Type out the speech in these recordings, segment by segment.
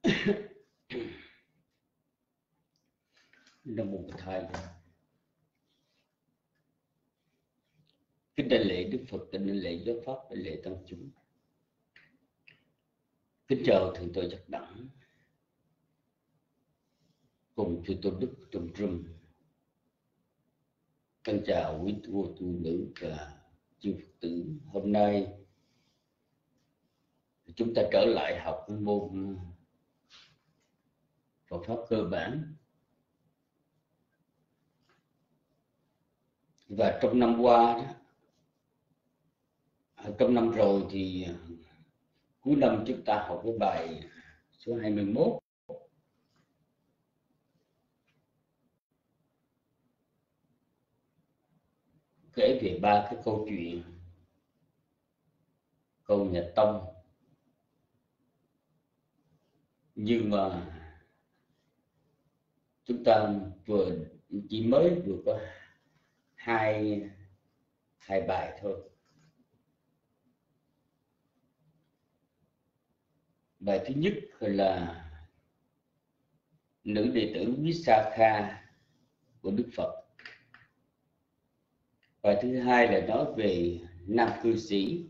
Nam mô Bổn Thầy. Kính đại lễ Đức Phật, kính đại lễ giáo pháp, đại lễ tăng chúng. Kính chào thượng tọa Giác Đẳng cùng thượng tọa Đức Trùm Trùm. Kính chào quý cô tu nữ và chư Phật tử. Hôm nay chúng ta trở lại học môn Phật pháp cơ bản. Và trong năm qua đó, trong năm rồi thì cuối năm chúng ta học cái bài số 21 kể về ba cái câu chuyện: câu nhà Tông. Nhưng mà chúng ta chỉ mới vừa có hai bài thôi. Bài thứ nhất là nữ đệ tử Visakha của Đức Phật. Bài thứ hai là nói về nam cư sĩ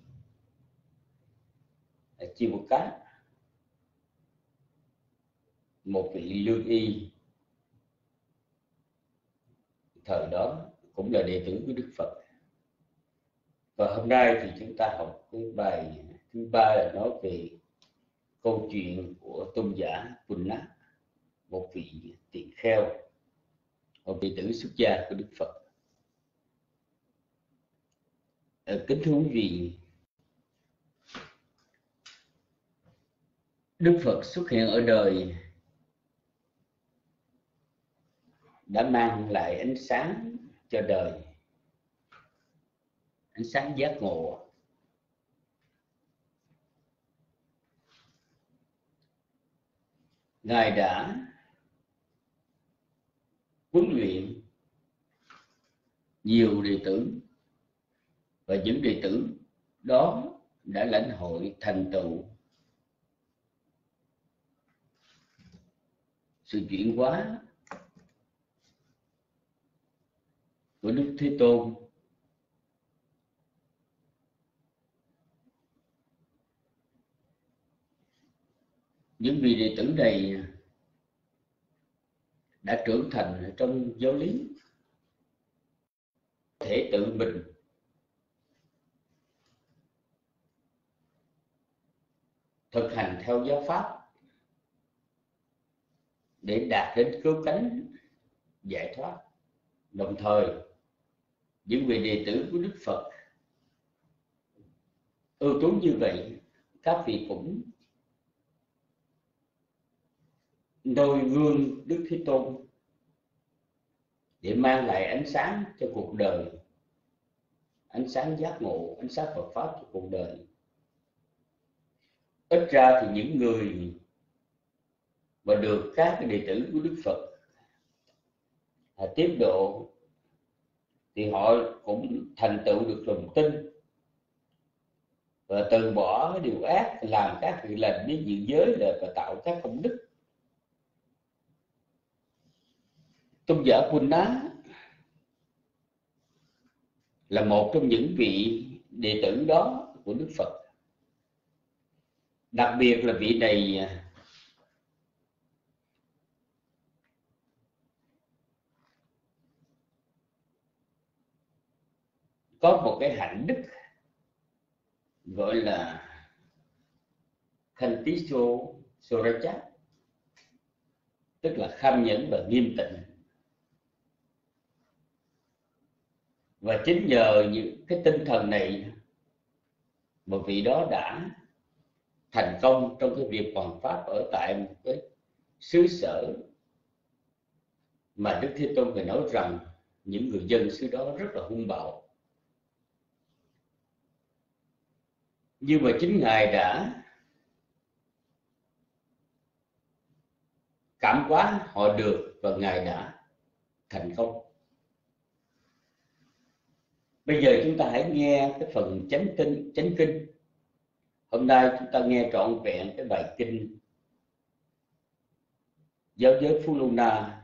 Chivukát, một vị lương y thời đó cũng là đệ tử của Đức Phật. Và hôm nay thì chúng ta học cái bài thứ ba là nói về câu chuyện của tôn giả Punna, một vị tỳ kheo, một đệ tử xuất gia của Đức Phật. Kính thưa quý vị, Đức Phật xuất hiện ở đời đã mang lại ánh sáng cho đời, ánh sáng giác ngộ. Ngài đã huấn luyện nhiều đệ tử, và những đệ tử đó đã lãnh hội thành tựu sự chuyển hóa của Đức Thế Tôn. Những vị đệ tử này đã trưởng thành trong giáo lý, có thể tự mình thực hành theo giáo pháp để đạt đến cứu cánh giải thoát. Đồng thời, những vị đệ tử của Đức Phật ưu tú như vậy, các vị cũng noi gương Đức Thế Tôn để mang lại ánh sáng cho cuộc đời, ánh sáng giác ngộ, ánh sáng Phật pháp cho cuộc đời. Ít ra thì những người mà được các đệ tử của Đức Phật tiếp độ thì họ cũng thành tựu được lòng tin và từ bỏ điều ác, làm các việc lành, biết giữ giới và tạo các công đức. Tôn giả Punna là một trong những vị đệ tử đó của Đức Phật. Đặc biệt là vị này có một cái hạnh đức gọi là Khantiso Soracha, tức là kham nhẫn và nghiêm tịnh. Và chính nhờ những cái tinh thần này mà vị đó đã thành công trong cái việc hoàn pháp ở tại một cái xứ sở mà Đức Thế Tôn phải nói rằng những người dân xứ đó rất là hung bạo. Nhưng mà chính Ngài đã cảm hóa họ được và Ngài đã thành công. Bây giờ chúng ta hãy nghe cái phần chánh kinh. Hôm nay chúng ta nghe trọn vẹn cái bài kinh giáo giới Phú Luna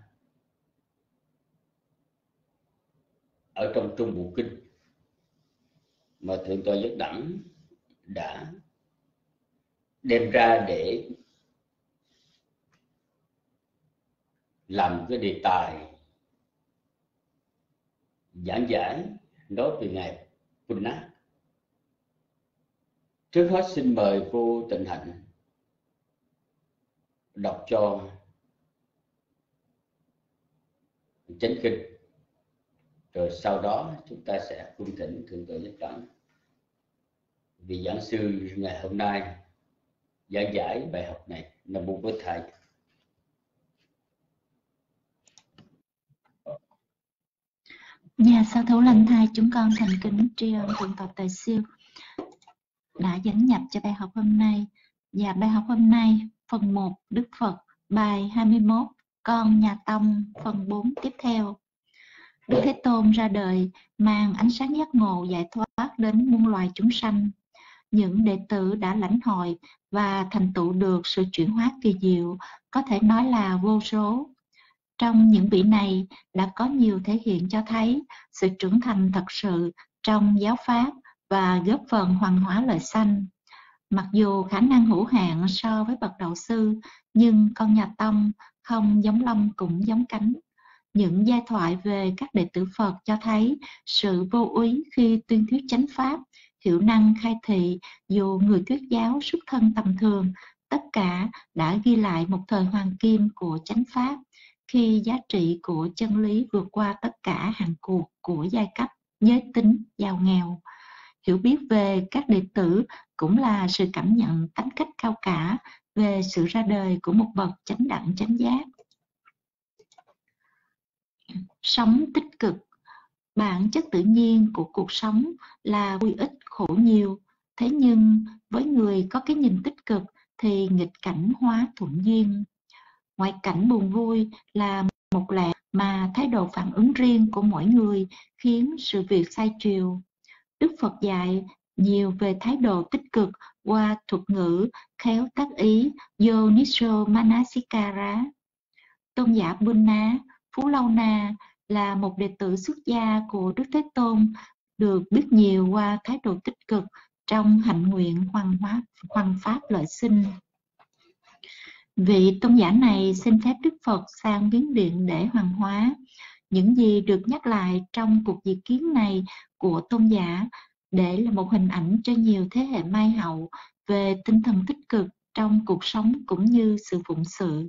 ở trong Trung Bộ Kinh mà Thượng tọa Giác Đẳng đã đem ra để làm cái đề tài giảng giải nói về ngài Punna. Trước hết xin mời cô Tịnh Hạnh đọc cho chánh kinh, rồi sau đó chúng ta sẽ cung thỉnh Thượng tọa Giác Đẳng, vị giảng sư ngày hôm nay, giảng giải bài học này. Nam mô Bổn Thầy. Dạ, sa thú lành thai, chúng con thành kính tri ân Thượng tọa Tài Siêu đã dẫn nhập cho bài học hôm nay. Và bài học hôm nay, phần 1, Đức Phật, bài 21, Con Nhà Tông, phần 4 tiếp theo. Đức Thế Tôn ra đời, mang ánh sáng giác ngộ giải thoát đến muôn loài chúng sanh. Những đệ tử đã lãnh hội và thành tựu được sự chuyển hóa kỳ diệu, có thể nói là vô số. Trong những vị này đã có nhiều thể hiện cho thấy sự trưởng thành thật sự trong giáo pháp và góp phần hoàn hóa lời sanh. Mặc dù khả năng hữu hạn so với bậc đạo sư, nhưng con nhà Tông không giống lông cũng giống cánh. Những giai thoại về các đệ tử Phật cho thấy sự vô úy khi tuyên thuyết chánh pháp, hiệu năng khai thị dù người thuyết giáo xuất thân tầm thường, tất cả đã ghi lại một thời hoàng kim của chánh pháp, khi giá trị của chân lý vượt qua tất cả hàng cuộc của giai cấp, giới tính, giàu nghèo. Hiểu biết về các đệ tử cũng là sự cảm nhận tánh cách cao cả về sự ra đời của một bậc chánh đẳng chánh giác. Sống tích cực. Bản chất tự nhiên của cuộc sống là vui ít khổ nhiều. Thế nhưng với người có cái nhìn tích cực thì nghịch cảnh hóa thuận duyên. Ngoại cảnh buồn vui là một lẽ mà thái độ phản ứng riêng của mỗi người khiến sự việc sai chiều. Đức Phật dạy nhiều về thái độ tích cực qua thuật ngữ khéo tác ý Yoniso Manasikara. Tôn giả Punna Phú Lâu Na là một đệ tử xuất gia của Đức Thế Tôn, được biết nhiều qua thái độ tích cực trong hạnh nguyện hoằng pháp lợi sinh. Vị tôn giả này xin phép Đức Phật sang viếng điện để hoàn hóa. Những gì được nhắc lại trong cuộc dự kiến này của tôn giả để là một hình ảnh cho nhiều thế hệ mai hậu về tinh thần tích cực trong cuộc sống cũng như sự phụng sự.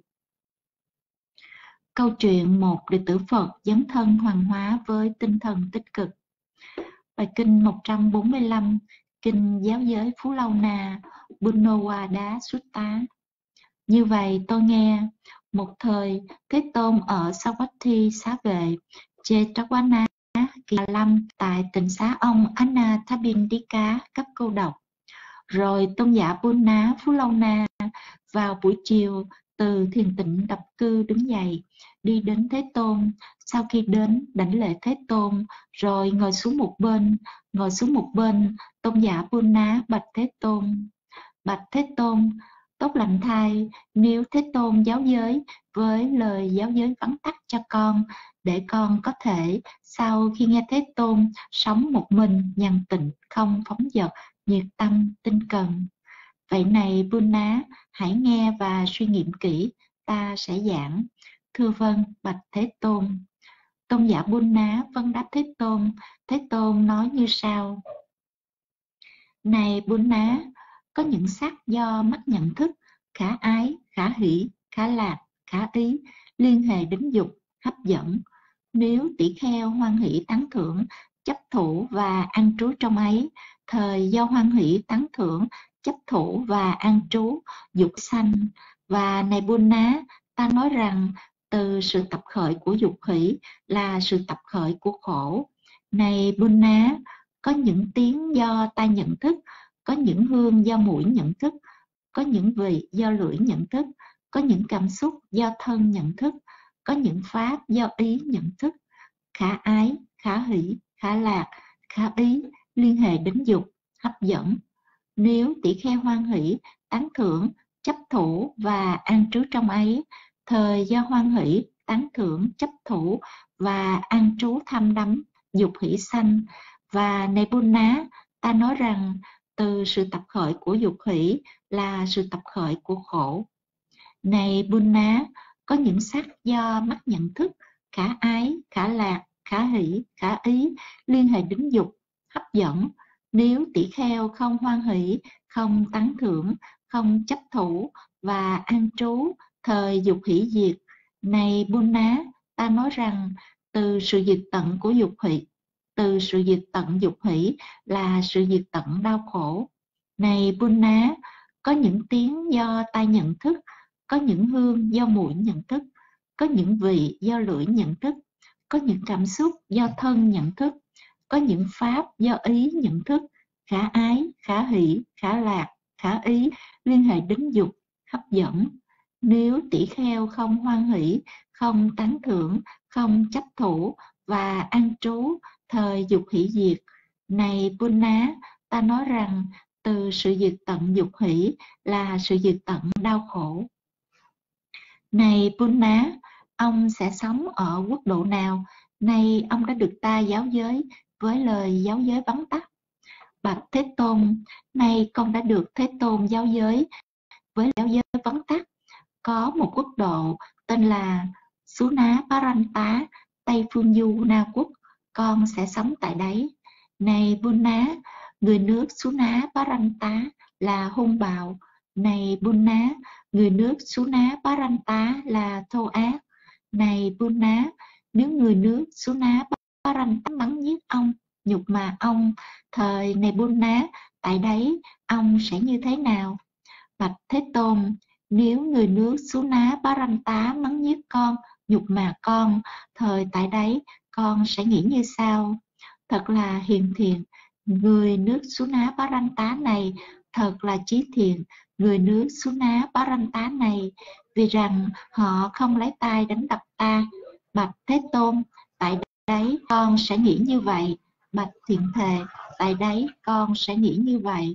Câu chuyện một đệ tử Phật dấn thân hoàn hóa với tinh thần tích cực. Bài kinh 145, kinh giáo giới Phú Lâu Na, Bunnawada Sutta. Như vậy tôi nghe, một thời Thế Tôn ở Savatthi xá vệ, Chetavana, Kỳ Lâm tại tỉnh xá ông Anathapindika cấp câu độc. Rồi tôn giả Punna Phú Lâu Na vào buổi chiều từ thiền tịnh độc cư đứng dậy, đi đến Thế Tôn. Sau khi đến đảnh lễ Thế Tôn, rồi ngồi xuống một bên, tôn giả Punna bạch Thế Tôn. Bạch Thế Tôn, tốt lành thay, nếu Thế Tôn giáo giới với lời giáo giới vắn tắt cho con, để con có thể sau khi nghe Thế Tôn sống một mình nhàn tịnh, không phóng dật, nhiệt tâm, tinh cần. Vậy này Punna, hãy nghe và suy nghiệm kỹ, ta sẽ giảng. Thưa vâng, bạch Thế Tôn. Tôn giả Punna vâng đáp Thế Tôn. Thế Tôn nói như sau: Này Punna, có những sắc do mắt nhận thức, khả ái, khả hỷ, khả lạc, khả ý, liên hệ đến dục, hấp dẫn. Nếu tỷ kheo hoan hỷ tán thưởng, chấp thủ và an trú trong ấy, thời do hoan hỷ tán thưởng, chấp thủ và an trú, dục sanh. Và này Punna, ta nói rằng từ sự tập khởi của dục hỷ là sự tập khởi của khổ. Này Punna, có những tiếng do tai nhận thức, có những hương do mũi nhận thức, có những vị do lưỡi nhận thức, có những cảm xúc do thân nhận thức, có những pháp do ý nhận thức. Khả ái, khả hỷ, khả lạc, khả ý, liên hệ đến dục, hấp dẫn. Nếu tỷ kheo hoan hỷ, tán thưởng, chấp thủ và an trú trong ấy, thời do hoan hỷ, tán thưởng, chấp thủ và an trú tham đắm, dục hỷ sanh. Và này Bôn Ná, ta nói rằng từ sự tập khởi của dục hỷ là sự tập khởi của khổ. Này Bôn Ná, có những sắc do mắt nhận thức, khả ái, khả lạc, khả hỷ, khả ý, liên hệ đến dục, hấp dẫn. Nếu tỷ kheo không hoan hỷ, không tán thưởng, không chấp thủ và an trú, thời dục hỷ diệt. Này Bôn Ná, ta nói rằng từ sự diệt tận của dục hỷ, từ sự diệt tận dục hỷ là sự diệt tận đau khổ. Này Bôn Ná, có những tiếng do tai nhận thức, có những hương do mũi nhận thức, có những vị do lưỡi nhận thức, có những cảm xúc do thân nhận thức, có những pháp do ý nhận thức, khả ái, khả hỷ, khả lạc, khả ý, liên hệ đến dục, hấp dẫn. Nếu tỷ kheo không hoan hỷ, không tán thưởng, không chấp thủ và an trú, thời dục hỷ diệt. Này Bôn Ná, ta nói rằng từ sự diệt tận dục hỷ là sự diệt tận đau khổ. Này Bôn Ná, ông sẽ sống ở quốc độ nào? Nay ông đã được ta giáo giới với lời giáo giới vắn tắt. Bạch Thế Tôn, nay con đã được Thế Tôn giáo giới với giáo giới vắn tắt. Có một quốc độ tên là Xú Ná Paranta, Tây Phương Du Na Quốc, con sẽ sống tại đấy. Này Bôn Ná, người nước Xú Ná Paranta là hung bạo. Này Bôn Ná, người nước Xú Ná Paranta là thô ác. Này Bôn Ná, nếu người nước Xú Ná Paranta mắng giết ông, nhục mạ ông, thời này Bôn Ná, tại đấy ông sẽ như thế nào? Bạch Thế Tôn, nếu người nước Xú Ná Paranta mắng giết con, nhục mạ con, thời tại đấy con sẽ nghĩ như sau? Thật là hiền thiện, người nước Xú Ná Paranta này thật là trí thiện, người nước Xú Ná Paranta này, vì rằng họ không lấy tay đánh đập ta. Bạch Thế Tôn, tại đấy con sẽ nghĩ như vậy. Bạch Thiện Thề, tại đấy con sẽ nghĩ như vậy.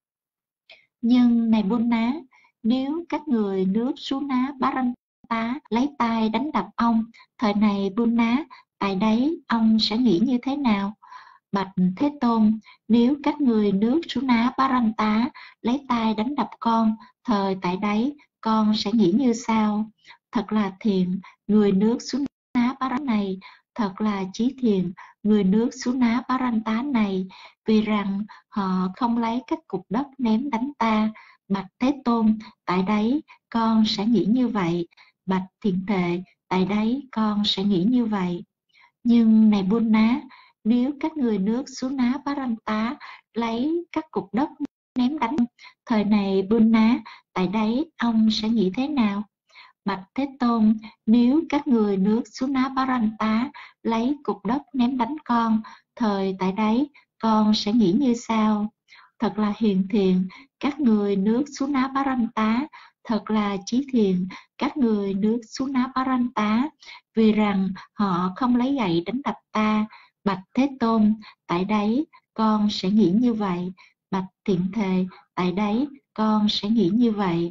Nhưng này Bôn Ná, nếu các người nước Xú Ná Paranta lấy tay đánh đập ông, thời này Bôn Ná, tại đấy ông sẽ nghĩ như thế nào? Bạch Thế Tôn, nếu các người nước Xú Ná Paranta lấy tay đánh đập con, thời tại đấy con sẽ nghĩ như sau? Thật là thiện, người nước Xú Ná Paranta này, thật là trí thiện, người nước Xú Ná Paranta này, vì rằng họ không lấy các cục đất ném đánh ta. Bạch Thế Tôn, tại đấy con sẽ nghĩ như vậy. Bạch Thiện Thệ, tại đấy con sẽ nghĩ như vậy. Nhưng này Bôn Ná, nếu các người nước Xú Ná Paranta lấy các cục đất ném đánh, thời này Bôn Ná, tại đấy ông sẽ nghĩ thế nào? Bạch Thế Tôn, nếu các người nước Xú Ná Paranta lấy cục đất ném đánh con, thời tại đấy con sẽ nghĩ như sau? Thật là hiền thiện, các người nước Xú Ná Paranta, thật là trí thiện, các người nước Xú Ná Paranta, vì rằng họ không lấy gậy đánh đập ta. Bạch Thế Tôn, tại đấy con sẽ nghĩ như vậy. Bạch Thiện Thề, tại đấy con sẽ nghĩ như vậy.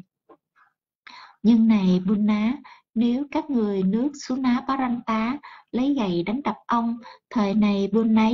Nhưng này Bôn Ná, nếu các người nước Xú Ná Paranta lấy gậy đánh đập ông, thời này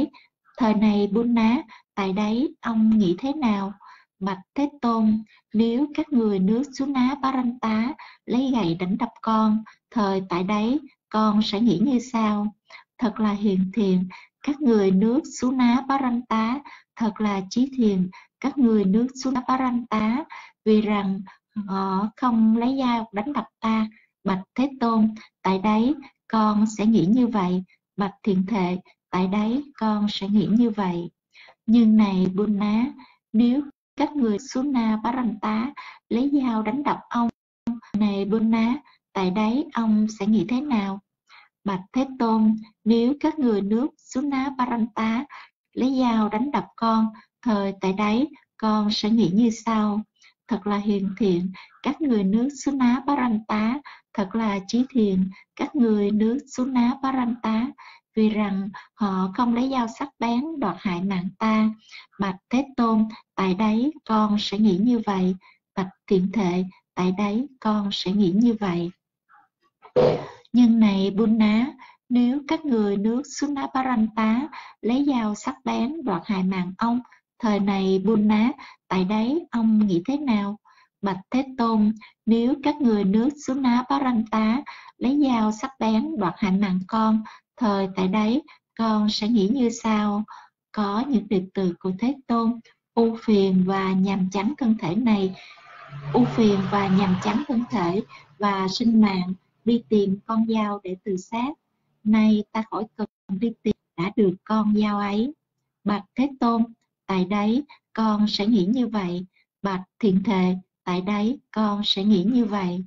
Bôn Ná, tại đấy ông nghĩ thế nào? Bạch Thế Tôn, nếu các người nước Xú Ná Paranta lấy gậy đánh đập con, thời tại đấy con sẽ nghĩ như sau? Thật là hiền thiện, các người nước Xú Ná Paranta, thật là trí thiện, các người nước Xú Ná Paranta, vì rằng họ không lấy dao đánh đập ta. Bạch Thế Tôn, tại đấy con sẽ nghĩ như vậy. Bạch Thiện Thệ, tại đấy con sẽ nghĩ như vậy. Nhưng này Bôn Ná, nếu các người Xú Ná Paranta lấy dao đánh đập ông, này Bôn Ná, tại đấy ông sẽ nghĩ thế nào? Bạch Thế Tôn, nếu các người nước Xú Ná Paranta lấy dao đánh đập con, thời tại đấy con sẽ nghĩ như sau? Thật là hiền thiện, các người nước Xú Ná Paranta, thật là trí thiện, các người nước Xú Ná Paranta, vì rằng họ không lấy dao sắc bén đoạt hại mạng ta. Bạch Thế Tôn, tại đấy con sẽ nghĩ như vậy. Bạch Thiện Thệ, tại đấy con sẽ nghĩ như vậy. Nhưng này Bunna, nếu các người nước Sunaparanta lấy dao sắc bén đoạt hại mạng ông, thời này Bunna, tại đấy ông nghĩ thế nào? Bạch Thế Tôn, nếu các người nước Sunaparanta lấy dao sắc bén đoạt hại mạng con, thời tại đấy con sẽ nghĩ như sao? Có những đệ tử của Thế Tôn ưu phiền và nhàm chán thân thể này, ưu phiền và nhàm chán thân thể và sinh mạng, đi tìm con dao để tự sát. Nay ta khỏi cần đi tìm, đã được con dao ấy. Bạch Thế Tôn, tại đấy con sẽ nghĩ như vậy. Bạch Thiện Thệ, tại đấy con sẽ nghĩ như vậy.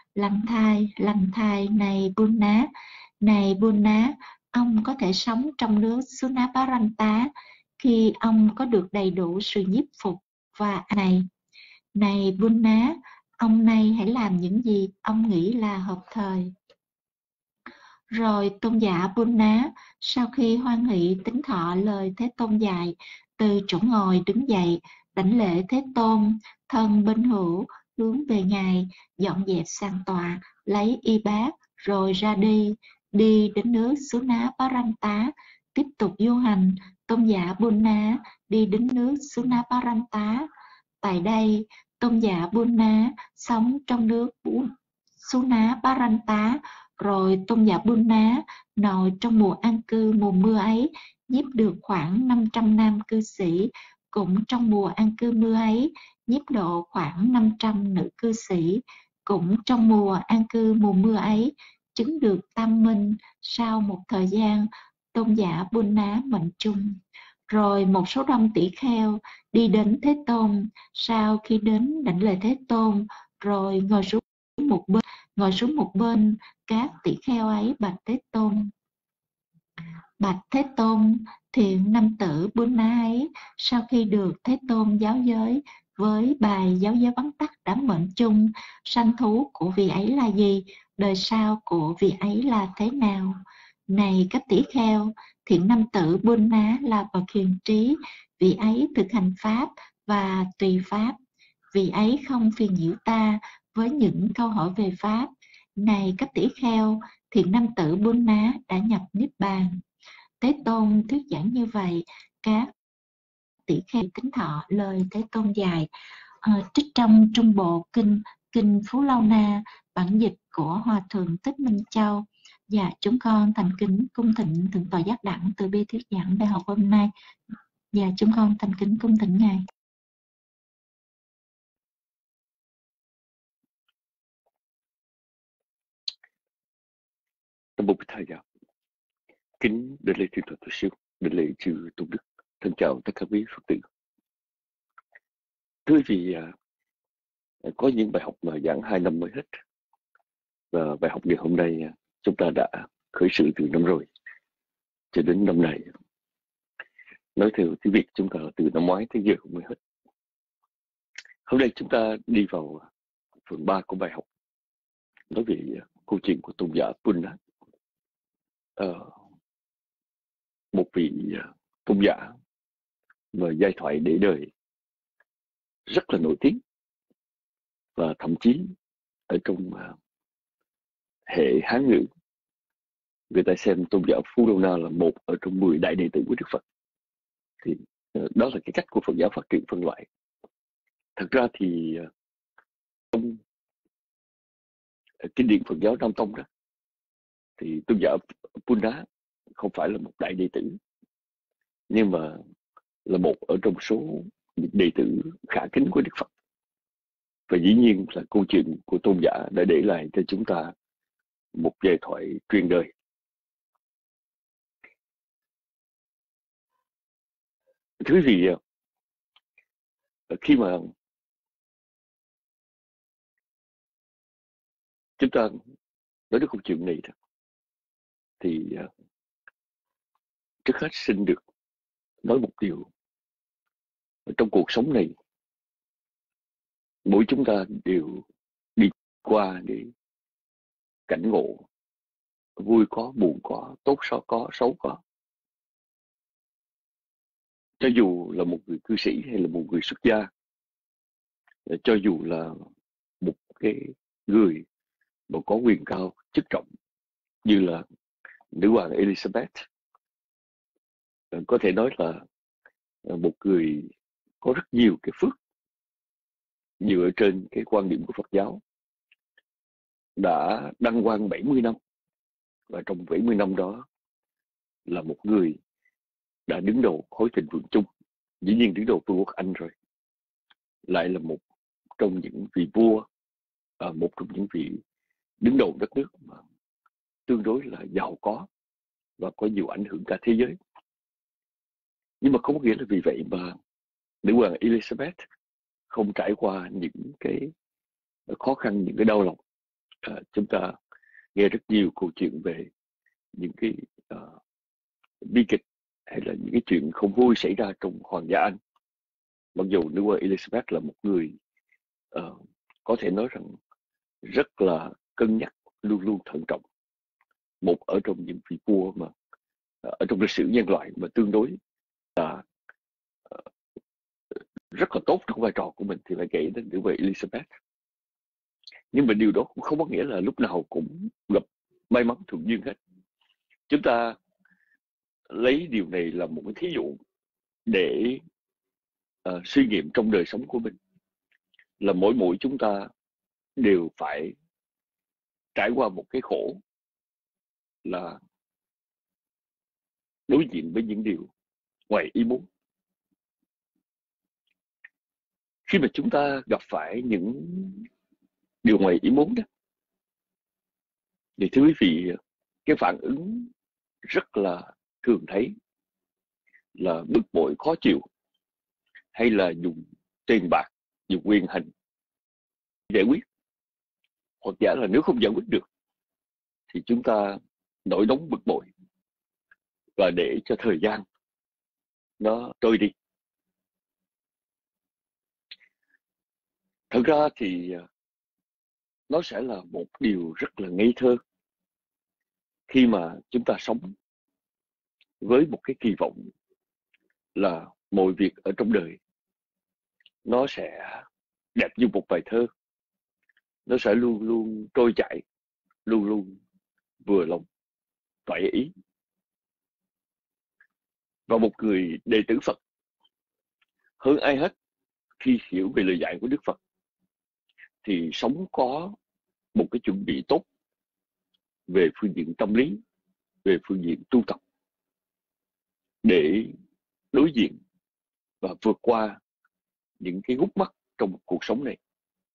Lành thai, này Bunna, ông có thể sống trong nước Sunaparanta khi ông có được đầy đủ sự nhiếp phục và này Bunna, ông nay hãy làm những gì ông nghĩ là hợp thời. Rồi tôn giả Bunna, sau khi hoan hỷ tín thọ lời Thế Tôn dạy, từ chỗ ngồi đứng dậy, đảnh lễ Thế Tôn, thân bên hữu, hướng về Ngài, dọn dẹp sàn tọa, lấy y bát, rồi ra đi đến nước Sunaparanta, tiếp tục du hành. Tôn giả Bunna đi đến nước Sunaparanta. Tại đây, tôn giả Bunna sống trong nước Sunaparanta, rồi tôn giả Bunna nội trong mùa an cư mùa mưa ấy nhiếp được khoảng 500 nam cư sĩ, cũng trong mùa an cư mưa ấy nhiếp độ khoảng 500 nữ cư sĩ, cũng trong mùa an cư mùa mưa ấy chứng được tam minh. Sau một thời gian, tôn giả Bunna mệnh chung. Rồi một số đông tỷ kheo đi đến Thế Tôn, sau khi đến đảnh lễ Thế Tôn, rồi ngồi xuống một bên, các tỷ kheo ấy bạch Thế Tôn. Bạch Thế Tôn, thiện nam tử Bunna ấy, sau khi được Thế Tôn giáo giới với bài giáo giới vắn tắt đã mệnh chung, sanh thú của vị ấy là gì, đời sau của vị ấy là thế nào? Này các tỷ kheo, thiện nam tử Bunna là bậc hiền trí, vị ấy thực hành pháp và tùy pháp, vị ấy không phiền nhiễu ta với những câu hỏi về pháp. Này các tỷ kheo, thiện nam tử Bunna đã nhập niết bàn. Thế Tôn thuyết giảng như vậy, các tỷ kheo kính thọ lời Thế Tôn dạy. Trích trong Trung Bộ Kinh Phú Lâu Na, bản dịch của Hòa Thượng Thích Minh Châu. Dạ, chúng con thành kính cung thỉnh Thượng tọa Giác Đẳng từ bi thuyết giảng bài học hôm nay. Dạ, chúng con thành kính cung thỉnh Ngài. Nam mô Bích Thầy Giáo. Kính đảnh lễ Thiên Thượng Tổ sư, đảnh lễ chư tôn đức, thân chào tất cả quý Phật tử. Thưa quý vị, có những bài học mà giảng 2 năm mới hết, và bài học ngày hôm nay chúng ta đã khởi sự từ năm rồi cho đến năm này. Nói theo tiếng Việt, chúng ta từ năm ngoái tới giờ không mới hết. Hôm nay chúng ta đi vào phần 3 của bài học, nói về câu chuyện của tôn giả Bunna. Một vị tôn giả mà giai thoại để đời rất là nổi tiếng, và thậm chí ở trong hệ Hán ngữ, người ta xem tôn giả Phú Đô Na là một ở trong 10 đại đệ tử của Đức Phật. Thì đó là cái cách của Phật giáo phát triển phân loại. Thật ra thì trong kinh điển Phật giáo Nam Tông đó, thì tôn giả Bunna không phải là một đại đệ tử, nhưng mà là một ở trong số đệ tử khả kính của Đức Phật. Và dĩ nhiên là câu chuyện của tôn giả đã để lại cho chúng ta một giai thoại truyền đời. Thưa quý vị, khi mà chúng ta nói đến câu chuyện này thì trước hết xin được nói một điều. Trong cuộc sống này, mỗi chúng ta đều đi qua để cảnh ngộ, vui có, buồn có, tốt có, xấu có. Cho dù là một người cư sĩ hay là một người xuất gia, cho dù là một cái người mà có quyền cao chức trọng như là nữ hoàng Elizabeth. Có thể nói là một người có rất nhiều cái phước dựa trên cái quan điểm của Phật giáo, đã đăng quang 70 năm, và trong 70 năm đó là một người đã đứng đầu khối thịnh vượng chung, dĩ nhiên đứng đầu Vương quốc Anh rồi, lại là một trong những vị vua, một trong những vị đứng đầu đất nước mà tương đối là giàu có và có nhiều ảnh hưởng cả thế giới. Nhưng mà không có nghĩa là vì vậy mà nữ hoàng Elizabeth không trải qua những cái khó khăn, những cái đau lòng. Chúng ta nghe rất nhiều câu chuyện về những cái bi kịch hay là những cái chuyện không vui xảy ra trong hoàng gia Anh. Mặc dù nữ hoàng Elizabeth là một người có thể nói rằng rất là cân nhắc, luôn luôn thận trọng, một ở trong những vị vua mà ở trong lịch sử nhân loại mà tương đối là rất là tốt trong vai trò của mình, thì phải kể đến nữ hoàng Elizabeth. Nhưng mà điều đó cũng không có nghĩa là lúc nào cũng gặp may mắn thuận duyên hết. Chúng ta lấy điều này là một cái thí dụ để suy nghiệm trong đời sống của mình, là mỗi chúng ta đều phải trải qua một cái khổ là đối diện với những điều ngoài ý muốn. Khi mà chúng ta gặp phải những điều ngoài ý muốn đó, thì thưa quý vị, cái phản ứng rất là thường thấy là bực bội, khó chịu, hay là dùng tiền bạc, dùng quyền hành giải quyết, hoặc giả là nếu không giải quyết được thì chúng ta nổi nóng bực bội và để cho thời gian nó trôi đi. Thật ra thì nó sẽ là một điều rất là ngây thơ khi mà chúng ta sống với một cái kỳ vọng là mọi việc ở trong đời nó sẽ đẹp như một bài thơ, nó sẽ luôn luôn trôi chảy, luôn luôn vừa lòng, toại ý. Và một người đệ tử Phật hơn ai hết khi hiểu về lời dạy của Đức Phật thì sống có một cái chuẩn bị tốt về phương diện tâm lý, về phương diện tu tập, để đối diện và vượt qua những cái gút mắt trong cuộc sống này.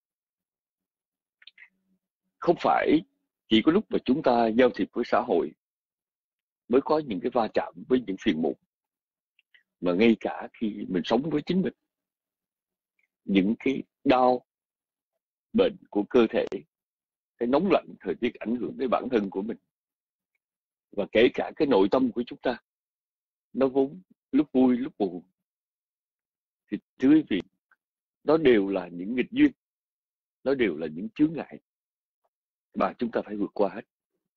Không phải chỉ có lúc mà chúng ta giao thiệp với xã hội mới có những cái va chạm với những phiền muộn, mà ngay cả khi mình sống với chính mình, những cái đau bệnh của cơ thể, cái nóng lạnh thời tiết ảnh hưởng đến bản thân của mình, và kể cả cái nội tâm của chúng ta, nó vốn lúc vui lúc buồn, thì thưa quý vị, nó đều là những nghịch duyên, nó đều là những chướng ngại mà chúng ta phải vượt qua hết.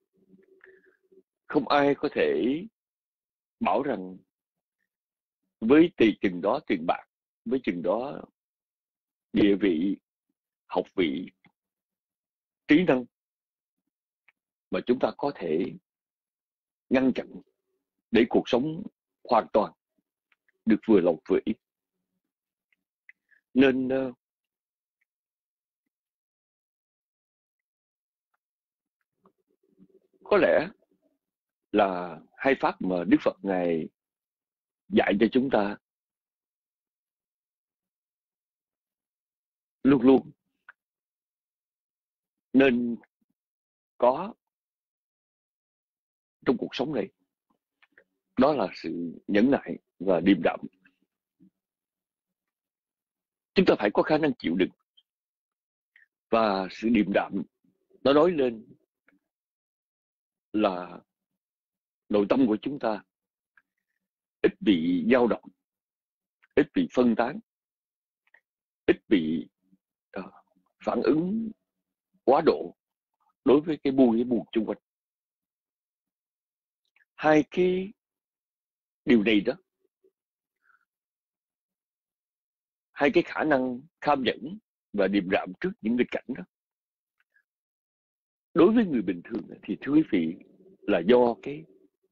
Không ai có thể bảo rằng với chừng đó tiền bạc, với chừng đó địa vị, học vị, trí năng mà chúng ta có thể ngăn chặn để cuộc sống hoàn toàn được vừa lòng vừa ý. Nên có lẽ là hai pháp mà Đức Phật Ngài dạy cho chúng ta luôn luôn nên có trong cuộc sống này, đó là sự nhẫn nại và điềm đạm. Chúng ta phải có khả năng chịu đựng, và sự điềm đạm nó nói lên là nội tâm của chúng ta ít bị dao động, ít bị phân tán, ít bị phản ứng quá độ đối với cái buồn chung quanh. Hai cái điều này đó, hai cái khả năng kham nhẫn và điềm đạm trước những nghịch cảnh đó, đối với người bình thường thì thưa quý vị là do cái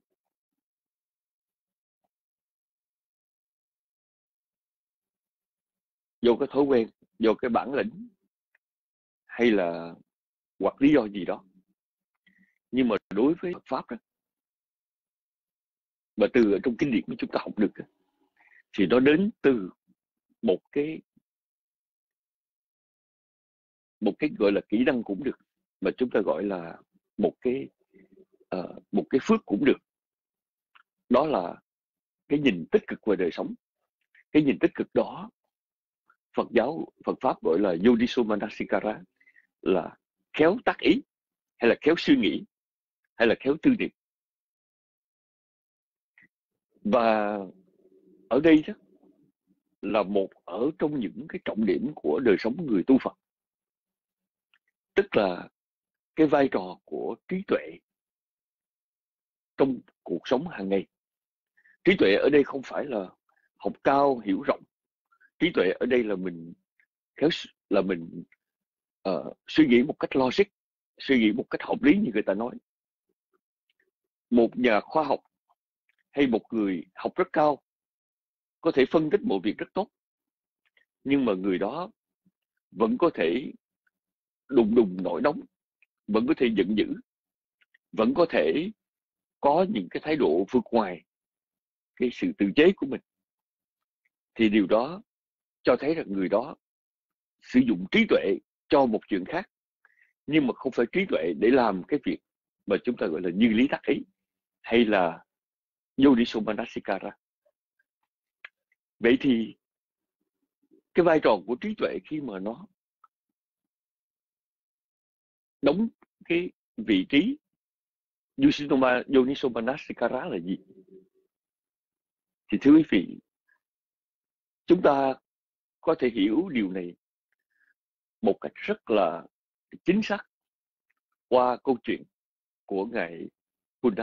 thói quen, do cái bản lĩnh, hay là hoặc lý do gì đó. Nhưng mà đối với Phật pháp đó, mà từ ở trong kinh điển của chúng ta học được đó, thì nó đến từ một cái gọi là kỹ năng cũng được, mà chúng ta gọi là một cái phước cũng được. Đó là cái nhìn tích cực về đời sống. Cái nhìn tích cực đó Phật pháp gọi là Yodiso Manasikara, là khéo tác ý, hay là khéo suy nghĩ, hay là khéo tư niệm. Và ở đây đó là một ở trong những cái trọng điểm của đời sống người tu Phật, tức là cái vai trò của trí tuệ trong cuộc sống hàng ngày. Trí tuệ ở đây không phải là học cao hiểu rộng. Trí tuệ ở đây là mình suy nghĩ một cách logic, suy nghĩ một cách hợp lý như người ta nói. Một nhà khoa học hay một người học rất cao có thể phân tích mọi việc rất tốt, nhưng mà người đó vẫn có thể đùng đùng nổi nóng, vẫn có thể giận dữ, vẫn có thể có những cái thái độ vượt ngoài cái sự tự chế của mình. Thì điều đó cho thấy rằng người đó sử dụng trí tuệ cho một chuyện khác, nhưng mà không phải trí tuệ để làm cái việc mà chúng ta gọi là như lý tác ý, hay là Yodiso Manasikara. Vậy thì cái vai trò của trí tuệ khi mà nó đóng cái vị trí Yodiso Manasikara là gì? Thì thưa quý vị, chúng ta có thể hiểu điều này một cách rất là chính xác qua câu chuyện của ngài Buddha.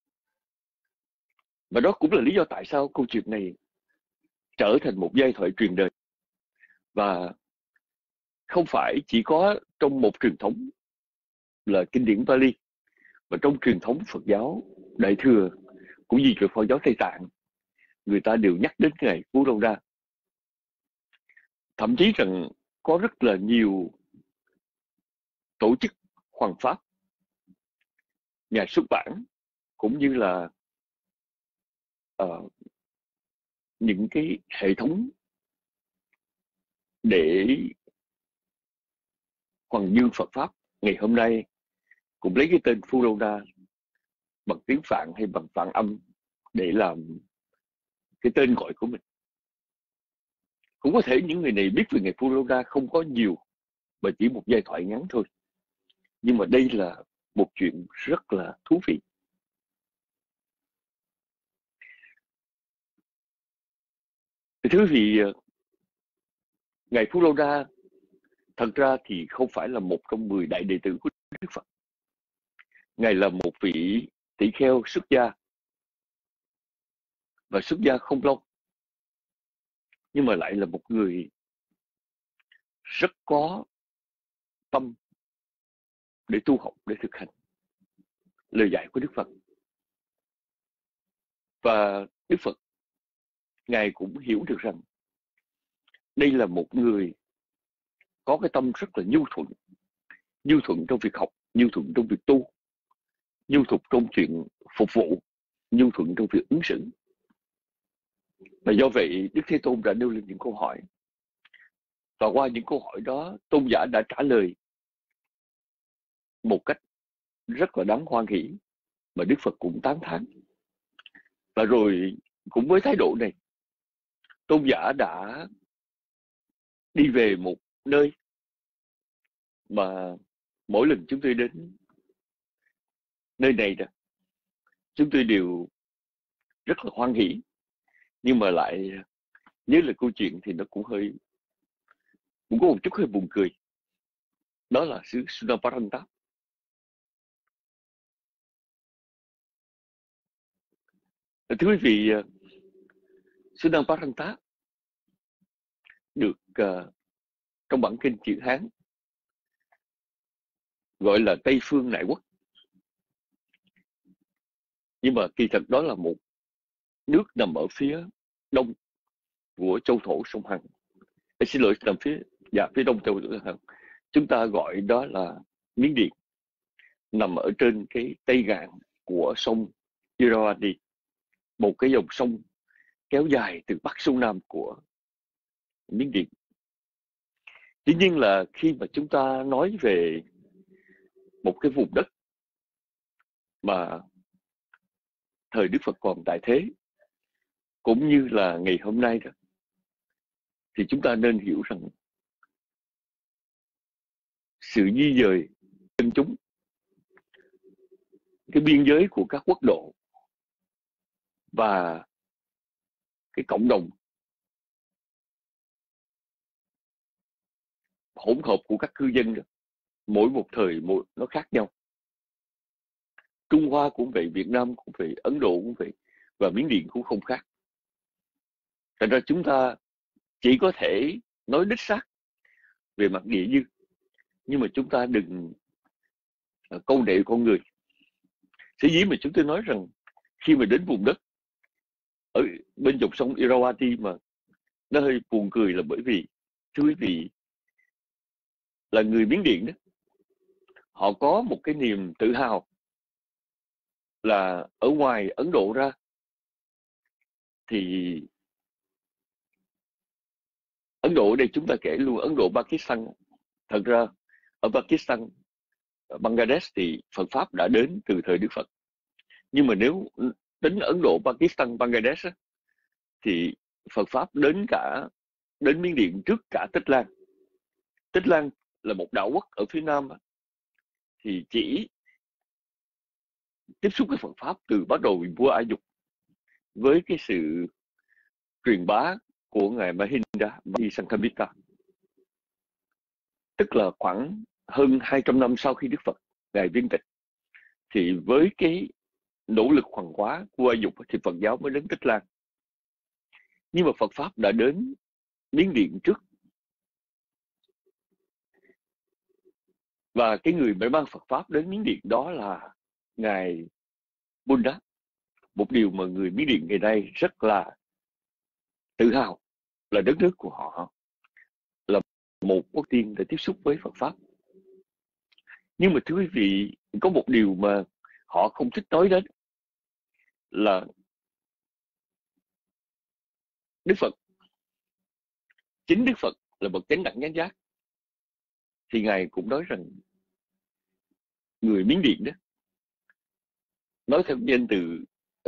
Và đó cũng là lý do tại sao câu chuyện này trở thành một giai thoại truyền đời. Và không phải chỉ có trong một truyền thống là kinh điển Pali, mà trong truyền thống Phật giáo Đại thừa cũng như Phật giáo Tây Tạng, người ta đều nhắc đến ngài Phú Đô Đa. Thậm chí rằng có rất là nhiều tổ chức hoằng pháp, nhà xuất bản, cũng như là những cái hệ thống để hoằng dương Phật pháp ngày hôm nay cũng lấy cái tên Phú Đô Đa bằng tiếng Phạn hay bằng Phạn âm để làm cái tên gọi của mình. Cũng có thể những người này biết về ngài Phú Đô Đa không có nhiều, mà chỉ một giai thoại ngắn thôi. Nhưng mà đây là một chuyện rất là thú vị. Thưa quý vị, ngài Phú Đô Đa thật ra thì không phải là một trong 10 đại đệ tử của Đức Phật. Ngài là một vị tỷ kheo xuất gia, và xuất gia không lâu, nhưng mà lại là một người rất có tâm để tu học, để thực hành lời dạy của Đức Phật. Và Đức Phật, ngài cũng hiểu được rằng đây là một người có cái tâm rất là nhu thuận trong việc học, nhu thuận trong việc tu, nhu thuận trong chuyện phục vụ, nhu thuận trong việc ứng xử. Và do vậy Đức Thế Tôn đã nêu lên những câu hỏi, và qua những câu hỏi đó tôn giả đã trả lời một cách rất là đáng hoan hỷ, mà Đức Phật cũng tán thán. Và rồi cũng với thái độ này, tôn giả đã đi về một nơi mà mỗi lần chúng tôi đến nơi này đó, chúng tôi đều rất là hoan hỷ, nhưng mà lại nhớ lại câu chuyện thì nó cũng có một chút hơi buồn cười. Đó là xứ Sunaparanta. Thưa quý vị, Sunaparanta được trong bản kinh chữ Hán gọi là Tây Phương Nại Quốc. Nhưng mà kỳ thực đó là một nước nằm ở phía đông của châu thổ sông Hằng. Xin lỗi, nằm phía đông châu thổ sông Hằng. Chúng ta gọi đó là Miến Điện, nằm ở trên cái tây ngạn của sông Irrawaddy, một cái dòng sông kéo dài từ bắc xuống nam của Miến Điện. Tuy nhiên là khi mà chúng ta nói về một cái vùng đất mà thời Đức Phật còn tại thế, cũng như là ngày hôm nay đó, thì chúng ta nên hiểu rằng sự di dời dân chúng, cái biên giới của các quốc độ và cái cộng đồng hỗn hợp của các cư dân đó, mỗi một thời nó khác nhau. Trung Hoa cũng vậy, Việt Nam cũng vậy, Ấn Độ cũng vậy, và Miến Điện cũng không khác. Thành ra chúng ta chỉ có thể nói đích xác về mặt địa dư, nhưng mà chúng ta đừng câu nệ con người. Sở dĩ mà chúng tôi nói rằng khi mà đến vùng đất ở bên dòng sông Irrawaddy mà nó hơi buồn cười là bởi vì, thưa quý vị, là người Miến Điện đó, họ có một cái niềm tự hào là ở ngoài Ấn Độ ra thì Ấn Độ ở đây chúng ta kể luôn Ấn Độ, Pakistan. Thật ra ở Pakistan, Bangladesh thì Phật Pháp đã đến từ thời Đức Phật. Nhưng mà nếu tính Ấn Độ, Pakistan, Bangladesh thì Phật Pháp đến Miến Điện trước cả Tích Lan. Tích Lan là một đảo quốc ở phía nam, thì chỉ tiếp xúc với Phật Pháp từ bắt đầu vì vua A Dục với cái sự truyền bá của ngài Mahinda Sanghamitra, tức là khoảng hơn 200 năm sau khi Đức Phật ngài viên tịch, thì với cái nỗ lực hoằng hóa của A Dục thì Phật giáo mới đến Tích Lan. Nhưng mà Phật Pháp đã đến Miến Điện trước, và cái người mới mang Phật Pháp đến Miến Điện đó là ngài Buddha. Một điều mà người Miến Điện ngày nay rất là tự hào là đất nước của họ là một quốc tiên để tiếp xúc với Phật Pháp. Nhưng mà thưa quý vị, có một điều mà họ không thích nói đến là Đức Phật, chính Đức Phật là bậc chánh đẳng chánh giác, thì ngài cũng nói rằng người Miến Điện đó, nói theo danh từ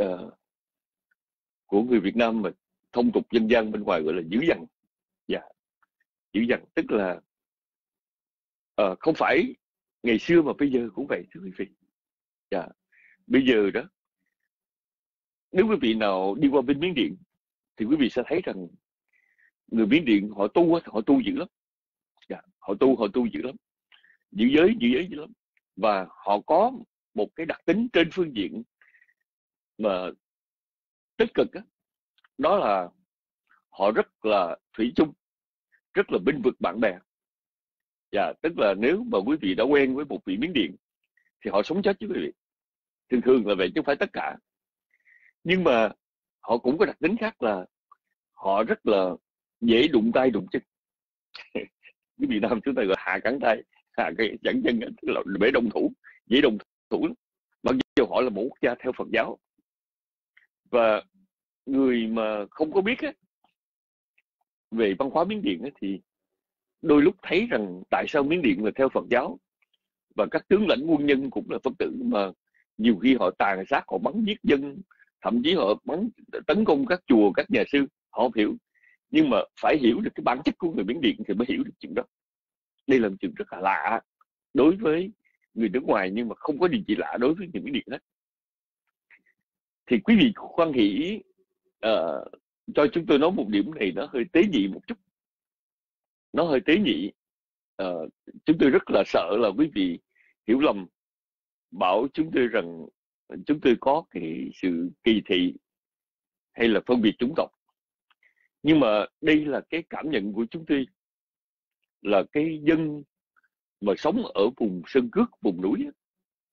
của người Việt Nam mà thông tục dân gian bên ngoài gọi là dữ dằn. Dữ dằn tức là không phải ngày xưa mà bây giờ cũng vậy, thưa quý vị. Bây giờ đó, nếu quý vị nào đi qua bên Miến Điện thì quý vị sẽ thấy rằng người Miến Điện họ tu dữ lắm. Họ tu dữ lắm, giữ giới dữ lắm. Và họ có một cái đặc tính trên phương diện mà tích cực đó là họ rất là thủy chung, rất là bênh vực bạn bè. Tức là nếu mà quý vị đã quen với một vị Miến Điện thì họ sống chết với quý vị, thường là vậy chứ không phải tất cả. Nhưng mà họ cũng có đặc tính khác là họ rất là dễ đụng tay đụng chân. Cái Việt Nam chúng ta gọi hạ cẳng tay, hạ cái chặn chân, tức là bể đồng thủ, dễ đồng thủ lắm. Mặc dù họ là một quốc gia theo Phật giáo, và người mà không có biết về văn hóa Miến Điện thì đôi lúc thấy rằng tại sao Miến Điện là theo Phật giáo và các tướng lãnh quân nhân cũng là Phật tử, mà nhiều khi họ tàn sát, họ bắn giết dân, thậm chí họ tấn công các chùa, các nhà sư. Họ không hiểu, nhưng mà phải hiểu được cái bản chất của người Miến Điện thì mới hiểu được chuyện đó. Đây là một chuyện rất là lạ đối với người nước ngoài, nhưng mà không có điều gì lạ đối với người Miến Điện hết. Thì quý vị khoan hỷ cho chúng tôi nói một điểm này nó hơi tế nhị một chút. Nó hơi tế nhị. Chúng tôi rất là sợ là quý vị hiểu lầm, bảo chúng tôi rằng chúng tôi có cái sự kỳ thị hay là phân biệt chủng tộc. Nhưng mà đây là cái cảm nhận của chúng tôi, là cái dân mà sống ở vùng sơn cước, vùng núi á,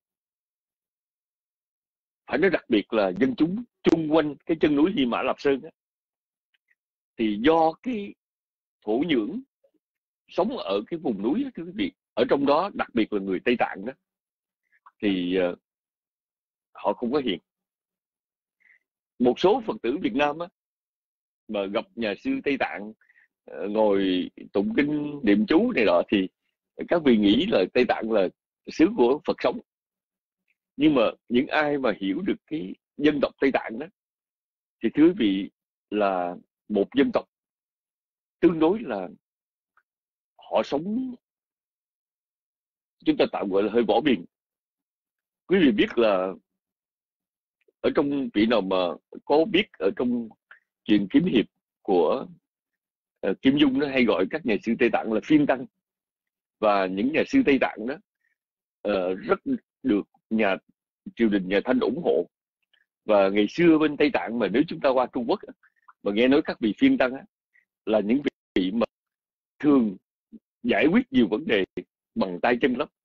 phải nói đặc biệt là dân chúng chung quanh cái chân núi Hy Mã Lạp Sơn á, thì do cái thổ nhưỡng sống ở cái vùng núi á, thưa quý vị, ở trong đó đặc biệt là người Tây Tạng đó, thì họ không có hiền. Một số Phật tử Việt Nam á, mà gặp nhà sư Tây Tạng ngồi tụng kinh niệm chú này nọ thì các vị nghĩ là Tây Tạng là xứ của Phật sống. Nhưng mà những ai mà hiểu được cái dân tộc Tây Tạng đó thì thưa quý vị là một dân tộc tương đối là họ sống, chúng ta tạm gọi là hơi võ biền. Quý vị biết là ở trong vị nào mà có biết ở trong chuyện kiếm hiệp của Kim Dung, nó hay gọi các nhà sư Tây Tạng là phiên tăng, và những nhà sư Tây Tạng đó rất được triều đình nhà Thanh ủng hộ. Và ngày xưa bên Tây Tạng mà nếu chúng ta qua Trung Quốc mà nghe nói các vị phiên tăng á, là những vị mà thường giải quyết nhiều vấn đề bằng tay chân lắm.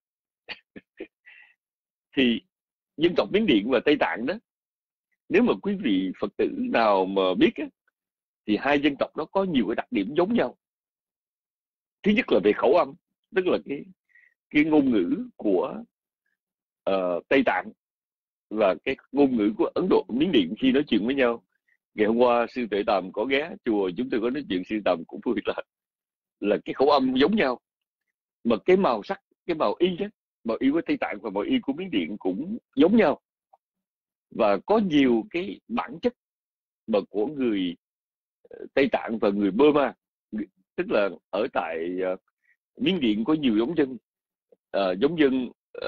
Thì dân tộc Miến Điện và Tây Tạng đó, nếu mà quý vị Phật tử nào mà biết á, thì hai dân tộc đó có nhiều cái đặc điểm giống nhau. Thứ nhất là về khẩu âm, tức là cái ngôn ngữ của Tây Tạng và cái ngôn ngữ của Ấn Độ, Miến Điện khi nói chuyện với nhau. Ngày hôm qua sư Tuệ Tàm có ghé chùa, chúng tôi có nói chuyện, sư Tàm cũng vui là cái khẩu âm giống nhau, mà cái màu sắc, cái màu y đó, màu y của Tây Tạng và màu y của Miến Điện cũng giống nhau, và có nhiều cái bản chất mà của người Tây Tạng và người Burma. Tức là ở tại Miến Điện có nhiều giống dân, giống dân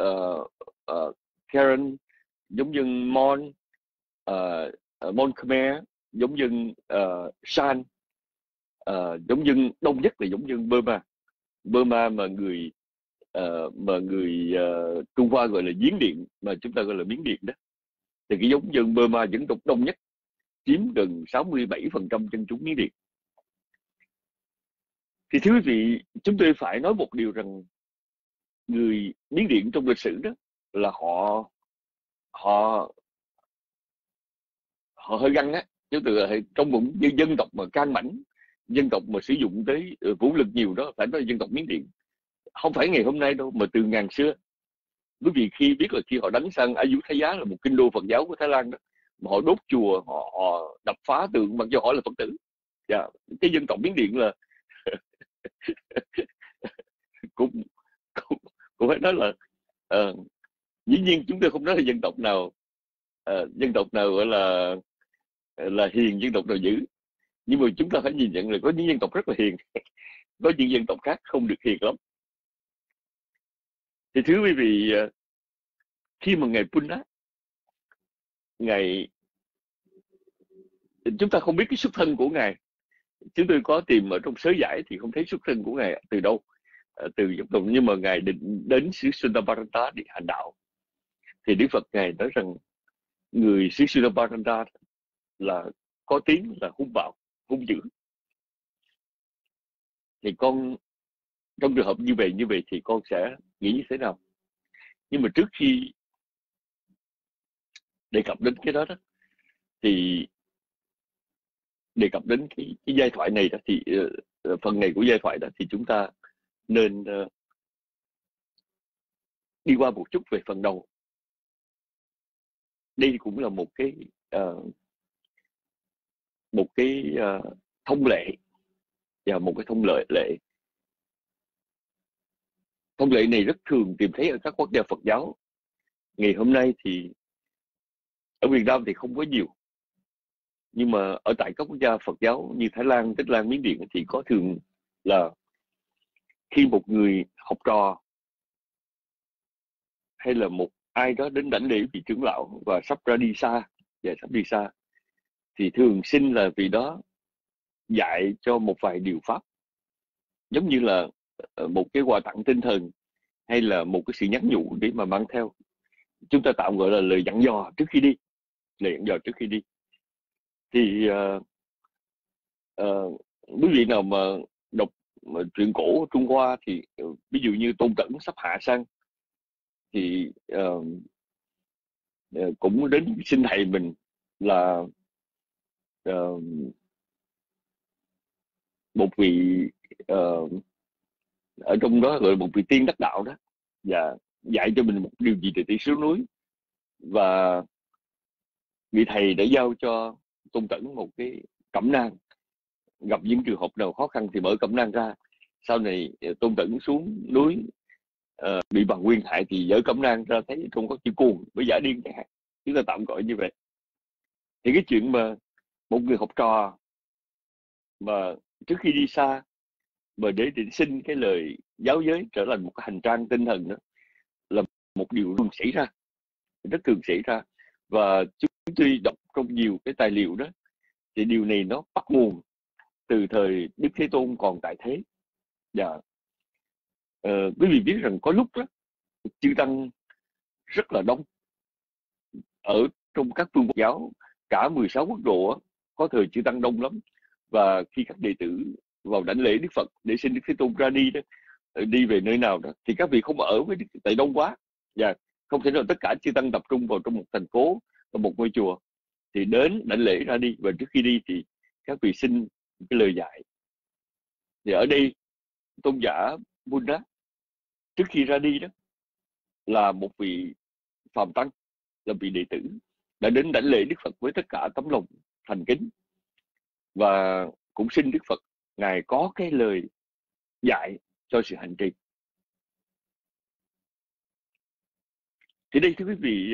Karen, giống dân Mon, Mon Khmer, giống dân San, giống dân đông nhất là giống dân Burma. Burma mà người Trung Hoa gọi là Giếng Điện, mà chúng ta gọi là Miến Điện đó, thì cái giống dân Burma dân tộc đông nhất, chiếm gần 67% dân chúng Miến Điện. Thì thưa quý vị, chúng tôi phải nói một điều rằng người Miến Điện trong lịch sử đó là họ hơi găng á, chứ từ trong một dân tộc mà can mãnh, dân tộc mà sử dụng tới vũ lực nhiều đó, phải nói dân tộc Miến Điện. Không phải ngày hôm nay đâu, mà từ ngàn xưa. Quý vị khi biết là khi họ đánh sang Ayutthaya là một kinh đô Phật giáo của Thái Lan đó, mà họ đốt chùa, họ đập phá tượng mặc dù họ là Phật tử. Cái dân tộc Miến Điện là cũng phải nói là dĩ nhiên chúng tôi không nói là dân tộc nào gọi là hiền, dân tộc nào dữ, nhưng mà chúng ta phải nhìn nhận là có những dân tộc rất là hiền, có những dân tộc khác không được hiền lắm. Thì thưa quý vị, khi mà ngày Punna, ngày chúng ta không biết cái xuất thân của ngài, chúng tôi có tìm ở trong sớ giải thì không thấy xuất thân của ngài từ đâu, từ dân tộc, nhưng mà ngài định đến xứ Sundaparanta để hành đạo. Thì Đức Phật ngài nói rằng người xứ Sundaparanta là có tiếng là hung bạo, hung dữ. Thì con trong trường hợp như vậy thì con sẽ nghĩ như thế nào? Nhưng mà trước khi đề cập đến cái đó, thì đề cập đến cái giai thoại này đó, thì phần này của giai thoại đó thì chúng ta nên đi qua một chút về phần đầu. Đây cũng là một cái thông lệ, và một cái thông lệ. Thông lệ này rất thường tìm thấy ở các quốc gia Phật giáo. Ngày hôm nay thì ở Việt Nam thì không có nhiều, nhưng mà ở tại các quốc gia Phật giáo như Thái Lan, Tích Lan, Miến Điện thì có thường là khi một người học trò hay là một ai đó đến đảnh lễ vị trưởng lão và sắp ra đi xa, thì thường xin là vị đó dạy cho một vài điều pháp, giống như là một cái quà tặng tinh thần hay là một cái sự nhắn nhủ để mà mang theo. Chúng ta tạm gọi là lời dặn dò trước khi đi. Thì quý vị nào mà đọc truyện cổ Trung Hoa thì ví dụ như Tôn Cẩn sắp hạ sang thì cũng đến xin thầy mình là một vị ở trong đó gọi là một vị tiên đắc đạo đó, và dạy cho mình một điều gì để xuống núi. Và vị thầy đã giao cho Tôn Cẩn một cái cẩm nang, gặp những trường hợp nào khó khăn thì mở cẩm nang ra. Sau này Tôn Cẩn xuống núi bị Bằng Nguyên hại thì dỡ cẩm nang ra thấy không có chữ cuồng với giả điên chẳng hạn, chúng ta tạm gọi như vậy. Thì cái chuyện mà một người học trò mà trước khi đi xa mà để xin cái lời giáo giới trở thành một cái hành trang tinh thần đó là một điều luôn xảy ra, rất thường xảy ra. Và chúng tôi đọc trong nhiều cái tài liệu đó thì điều này nó bắt nguồn từ thời Đức Thế Tôn còn tại thế. Và quý vị biết rằng có lúc đó chư tăng rất là đông ở trong các phương giáo, cả 16 quốc độ có thời chư tăng đông lắm. Và khi các đệ tử vào đảnh lễ Đức Phật để xin Đức Thế Tôn ra đi đó, đi về nơi nào đó thì các vị không ở với Đức, tại đông quá và không thể nào tất cả chư tăng tập trung vào trong một thành phố và một ngôi chùa, thì đến đảnh lễ ra đi. Và trước khi đi thì các vị xin cái lời dạy. Thì ở đây tôn giả Buddha trước khi ra đi đó là một vị phàm tăng, là vị đệ tử đã đến đảnh lễ Đức Phật với tất cả tấm lòng thành kính, và cũng xin Đức Phật ngài có cái lời dạy cho sự hành trì. Thì đây thưa quý vị,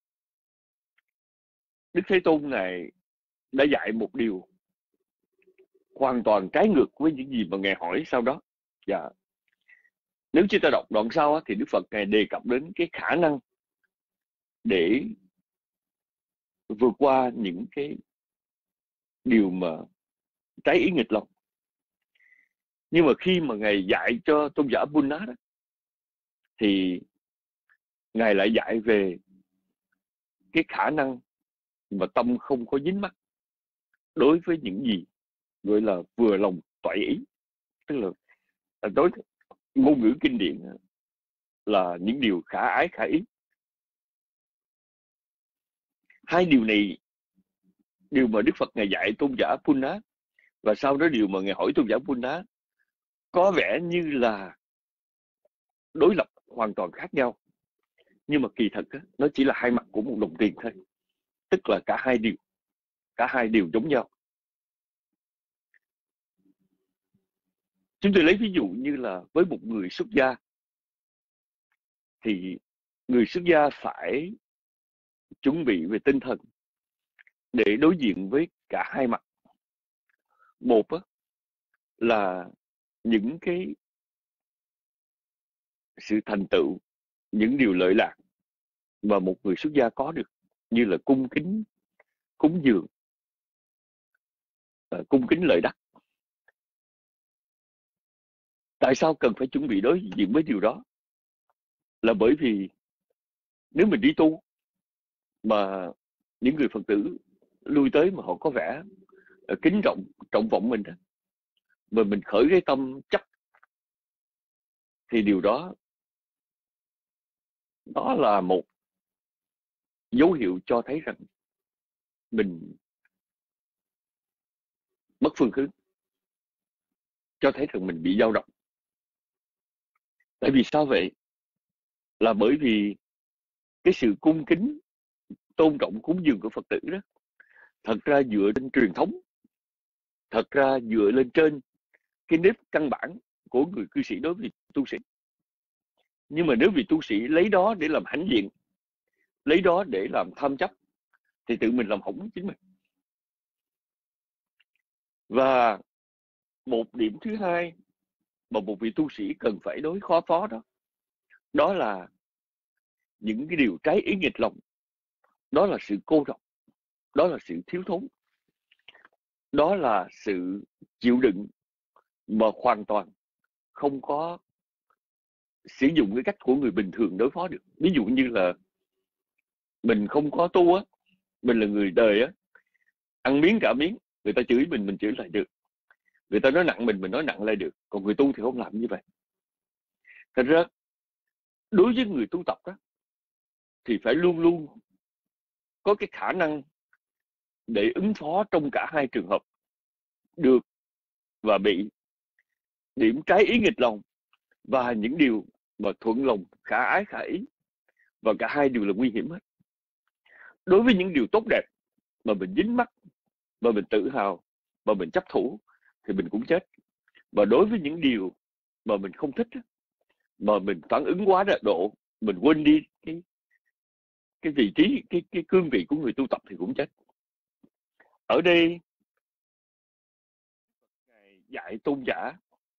Đức Thế Tôn ngài đã dạy một điều hoàn toàn trái ngược với những gì mà ngài hỏi sau đó. Và nếu chúng ta đọc đoạn sau thì Đức Phật ngài đề cập đến cái khả năng để vượt qua những cái điều mà trái ý nghịch lòng. Nhưng mà khi mà ngài dạy cho tôn giả Buddha đó thì ngài lại dạy về cái khả năng mà tâm không có dính mắc đối với những gì gọi là vừa lòng toại ý, tức là đối ngôn ngữ kinh điển là những điều khả ái khả ý. Hai điều này, điều mà Đức Phật ngài dạy tôn giả Buddha và sau đó điều mà ngài hỏi tôn giả Buddha, có vẻ như là đối lập hoàn toàn khác nhau, nhưng mà kỳ thực nó chỉ là hai mặt của một đồng tiền thôi, tức là cả hai điều giống nhau. Chúng tôi lấy ví dụ như là với một người xuất gia thì người xuất gia phải chuẩn bị về tinh thần để đối diện với cả hai mặt. Một là những cái sự thành tựu, những điều lợi lạc mà một người xuất gia có được, như là cung kính, cúng dường, cung kính lợi đắc. Tại sao cần phải chuẩn bị đối diện với điều đó? Là bởi vì nếu mình đi tu mà những người Phật tử lui tới mà họ có vẻ kính trọng vọng mình đó, mà mình khởi cái tâm chấp, thì điều đó là một dấu hiệu cho thấy rằng mình mất phương hướng, cho thấy rằng mình bị dao động. Tại vì sao vậy? Là bởi vì cái sự cung kính, tôn trọng, cúng dường của Phật tử đó thật ra dựa trên truyền thống, thật ra dựa lên trên cái nếp căn bản của người cư sĩ đối với tu sĩ. Nhưng mà nếu vị tu sĩ lấy đó để làm hãnh diện, lấy đó để làm tham chấp, thì tự mình làm hỏng chính mình. Và một điểm thứ hai mà một vị tu sĩ cần phải đối phó đó là những cái điều trái ý nghịch lòng, đó là sự cô độc, đó là sự thiếu thốn, đó là sự chịu đựng mà hoàn toàn không có sử dụng cái cách của người bình thường đối phó được. Ví dụ như là mình không có tu á, mình là người đời á, ăn miếng trả miếng, người ta chửi mình chửi lại được. Người ta nói nặng mình nói nặng lại được, còn người tu thì không làm như vậy. Thật ra đối với người tu tập đó thì phải luôn luôn có cái khả năng để ứng phó trong cả hai trường hợp, được và bị, điểm trái ý nghịch lòng và những điều mà thuận lòng khả ái khả ý, và cả hai đều là nguy hiểm hết. Đối với những điều tốt đẹp mà mình dính mắc, mà mình tự hào, mà mình chấp thủ thì mình cũng chết. Và đối với những điều mà mình không thích, mà mình phản ứng quá độ, mình quên đi cái vị trí, cái cương vị của người tu tập thì cũng chết. Ở đây Ngài dạy tôn giả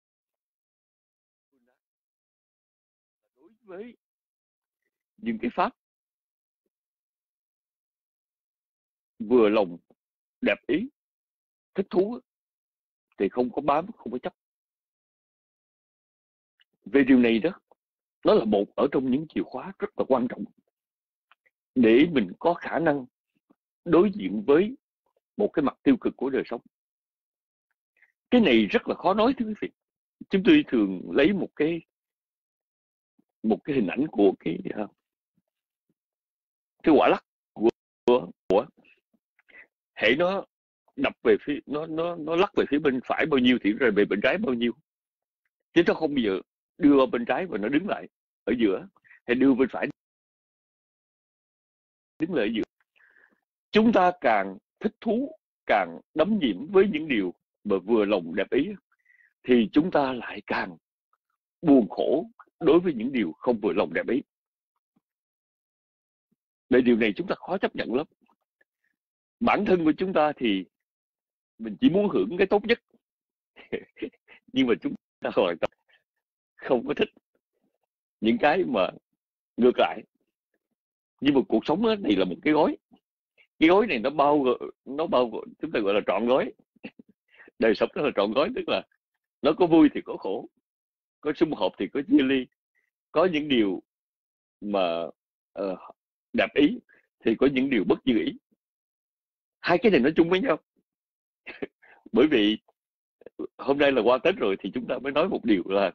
đối với những cái pháp vừa lòng, đẹp ý, thích thú thì không có bám, không có chấp. Về điều này đó, nó là một ở trong những chìa khóa rất là quan trọng để mình có khả năng đối diện với một cái mặt tiêu cực của đời sống. Cái này rất là khó nói thưa quý vị. Chúng tôi thường lấy một cái hình ảnh của cái quả lắc của hệ nó đập về phía, nó lắc về phía bên phải bao nhiêu thì rồi về bên trái bao nhiêu, chứ nó không bao giờ đưa bên trái và nó đứng lại ở giữa, hay đưa bên phải đứng lại ở giữa. Chúng ta càng thích thú, càng đắm nhiễm với những điều mà vừa lòng đẹp ý, thì chúng ta lại càng buồn khổ đối với những điều không vừa lòng đẹp ý. Để điều này chúng ta khó chấp nhận lắm. Bản thân của chúng ta thì mình chỉ muốn hưởng cái tốt nhất nhưng mà chúng ta hoàn toàn không có thích những cái mà ngược lại. Nhưng mà cuộc sống này là một cái gói. Cái gói này nó bao gồm chúng ta gọi là trọn gói. Đời sống đó là trọn gói, tức là nó có vui thì có khổ, có sum họp thì có chia ly, có những điều mà đẹp ý thì có những điều bất như ý. Hai cái này nó chung với nhau. Bởi vì hôm nay là qua Tết rồi thì chúng ta mới nói một điều là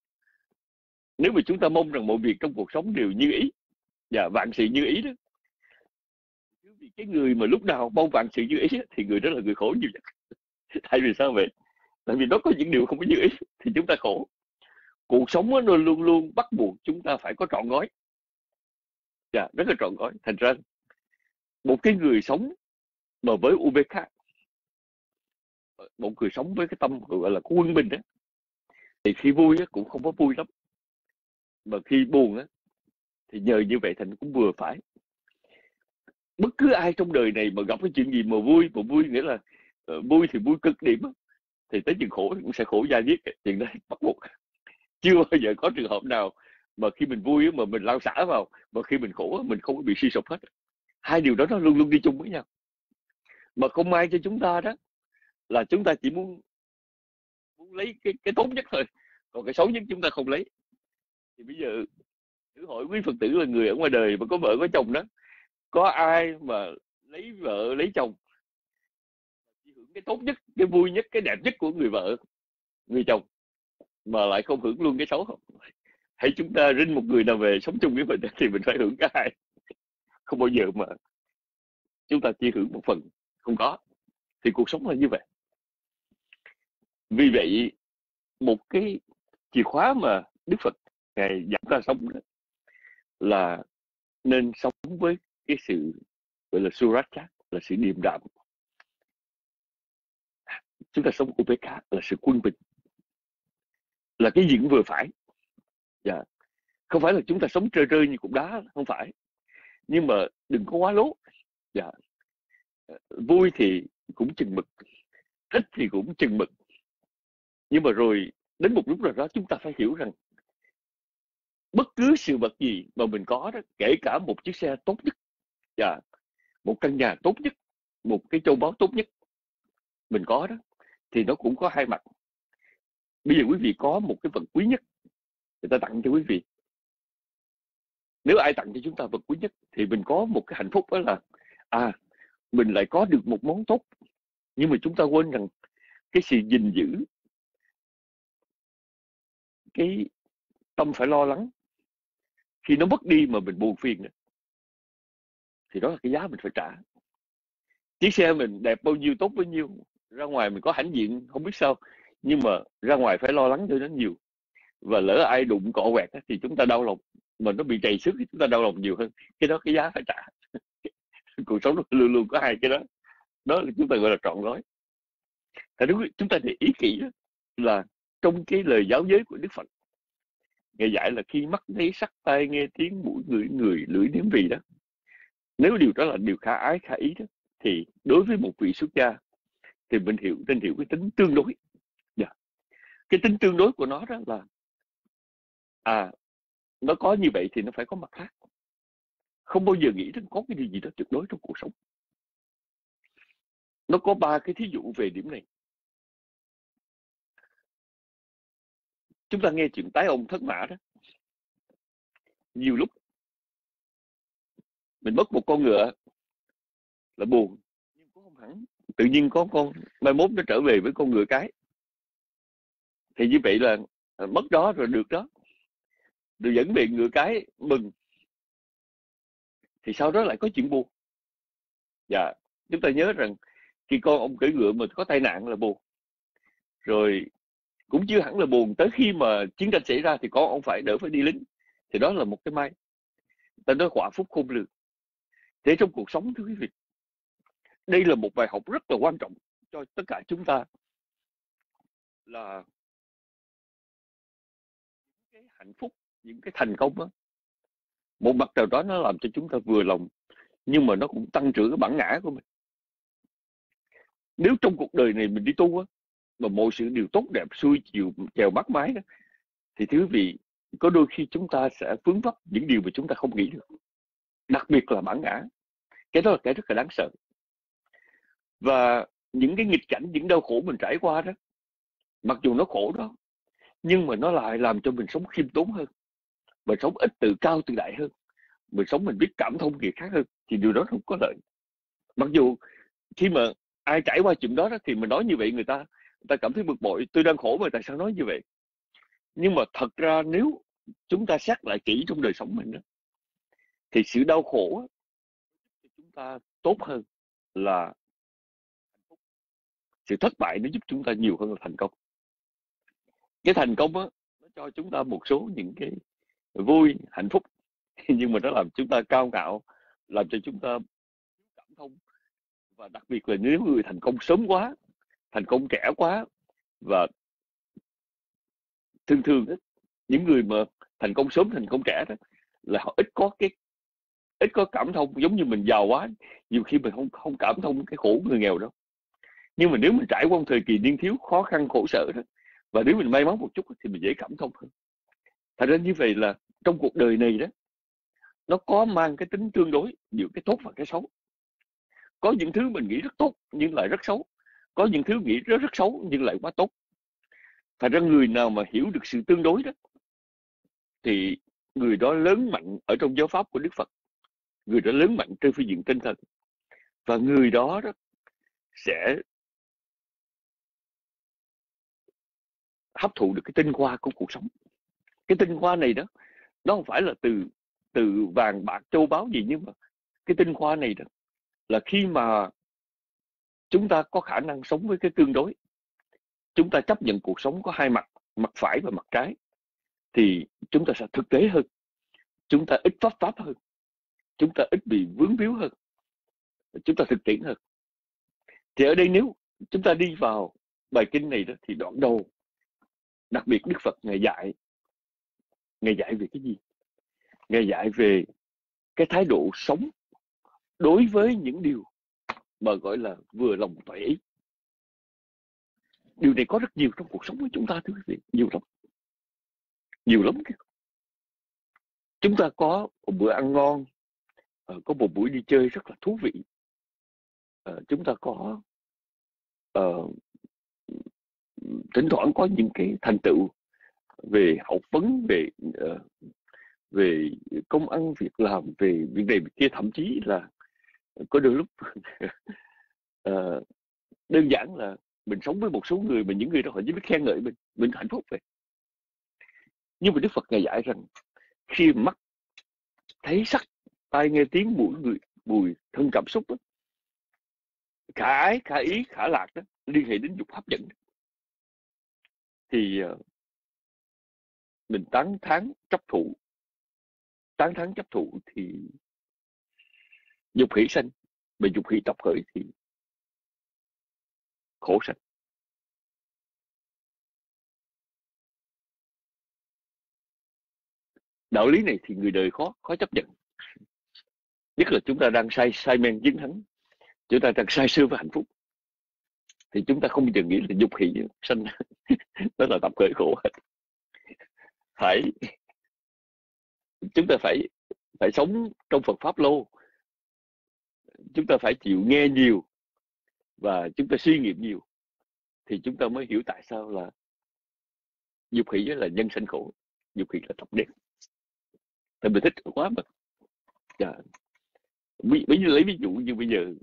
nếu mà chúng ta mong rằng mọi việc trong cuộc sống đều như ý và vạn sự như ý đó, vì cái người mà lúc nào mong vạn sự như ý thì người đó là người khổ nhiều nhất. Tại vì sao vậy? Tại vì nó có những điều không có như ý thì chúng ta khổ. Cuộc sống nó luôn luôn bắt buộc chúng ta phải có trọn gói, rất là trọn gói. Thành ra một cái người sống mà với UBK, một người sống với cái tâm gọi là quân bình đó, thì khi vui cũng không có vui lắm, mà khi buồn thì nhờ như vậy thành cũng vừa phải. Bất cứ ai trong đời này mà gặp cái chuyện gì mà vui nghĩa là vui thì vui cực điểm, thì tới chừng khổ thì cũng sẽ khổ da diết. Chuyện đấy bắt buộc. Chưa bao giờ có trường hợp nào mà khi mình vui mà mình lao xả vào, mà khi mình khổ mình không có bị suy sụp hết. Hai điều đó nó luôn luôn đi chung với nhau. Mà không ai cho chúng ta đó là chúng ta chỉ muốn lấy cái tốt nhất thôi, còn cái xấu nhất chúng ta không lấy. Thì bây giờ thử hỏi quý Phật tử là người ở ngoài đời mà có vợ có chồng đó, có ai mà lấy vợ lấy chồng chỉ hưởng cái tốt nhất, cái vui nhất, cái đẹp nhất của người vợ người chồng mà lại không hưởng luôn cái xấu không? Hãy chúng ta rinh một người nào về sống chung với mình thì mình phải hưởng cả hai. Không bao giờ mà chúng ta chỉ hưởng một phần, không có. Thì cuộc sống là như vậy. Vì vậy một cái chìa khóa mà Đức Phật Ngài dạy ta sống đó là nên sống với cái sự gọi là suracha, là sự điềm đạm. Chúng ta sống upeka là sự quân bình, là cái gì cũng vừa phải. Không phải là chúng ta sống trơ trơ như cục đá, không phải. Nhưng mà đừng có quá lố. Vui thì cũng chừng mực, thích thì cũng chừng mực. Nhưng mà rồi đến một lúc nào đó chúng ta phải hiểu rằng bất cứ sự vật gì mà mình có đó, kể cả một chiếc xe tốt nhất, một căn nhà tốt nhất, một cái châu báu tốt nhất mình có đó, thì nó cũng có hai mặt. Bây giờ quý vị có một cái vật quý nhất, người ta tặng cho quý vị. Nếu ai tặng cho chúng ta vật quý nhất thì mình có một cái hạnh phúc, đó là mình lại có được một món tốt. Nhưng mà chúng ta quên rằng cái sự gìn giữ cái tâm phải lo lắng. Khi nó mất đi mà mình buồn phiền thì đó là cái giá mình phải trả. Chiếc xe mình đẹp bao nhiêu, tốt bao nhiêu, ra ngoài mình có hãnh diện không biết sao, nhưng mà ra ngoài phải lo lắng cho nó nhiều. Và lỡ ai đụng cọ quẹt thì chúng ta đau lòng, mà nó bị trầy xước thì chúng ta đau lòng nhiều hơn. Cái đó cái giá phải trả. Cuộc sống luôn luôn có hai cái đó. Đó là chúng ta gọi là trọn gói. Thật đúng, chúng ta để ý kỹ đó, là trong cái lời giáo giới của Đức Phật, Ngài dạy là khi mắt thấy sắc, tai nghe tiếng, mũi ngửi người, lưỡi nếm vị đó, nếu điều đó là điều khả ái khả ý đó, thì đối với một vị xuất gia thì mình nên hiểu cái tính tương đối. Cái tính tương đối của nó đó là nó có như vậy thì nó phải có mặt khác. Không bao giờ nghĩ đến có cái điều gì đó tuyệt đối trong cuộc sống. Nó có 3 cái thí dụ về điểm này. Chúng ta nghe chuyện tái ông thất mã đó. Nhiều lúc mình mất một con ngựa là buồn, nhưng cũng không hẳn. Tự nhiên có con mai mốt nó trở về với con ngựa cái. Thì như vậy là mất đó rồi được đó. Rồi dẫn về ngựa cái mừng. Thì sau đó lại có chuyện buồn. Dạ, chúng ta nhớ rằng khi con ông cưỡi ngựa mà có tai nạn là buồn. Rồi cũng chưa hẳn là buồn, tới khi mà chiến tranh xảy ra thì con ông phải đi lính. Thì đó là một cái may. Ta nói quả phúc khôn lường. Thế trong cuộc sống, thưa quý vị, đây là một bài học rất là quan trọng cho tất cả chúng ta, là những cái hạnh phúc, những cái thành công đó, một mặt nào đó nó làm cho chúng ta vừa lòng, nhưng mà nó cũng tăng trưởng cái bản ngã của mình. Nếu trong cuộc đời này mình đi tu á, mà mọi sự đều tốt đẹp, xuôi chiều, chèo bắt mái đó, thì thưa quý vị, có đôi khi chúng ta sẽ vướng vấp những điều mà chúng ta không nghĩ được. Đặc biệt là bản ngã. Cái đó là cái rất là đáng sợ. Và những cái nghịch cảnh, những đau khổ mình trải qua đó, mặc dù nó khổ đó, nhưng mà nó lại làm cho mình sống khiêm tốn hơn, mình sống ít tự cao tự đại hơn, mình sống mình biết cảm thông người khác hơn, thì điều đó không có lợi. Mặc dù khi mà ai trải qua chuyện đó, thì mình nói như vậy người ta cảm thấy bực bội, tôi đang khổ mà tại sao nói như vậy. Nhưng mà thật ra nếu chúng ta xét lại kỹ trong đời sống mình đó, thì sự đau khổ giúp chúng ta tốt hơn là sự thất bại, nó giúp chúng ta nhiều hơn là thành công. Cái thành công á, nó cho chúng ta một số những cái vui, hạnh phúc, nhưng mà nó làm chúng ta cao ngạo, làm cho chúng ta cảm thông. Và đặc biệt là nếu người thành công sớm quá, thành công trẻ quá, và thường đó, những người mà thành công sớm, thành công trẻ đó, là họ ít có cảm thông. Giống như mình giàu quá, nhiều khi mình không cảm thông cái khổ người nghèo đâu. Nhưng mà nếu mình trải qua một thời kỳ niên thiếu khó khăn khổ sở đó, và nếu mình may mắn một chút thì mình dễ cảm thông hơn. Thật ra như vậy là trong cuộc đời này đó, nó có mang cái tính tương đối giữa cái tốt và cái xấu. Có những thứ mình nghĩ rất tốt nhưng lại rất xấu, có những thứ nghĩ rất xấu nhưng lại quá tốt. Thật ra người nào mà hiểu được sự tương đối đó, thì người đó lớn mạnh ở trong giáo pháp của Đức Phật, người đó lớn mạnh trên phương diện tinh thần, và người đó sẽ hấp thụ được cái tinh hoa của cuộc sống. Cái tinh hoa này đó, nó không phải là từ vàng bạc châu báu gì, nhưng mà cái tinh hoa này đó là khi mà chúng ta có khả năng sống với cái tương đối, chúng ta chấp nhận cuộc sống có hai mặt, mặt phải và mặt trái, thì chúng ta sẽ thực tế hơn, chúng ta ít pháp hơn, chúng ta ít bị vướng víu hơn, chúng ta thực tiễn hơn. Thì ở đây nếu chúng ta đi vào bài kinh này đó, thì đoạn đầu đặc biệt Đức Phật Ngài dạy về cái gì? Ngài dạy về cái thái độ sống đối với những điều mà gọi là vừa lòng toại ý. Điều này có rất nhiều trong cuộc sống của chúng ta, thưa quý vị, nhiều lắm. Chúng ta có một bữa ăn ngon, có một buổi đi chơi rất là thú vị, chúng ta có thỉnh thoảng có những cái thành tựu về học vấn, về công ăn việc làm, về việc này việc kia, thậm chí là có đôi lúc đơn giản là mình sống với một số người mà những người đó họ chỉ biết khen ngợi mình hạnh phúc vậy. Nhưng mà Đức Phật Ngài dạy rằng khi mắt thấy sắc, tai nghe tiếng, mũi mùi, thân cảm xúc đó, khả ái, khả ý, khả lạc đó, liên hệ đến dục hấp dẫn đó, thì mình tán thán chấp thủ thì dục hỷ sanh, mà dục hỷ tập khởi thì khổ sanh. Đạo lý này thì người đời khó chấp nhận, nhất là chúng ta đang say men chiến thắng, chúng ta đang say sưa với hạnh phúc, thì chúng ta không bao giờ nghĩ là dục hỷ sanh đó là tập khởi khổ hết. Chúng ta phải sống trong Phật pháp lâu, chúng ta phải chịu nghe nhiều và chúng ta suy nghiệm nhiều, thì chúng ta mới hiểu tại sao là dục hỷ là nhân sanh khổ, dục hỷ là tập đen. Tại mình thích quá mà. Lấy ví dụ như bây giờ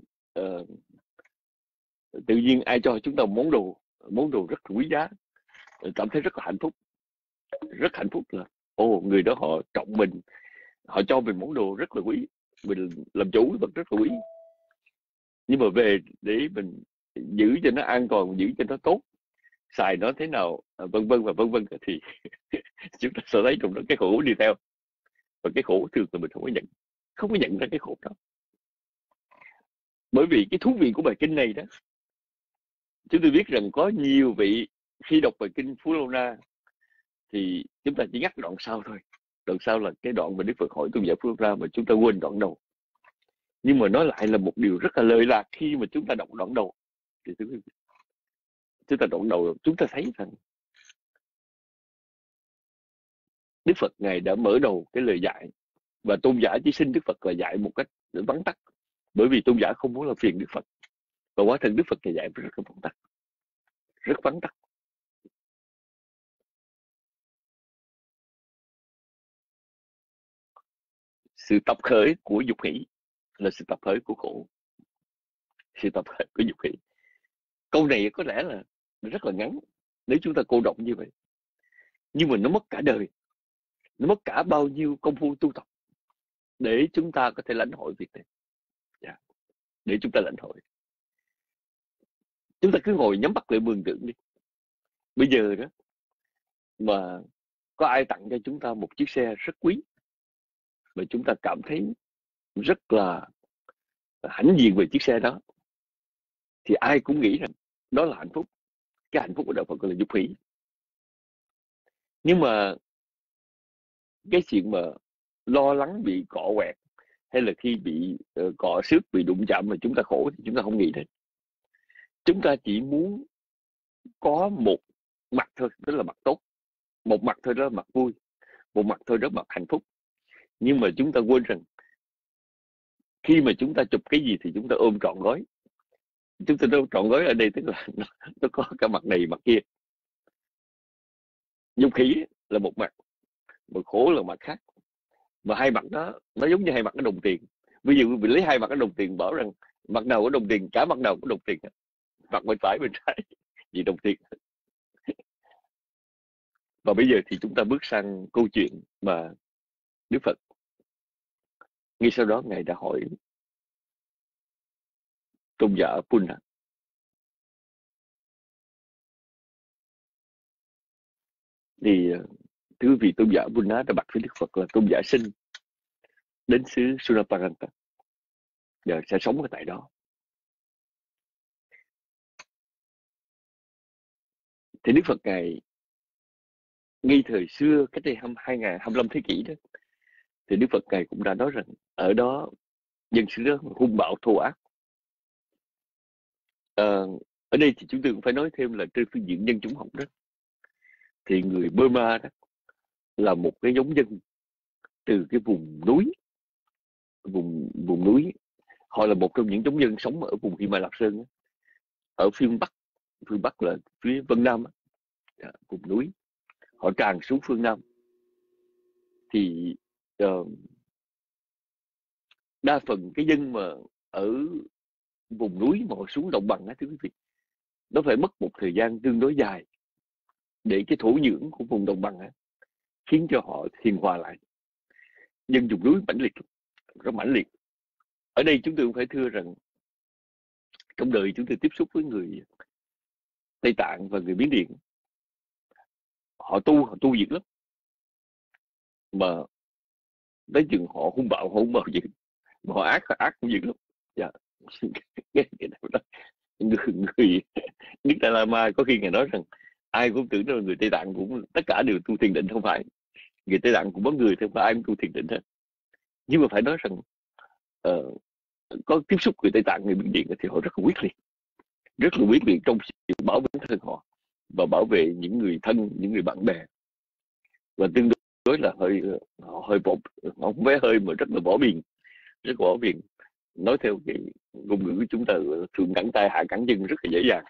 tự nhiên ai cho chúng ta món đồ rất quý giá, cảm thấy rất là hạnh phúc là người đó họ trọng mình, họ cho mình món đồ rất là quý, mình làm chủ vật rất là quý. Nhưng mà về để mình giữ cho nó an toàn, giữ cho nó tốt, xài nó thế nào, vân vân thì chúng ta sẽ thấy trong đó cái khổ đi theo, và cái khổ thường là mình không có nhận ra cái khổ đó. Bởi vì cái thú vị của bài kinh này đó, chúng tôi biết rằng có nhiều vị khi đọc bài kinh Phú Lâu Na thì chúng ta chỉ ngắt đoạn sau thôi. Đoạn sau là cái đoạn mà Đức Phật hỏi tôn giả Phú Lâu Na mà chúng ta quên đoạn đầu. Nhưng mà nó lại là một điều rất là lợi lạc khi mà chúng ta đọc đoạn đầu. Thì chúng ta đoạn đầu, chúng ta thấy rằng Đức Phật Ngài đã mở đầu cái lời dạy, và tôn giả chỉ xin Đức Phật là dạy một cách vắn tắt, bởi vì tôn giả không muốn làm phiền Đức Phật. Và quả thật Đức Phật Ngài dạy rất là vắn tắt, rất vắn tắt. Sự tập khởi của dục hỷ là sự tập khởi của khổ. Sự tập khởi của dục hỷ. Câu này có lẽ là rất là ngắn nếu chúng ta cô đọng như vậy, nhưng mà nó mất cả đời, nó mất cả bao nhiêu công phu tu tập để chúng ta có thể lãnh hội việc này. Để chúng ta lãnh hội. Chúng ta cứ ngồi nhắm mắt lại mường tượng đi. Bây giờ đó mà có ai tặng cho chúng ta một chiếc xe rất quý, mà chúng ta cảm thấy rất là hãnh diện về chiếc xe đó, thì ai cũng nghĩ rằng đó là hạnh phúc. Cái hạnh phúc của đạo Phật gọi là dục hỷ. Nhưng mà cái chuyện mà lo lắng bị cọ quẹt, hay là khi bị cọ xước, bị đụng chạm mà chúng ta khổ, thì chúng ta không nghĩ đến. Chúng ta chỉ muốn có một mặt thôi, đó là mặt tốt. Một mặt thôi, đó là mặt vui. Một mặt thôi, đó là mặt hạnh phúc. Nhưng mà chúng ta quên rằng khi mà chúng ta chụp cái gì thì chúng ta ôm trọn gói. Chúng ta đâu trọn gói ở đây tức là nó có cả mặt này mặt kia. Dục hỷ là một mặt, mà khổ là mặt khác. Mà hai mặt đó nó giống như hai mặt cái đồng tiền. Ví dụ mình lấy hai mặt cái đồng tiền, bảo rằng mặt nào có đồng tiền, cả mặt nào có đồng tiền, mặt bên phải bên trái vì đồng tiền. Và bây giờ thì chúng ta bước sang câu chuyện mà Đức Phật ngay sau đó Ngài đã hỏi tôn giả Punna. Thì thưa vị tôn giả Punna đã bạch với Đức Phật là tôn giả sinh đến xứ Sunaparanta, giờ sẽ sống ở tại đó. Thì Đức Phật Ngài ngay thời xưa, cách đây 25 thế kỷ đó, thì Đức Phật Ngài cũng đã nói rằng ở đó dân xứ đó hung bạo thô ác. Ở đây thì chúng tôi cũng phải nói thêm là trên phương diện nhân chủng học đó, thì người Burma đó là một cái giống dân từ cái vùng núi. Họ là một trong những giống dân sống ở vùng Hy-ma-lạp Sơn đó. Ở phương Bắc là phía Vân Nam, vùng núi. Họ tràn xuống phương Nam. Thì đa phần cái dân mà ở vùng núi mà họ xuống đồng bằng á, thưa quý vị, nó phải mất một thời gian tương đối dài để cái thổ nhưỡng của vùng đồng bằng khiến cho họ hiền hòa lại. Dân vùng núi mãnh liệt, rất mãnh liệt. Ở đây chúng tôi cũng phải thưa rằng trong đời chúng tôi tiếp xúc với người Tây Tạng và người Miến Điện, họ tu dữ lắm, mà tới chừng họ hung bạo dữ, mà họ ác cũng dữ lắm. Dạ. người Đức Đạt Lai Ma có khi ngài nói rằng ai cũng tưởng rằng người Tây Tạng cũng tất cả đều tu thiền định, không phải. Người Tây Tạng cũng có người, không phải ai cũng tu thiền định hết. Nhưng mà phải nói rằng có tiếp xúc người Tây Tạng, người Miến Điện thì họ rất là quyết liệt trong sự bảo vệ thân họ và bảo vệ những người thân, những người bạn bè, và tương đối là họ không phải hơi mà rất là bỏ biển, nói theo cái ngôn ngữ của chúng ta, thượng cẳng tay hạ cẳng chân rất là dễ dàng.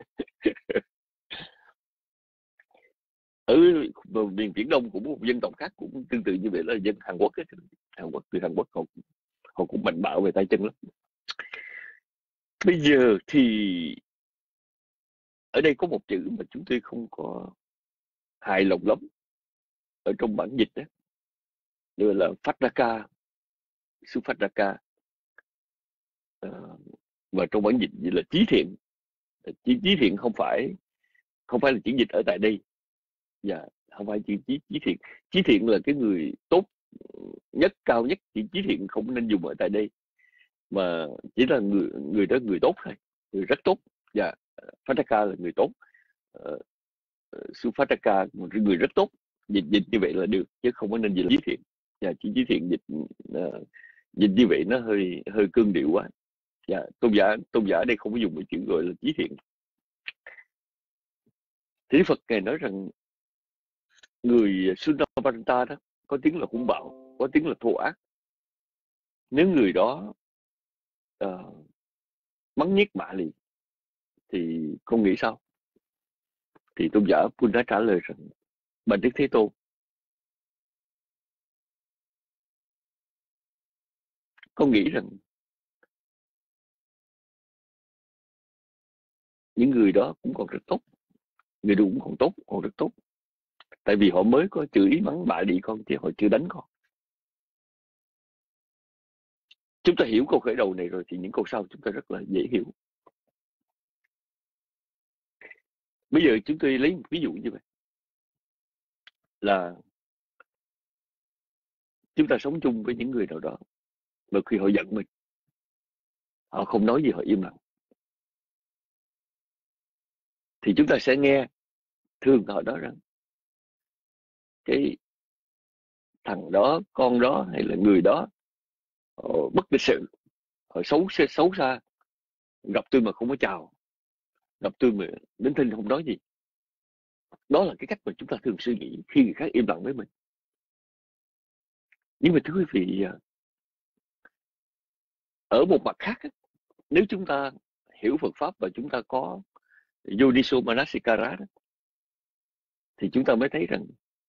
Ở miền Viễn Đông cũng có một dân tộc khác cũng tương tự như vậy, là dân Hàn Quốc. Người Hàn Quốc họ cũng mạnh bạo về tay chân lắm. Bây giờ thì ở đây có một chữ mà chúng tôi không có hài lòng lắm ở trong bản dịch đó, gọi là Phadaka, sư Phadaka, và trong bản dịch là chí thiện. Chí thiện không phải là chữ dịch ở tại đây. Dạ, không phải chữ chí thiện. Chí thiện là cái người tốt nhất, cao nhất. Chữ chí thiện không nên dùng ở tại đây, mà chỉ là người đó người tốt thôi, người rất tốt. Dạ, Phadaka là người tốt. Sư Phadaka một người rất tốt. Dịch như vậy là được, chứ không có nên dịch là chí thiện. Dạ, chữ chí thiện dịch như vậy nó hơi cương điệu quá. Dạ, tôn giả ở đây không có dùng cái chữ gọi là chí thiện. Thì Phật ngài nói rằng người Sunaparanta đó có tiếng là hung bạo, có tiếng là thô ác. Nếu người đó mắng nhiếc mạ liền thì không nghĩ sao? Thì tôn giả Pun đã trả lời rằng: Bạch Đức Thế Tôn, con nghĩ rằng những người đó cũng còn rất tốt, người đó cũng còn rất tốt. Tại vì họ mới có chửi mắng bạ đi con, chứ họ chưa đánh con. Chúng ta hiểu câu khởi đầu này rồi thì những câu sau chúng ta rất là dễ hiểu. Bây giờ chúng tôi lấy một ví dụ như vậy, là chúng ta sống chung với những người nào đó, mà khi họ giận mình, họ không nói gì, họ im lặng, thì chúng ta sẽ nghe thường họ nói rằng cái thằng đó, con đó, hay là người đó họ bất lịch sự, họ xấu xa, gặp tôi mà không có chào, gặp tôi mà đến thinh không nói gì. Đó là cái cách mà chúng ta thường suy nghĩ khi người khác im lặng với mình. Nhưng mà thưa quý vị, ở một mặt khác, nếu chúng ta hiểu Phật Pháp và chúng ta có Yoniso Manasikara, thì chúng ta mới thấy rằng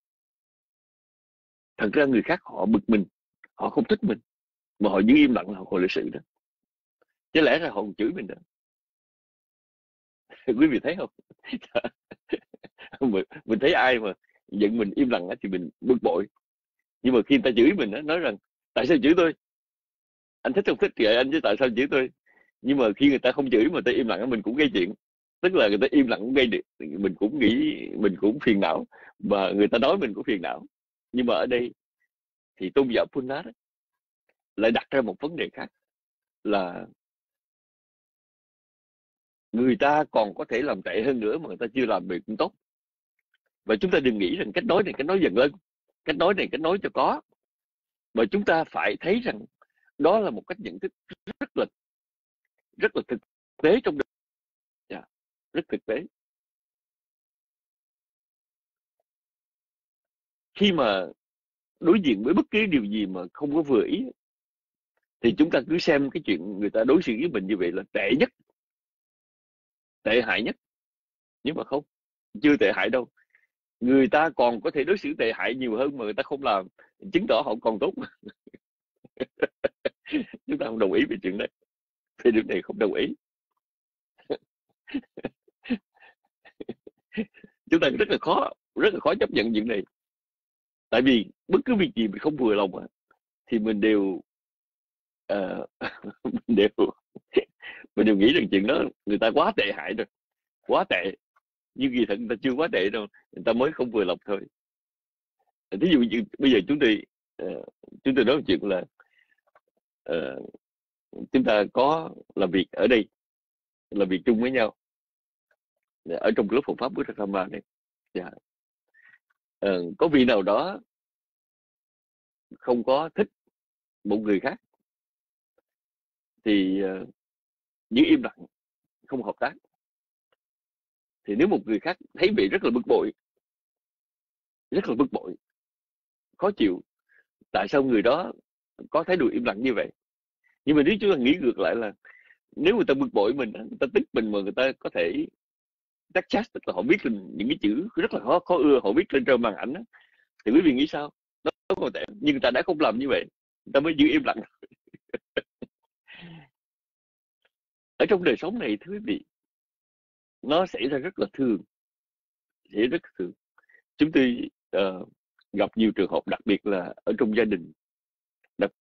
thật ra người khác họ bực mình, họ không thích mình, mà họ giữ im lặng là họ còn lịch sự đó. Chứ lẽ ra họ còn chửi mình đó. Quý vị thấy không? Mình thấy ai mà giận mình im lặng thì mình bực bội. Nhưng mà khi người ta chửi mình nói rằng tại sao chửi tôi? Anh thích không thích thì anh, chứ tại sao chửi tôi? Nhưng mà khi người ta không chửi mà người ta im lặng, mình cũng gây chuyện. Tức là người ta im lặng cũng gây được, mình cũng nghĩ, mình cũng phiền não, và người ta nói mình cũng phiền não. Nhưng mà ở đây thì tôn giả Punat lại đặt ra một vấn đề khác, là người ta còn có thể làm tệ hơn nữa mà người ta chưa làm việc cũng tốt. Và chúng ta đừng nghĩ rằng cách nói này cách nói dần lên, cách nói này cách nói cho có, mà chúng ta phải thấy rằng đó là một cách nhận thức rất là thực tế trong đời. Yeah, rất thực tế. Khi mà đối diện với bất cứ điều gì mà không có vừa ý, thì chúng ta cứ xem cái chuyện người ta đối xử với mình như vậy là tệ nhất, tệ hại nhất. Nhưng mà không, chưa tệ hại đâu. Người ta còn có thể đối xử tệ hại nhiều hơn mà người ta không làm, chứng tỏ họ còn tốt. Chúng ta không đồng ý với chuyện đấy. Thì điều này không đồng ý. Chúng ta rất là khó chấp nhận chuyện này. Tại vì bất cứ việc gì mình không vừa lòng thì mình đều mình đều mình đều nghĩ rằng chuyện đó người ta quá tệ hại rồi, quá tệ. Nhưng kỳ thật người ta chưa quá tệ đâu, người ta mới không vừa lòng thôi. Thí dụ như bây giờ chúng tôi nói một chuyện là chúng ta có làm việc ở đây, làm việc chung với nhau ở trong lớp Phật pháp Bút Tham Ma này. Dạ. Có vị nào đó không có thích một người khác thì giữ im lặng, không hợp tác. Thì nếu một người khác thấy vậy rất là bực bội, khó chịu, tại sao người đó có thái độ im lặng như vậy. Nhưng mà nếu chúng ta nghĩ ngược lại là nếu người ta bực bội mình, người ta tức mình mà người ta có thể tắt chat, tức là họ viết lên những cái chữ rất là khó ưa, họ viết lên trên màn ảnh đó, thì quý vị nghĩ sao? Nó không tệ, nhưng người ta đã không làm như vậy, người ta mới giữ im lặng. Ở trong đời sống này thưa quý vị, nó xảy ra rất là thường, chúng tôi gặp nhiều trường hợp, đặc biệt là ở trong gia đình, đặc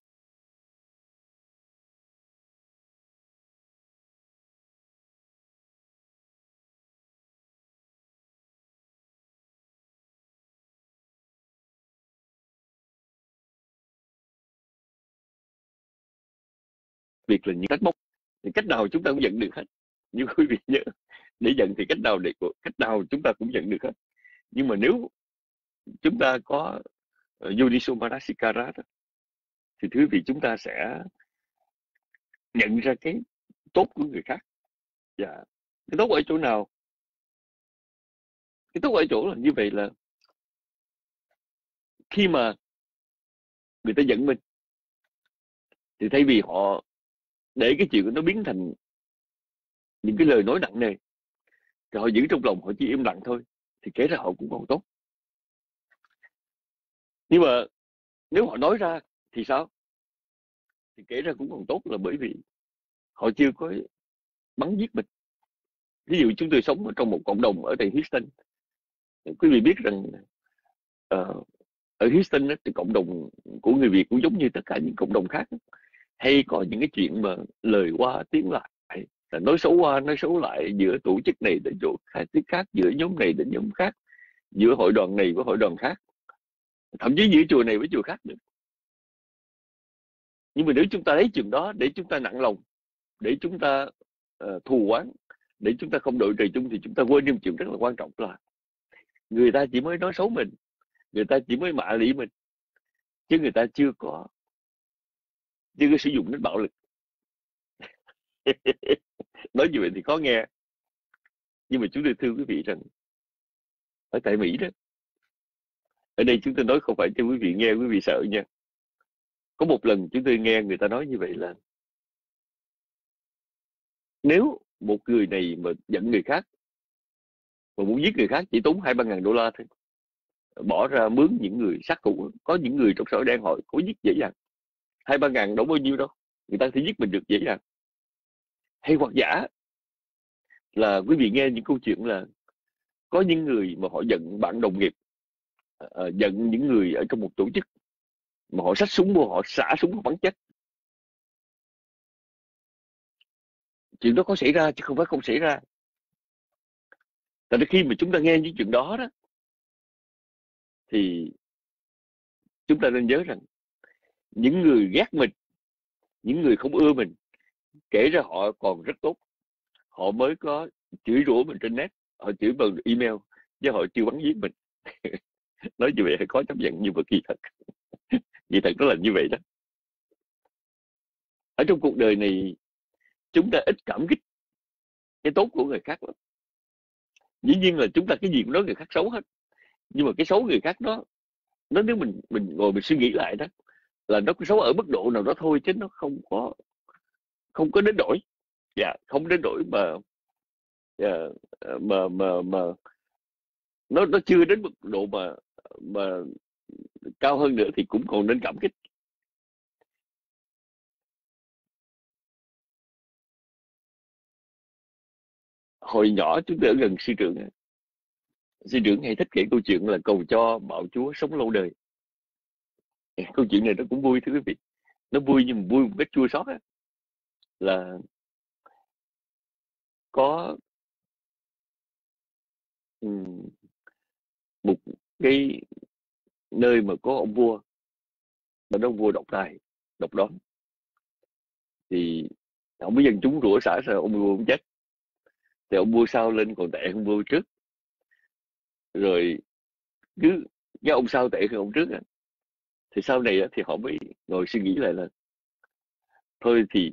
biệt là những trách móc. Thì cách nào chúng ta cũng giận được hết, nhưng quý vị nhớ, để giận thì cách nào chúng ta cũng giận được hết. Nhưng mà nếu chúng ta có Yoniso Manasikara thì thứ vị chúng ta sẽ nhận ra cái tốt của người khác. Và cái tốt ở chỗ nào? Cái tốt ở chỗ là như vậy, là khi mà người ta giận mình thì thay vì họ để cái chuyện nó biến thành những cái lời nói nặng nề thì họ giữ trong lòng, họ chỉ im lặng thôi, thì kể ra họ cũng còn tốt. Nhưng mà nếu họ nói ra thì sao? Thì kể ra cũng còn tốt, là bởi vì họ chưa có bắn giết mình. Ví dụ chúng tôi sống ở trong một cộng đồng ở tại Houston. Quý vị biết rằng ở Houston thì cộng đồng của người Việt cũng giống như tất cả những cộng đồng khác, hay có những cái chuyện mà lời qua tiếng lại, là nói xấu qua nói xấu lại, giữa tổ chức này đến chỗ khác, giữa nhóm này đến nhóm khác, giữa hội đoàn này với hội đoàn khác, thậm chí giữa chùa này với chùa khác nữa. Nhưng mà nếu chúng ta lấy chuyện đó để chúng ta nặng lòng, để chúng ta thù oán, để chúng ta không đội trời chung, thì chúng ta quên đi một chuyện rất là quan trọng, là người ta chỉ mới nói xấu mình, người ta chỉ mới mạ lị mình, chứ người ta chưa có sử dụng đến bạo lực. Nói như vậy thì khó nghe, nhưng mà chúng tôi thưa quý vị rằng ở tại Mỹ đó, ở đây chúng tôi nói không phải cho quý vị nghe quý vị sợ nha. Có một lần chúng tôi nghe người ta nói như vậy là nếu một người này mà giận người khác, mà muốn giết người khác, chỉ tốn 2-3 ngàn đô la thôi, bỏ ra mướn những người sát thủ. Có những người trong xã hội đen họ có giết dễ dàng, 2-3 ngàn đâu bao nhiêu đâu, người ta sẽ giết mình được dễ dàng. Hay hoặc giả là quý vị nghe những câu chuyện là có những người mà họ giận bạn đồng nghiệp, giận những người ở trong một tổ chức, mà họ xách súng vô, họ xả súng, họ bắn chết. Chuyện đó có xảy ra chứ không phải không xảy ra. Tại vì khi mà chúng ta nghe những chuyện đó thì chúng ta nên nhớ rằng những người ghét mình, những người không ưa mình, kể ra họ còn rất tốt, họ mới có chửi rủa mình trên net, họ chửi bằng email, chứ họ chưa bắn giết mình. Nói như vậy hay khó chấp nhận, nhưng mà kỳ thật nó là như vậy đó. Ở trong cuộc đời này chúng ta ít cảm kích cái tốt của người khác lắm. Dĩ nhiên là chúng ta cái gì cũng nói người khác xấu hết, nhưng mà cái xấu người khác đó, nó nếu mình ngồi mình suy nghĩ lại đó, là nó có xấu ở mức độ nào đó thôi, chứ nó không có đến nỗi, không đến nỗi mà nó chưa đến mức độ mà cao hơn nữa thì cũng còn nên cảm kích. Hồi nhỏ chúng tôi ở gần sư trưởng, Sư trưởng hay thích kể câu chuyện là cầu cho bạo chúa sống lâu đời. Câu chuyện này nó cũng vui thưa quý vị. Nó vui nhưng mà vui một cách chua xót á. Là có một cái nơi mà có ông vua, mà ông vua độc tài, độc đoán, thì không biết dân chúng rủa xả sao ông vua không chết, thì ông vua sau lên còn tệ hơn vua trước. Rồi cứ cái ông sau tệ hơn ông trước á, thì sau này á, thì họ mới ngồi suy nghĩ lại là thôi thì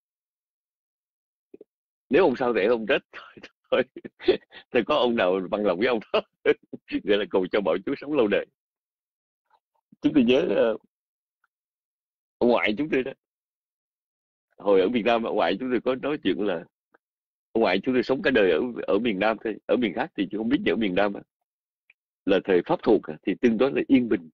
nếu ông sau tệ hơn ông chết thôi thì có ông nào bằng lòng với ông đó. Gọi là cầu cho bạo chúa sống lâu đời. Chúng tôi nhớ ông ngoại chúng tôi đó, hồi ở Việt Nam ông ngoại chúng tôi có nói chuyện là ông ngoại chúng tôi sống cả đời ở miền Nam thôi, ở miền khác thì chứ không biết. Nhưng ở miền Nam là thời Pháp thuộc thì tương đối là yên bình,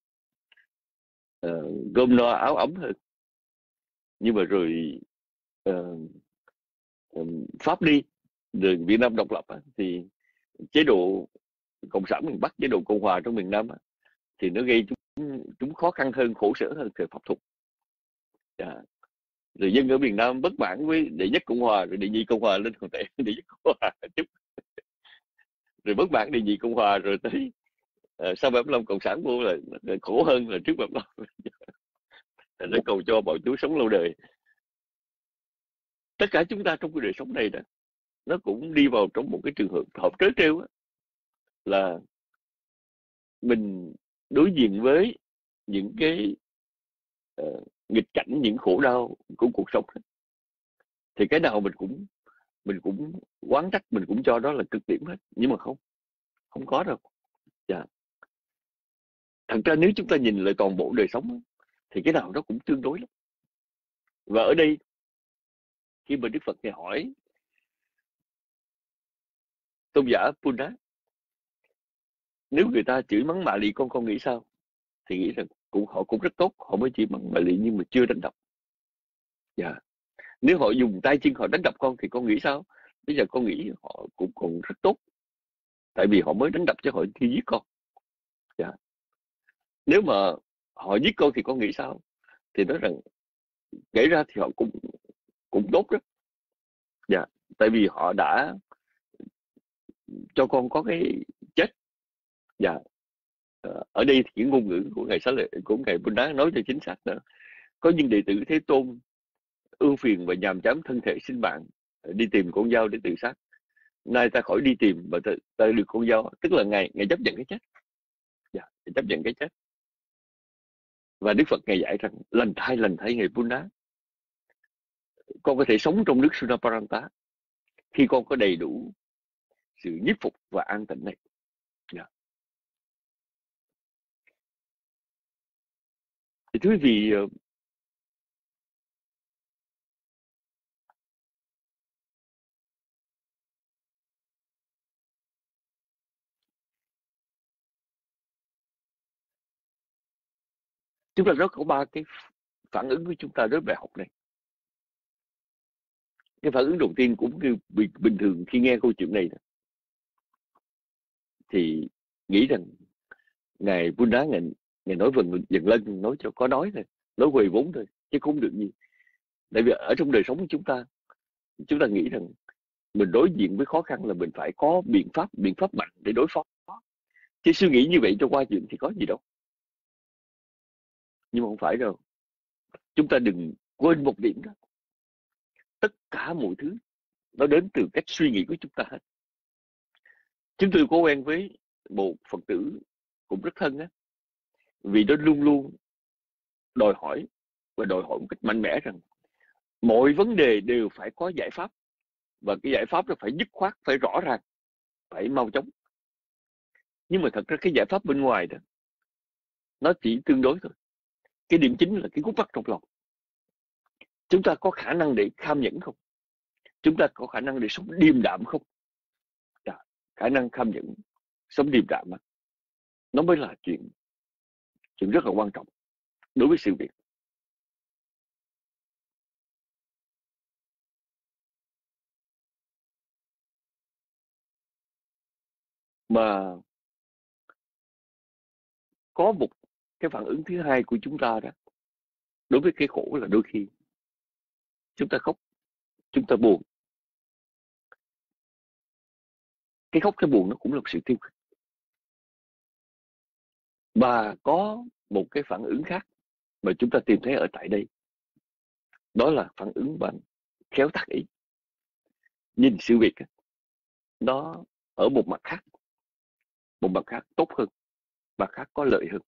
cơm no áo ấm hơn. Nhưng mà rồi ờ, Pháp đi, rồi Việt Nam độc lập thì chế độ cộng sản miền Bắc, chế độ cộng hòa trong miền Nam thì nó gây chúng khó khăn hơn, khổ sở hơn thời Pháp thuộc. Rồi dân ở miền Nam bất mãn với đệ nhất cộng hòa, rồi đệ nhị cộng hòa lên còn tệ đệ nhất cộng hòa chút, rồi bất mãn đệ nhị cộng hòa, rồi tới sau 75 cộng sản vô là khổ hơn là trước 75. Nó cầu cho bạo chúa sống lâu đời. Tất cả chúng ta trong cái đời sống này đó, nó cũng đi vào trong một cái trường hợp trớ trêu á, là mình đối diện với những cái nghịch cảnh, những khổ đau của cuộc sống đó. Thì cái nào mình cũng oán trách, mình cũng cho đó là cực điểm hết, nhưng mà không có đâu. Dạ. Thật ra nếu chúng ta nhìn lại toàn bộ đời sống thì cái nào nó cũng tương đối lắm. Và ở đây khi mà Đức Phật này hỏi tôn giả Puna, nếu người ta chửi mắng mạ lị con nghĩ sao, thì nghĩ rằng họ cũng rất tốt, họ mới chỉ mắng mạ lị nhưng mà chưa đánh đập. Dạ. Nếu họ dùng tay chân họ đánh đập con thì con nghĩ sao? Bây giờ con nghĩ họ cũng còn rất tốt, tại vì họ mới đánh đập chứ họ chưa giết con. Dạ. Nếu mà họ giết con thì con nghĩ sao? Thì nói rằng kể ra thì họ cũng tốt đó. Dạ. Tại vì họ đã cho con có cái chết. Dạ. Ở đây thì cái ngôn ngữ của ngài Xá Lợi, của ngài Bunda nói cho chính xác nữa. Có những đệ tử Thế Tôn ưu phiền và nhàm chán thân thể sinh mạng, đi tìm con dao để tự sát. Nay ta khỏi đi tìm mà ta được con dao, tức là ngài chấp nhận cái chết. Dạ, chấp nhận cái chết. Và Đức Phật ngài dạy rằng lành thay ngài Bunda, con có thể sống trong nước Sunaparanta khi con có đầy đủ sự nhiếp phục và an tịnh này. Dạ. Thì thưa quý vị, chúng ta rất có ba cái phản ứng của chúng ta đối với bài học này. Cái phản ứng đầu tiên cũng như bình thường khi nghe câu chuyện này thì nghĩ rằng ngài Buddha ngài nói dần lên, nói cho có nói thôi, nói quầy vốn thôi chứ không được gì. Tại vì ở trong đời sống của chúng ta nghĩ rằng mình đối diện với khó khăn là mình phải có biện pháp mạnh để đối phó, chứ suy nghĩ như vậy cho qua chuyện thì có gì đâu. Nhưng mà không phải đâu. Chúng ta đừng quên một điểm đó, tất cả mọi thứ nó đến từ cách suy nghĩ của chúng ta hết. Chúng tôi có quen với một Phật tử cũng rất thân á, vì nó luôn luôn đòi hỏi một cách mạnh mẽ rằng mọi vấn đề đều phải có giải pháp, và cái giải pháp nó phải dứt khoát, phải rõ ràng, phải mau chóng. Nhưng mà thật ra cái giải pháp bên ngoài đó nó chỉ tương đối thôi. Cái điểm chính là cái khúc mắc trong lòng. Chúng ta có khả năng để kham nhẫn không? Chúng ta có khả năng để sống điềm đạm không? Khả năng kham nhẫn, sống điềm đạm nó mới là chuyện rất là quan trọng đối với sự việc. Mà có một cái phản ứng thứ hai của chúng ta đó. Đối với cái khổ là đôi khi chúng ta khóc, chúng ta buồn. Cái khóc, cái buồn nó cũng là một sự tiêu cực. Và có một cái phản ứng khác mà chúng ta tìm thấy ở tại đây. Đó là phản ứng bằng khéo tác ý. Nhìn sự việc nó ở một mặt khác. Một mặt khác tốt hơn, mặt khác có lợi hơn.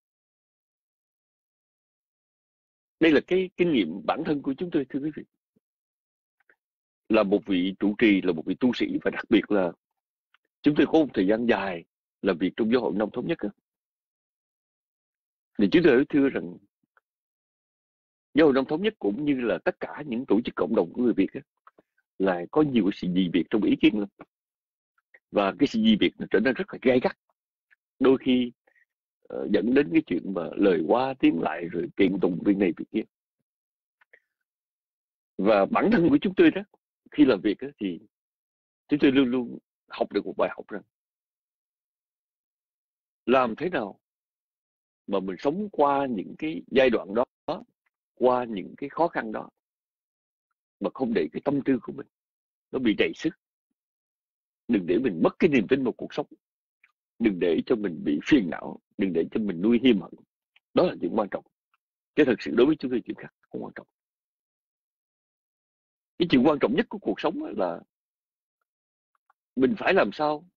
Đây là cái kinh nghiệm bản thân của chúng tôi, thưa quý vị. Là một vị trụ trì, là một vị tu sĩ, và đặc biệt là chúng tôi có một thời gian dài làm việc trong giáo hội Nông Thống Nhất. Thì chúng tôi phải thưa rằng giáo hội Nông Thống Nhất cũng như là tất cả những tổ chức cộng đồng của người Việt là có nhiều sự dị biệt trong ý kiến lắm. Và cái sự dị biệt nó trở nên rất là gay gắt. Đôi khi dẫn đến cái chuyện mà lời qua tiếng lại, rồi kiện tụng việc này việc kia. Và bản thân của chúng tôi đó, khi làm việc đó, thì chúng tôi luôn luôn học được một bài học rằng làm thế nào mà mình sống qua những cái giai đoạn đó, qua những cái khó khăn đó, mà không để cái tâm tư của mình nó bị đầy sức. Đừng để mình mất cái niềm tin vào cuộc sống. Đừng để cho mình bị phiền não. Đừng để cho mình nuôi hiềm hận. Đó là chuyện quan trọng. Cái thật sự đối với chúng tôi chuyện khác không quan trọng. Cái chuyện quan trọng nhất của cuộc sống là mình phải làm sao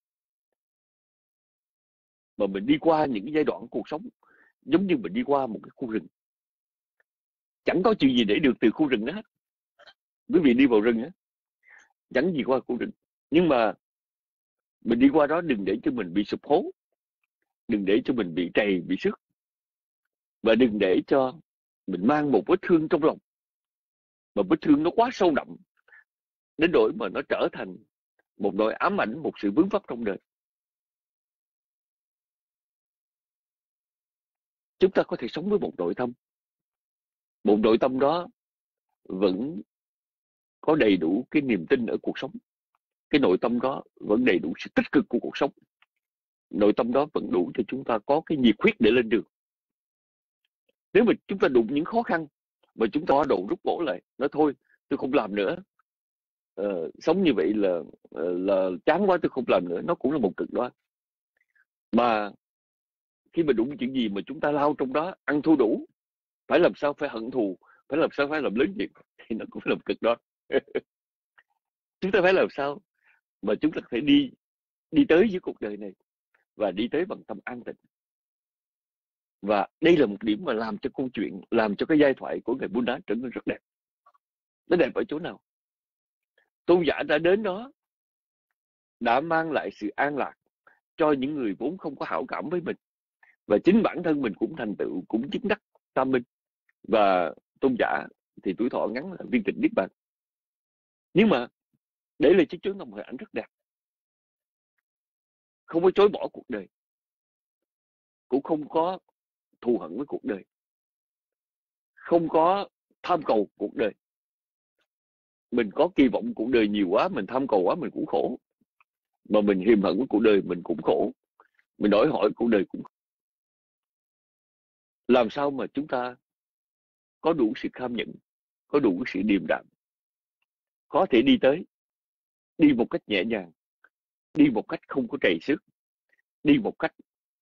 mà mình đi qua những cái giai đoạn của cuộc sống giống như mình đi qua một cái khu rừng. Chẳng có chuyện gì để được từ khu rừng đó hết. Quý vị đi vào rừng á, chẳng gì qua khu rừng. Nhưng mà mình đi qua đó đừng để cho mình bị sụp hố. Đừng để cho mình bị trầy, bị xước. Và đừng để cho mình mang một vết thương trong lòng. Mà vết thương nó quá sâu đậm đến nỗi mà nó trở thành một nỗi ám ảnh, một sự vướng vấp trong đời. Chúng ta có thể sống với một nội tâm. Một nội tâm đó vẫn có đầy đủ cái niềm tin ở cuộc sống. Cái nội tâm đó vẫn đầy đủ sự tích cực của cuộc sống. Nội tâm đó vẫn đủ cho chúng ta có cái nhiệt huyết để lên đường. Nếu mà chúng ta đụng những khó khăn mà chúng ta độ rút bỏ lại, nói thôi tôi không làm nữa, sống như vậy là chán quá, tôi không làm nữa, nó cũng là một cực đoan. Mà khi mà đụng chuyện gì mà chúng ta lao trong đó, ăn thua đủ, phải làm sao phải hận thù, phải làm sao phải làm lớn chuyện, thì nó cũng là một cực đoan. Chúng ta phải làm sao mà chúng ta phải đi tới với cuộc đời này và đi tới bằng tâm an tịnh. Và đây là một điểm mà làm cho câu chuyện, làm cho cái giai thoại của ngài Buddha trở nên rất đẹp. Nó đẹp ở chỗ nào? Tôn giả đã đến đó, đã mang lại sự an lạc cho những người vốn không có hảo cảm với mình. Và chính bản thân mình cũng thành tựu, cũng chứng đắc tam minh. Và tôn giả thì tuổi thọ ngắn là viên tịch niết bàn. Nhưng mà để lại cho chúng ta một hình ảnh rất đẹp. Không có chối bỏ cuộc đời, cũng không có thù hận với cuộc đời, không có tham cầu cuộc đời. Mình có kỳ vọng cuộc đời nhiều quá, mình tham cầu quá, mình cũng khổ. Mà mình hiềm hận với cuộc đời, mình cũng khổ. Mình đòi hỏi cuộc đời cũng khổ. Làm sao mà chúng ta có đủ sự kham nhẫn, có đủ sự điềm đạm, có thể đi tới, đi một cách nhẹ nhàng, đi một cách không có trầy xước, đi một cách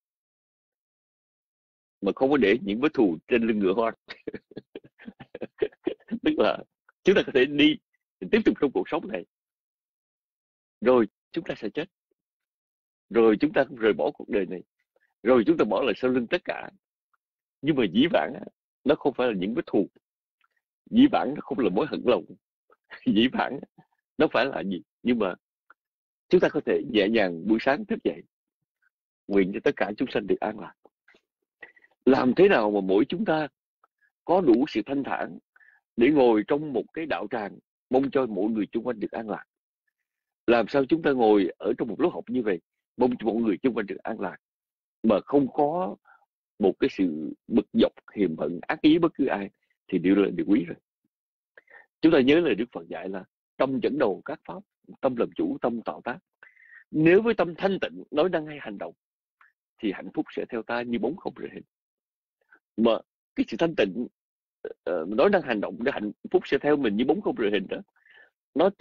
mà không có để những vết thù trên lưng ngựa hoang. Tức là chúng ta có thể đi tiếp tục trong cuộc sống này, rồi chúng ta sẽ chết, rồi chúng ta cũng rời bỏ cuộc đời này, rồi chúng ta bỏ lại sau lưng tất cả. Nhưng mà dĩ vãng nó không phải là những vết thù, dĩ vãng nó không là mối hận lòng, dĩ vãng nó phải là gì. Nhưng mà chúng ta có thể nhẹ nhàng buổi sáng thức dậy, nguyện cho tất cả chúng sanh được an lạc. Làm thế nào mà mỗi chúng ta có đủ sự thanh thản để ngồi trong một cái đạo tràng, mong cho mỗi người chung quanh được an lạc. Làm sao chúng ta ngồi ở trong một lớp học như vậy, mong cho mọi người chung quanh được an lạc, mà không có một cái sự bực dọc, hiềm hận, ác ý bất cứ ai, thì điều là điều quý rồi. Chúng ta nhớ lời Đức Phật dạy là tâm dẫn đầu các pháp, tâm làm chủ, tâm tạo tác. Nếu với tâm thanh tịnh, nói năng hay hành động thì hạnh phúc sẽ theo ta như bóng không rời hình. Mà cái sự thanh tịnh nói năng hành động để hạnh phúc sẽ theo mình như bóng không rời hình đó, nó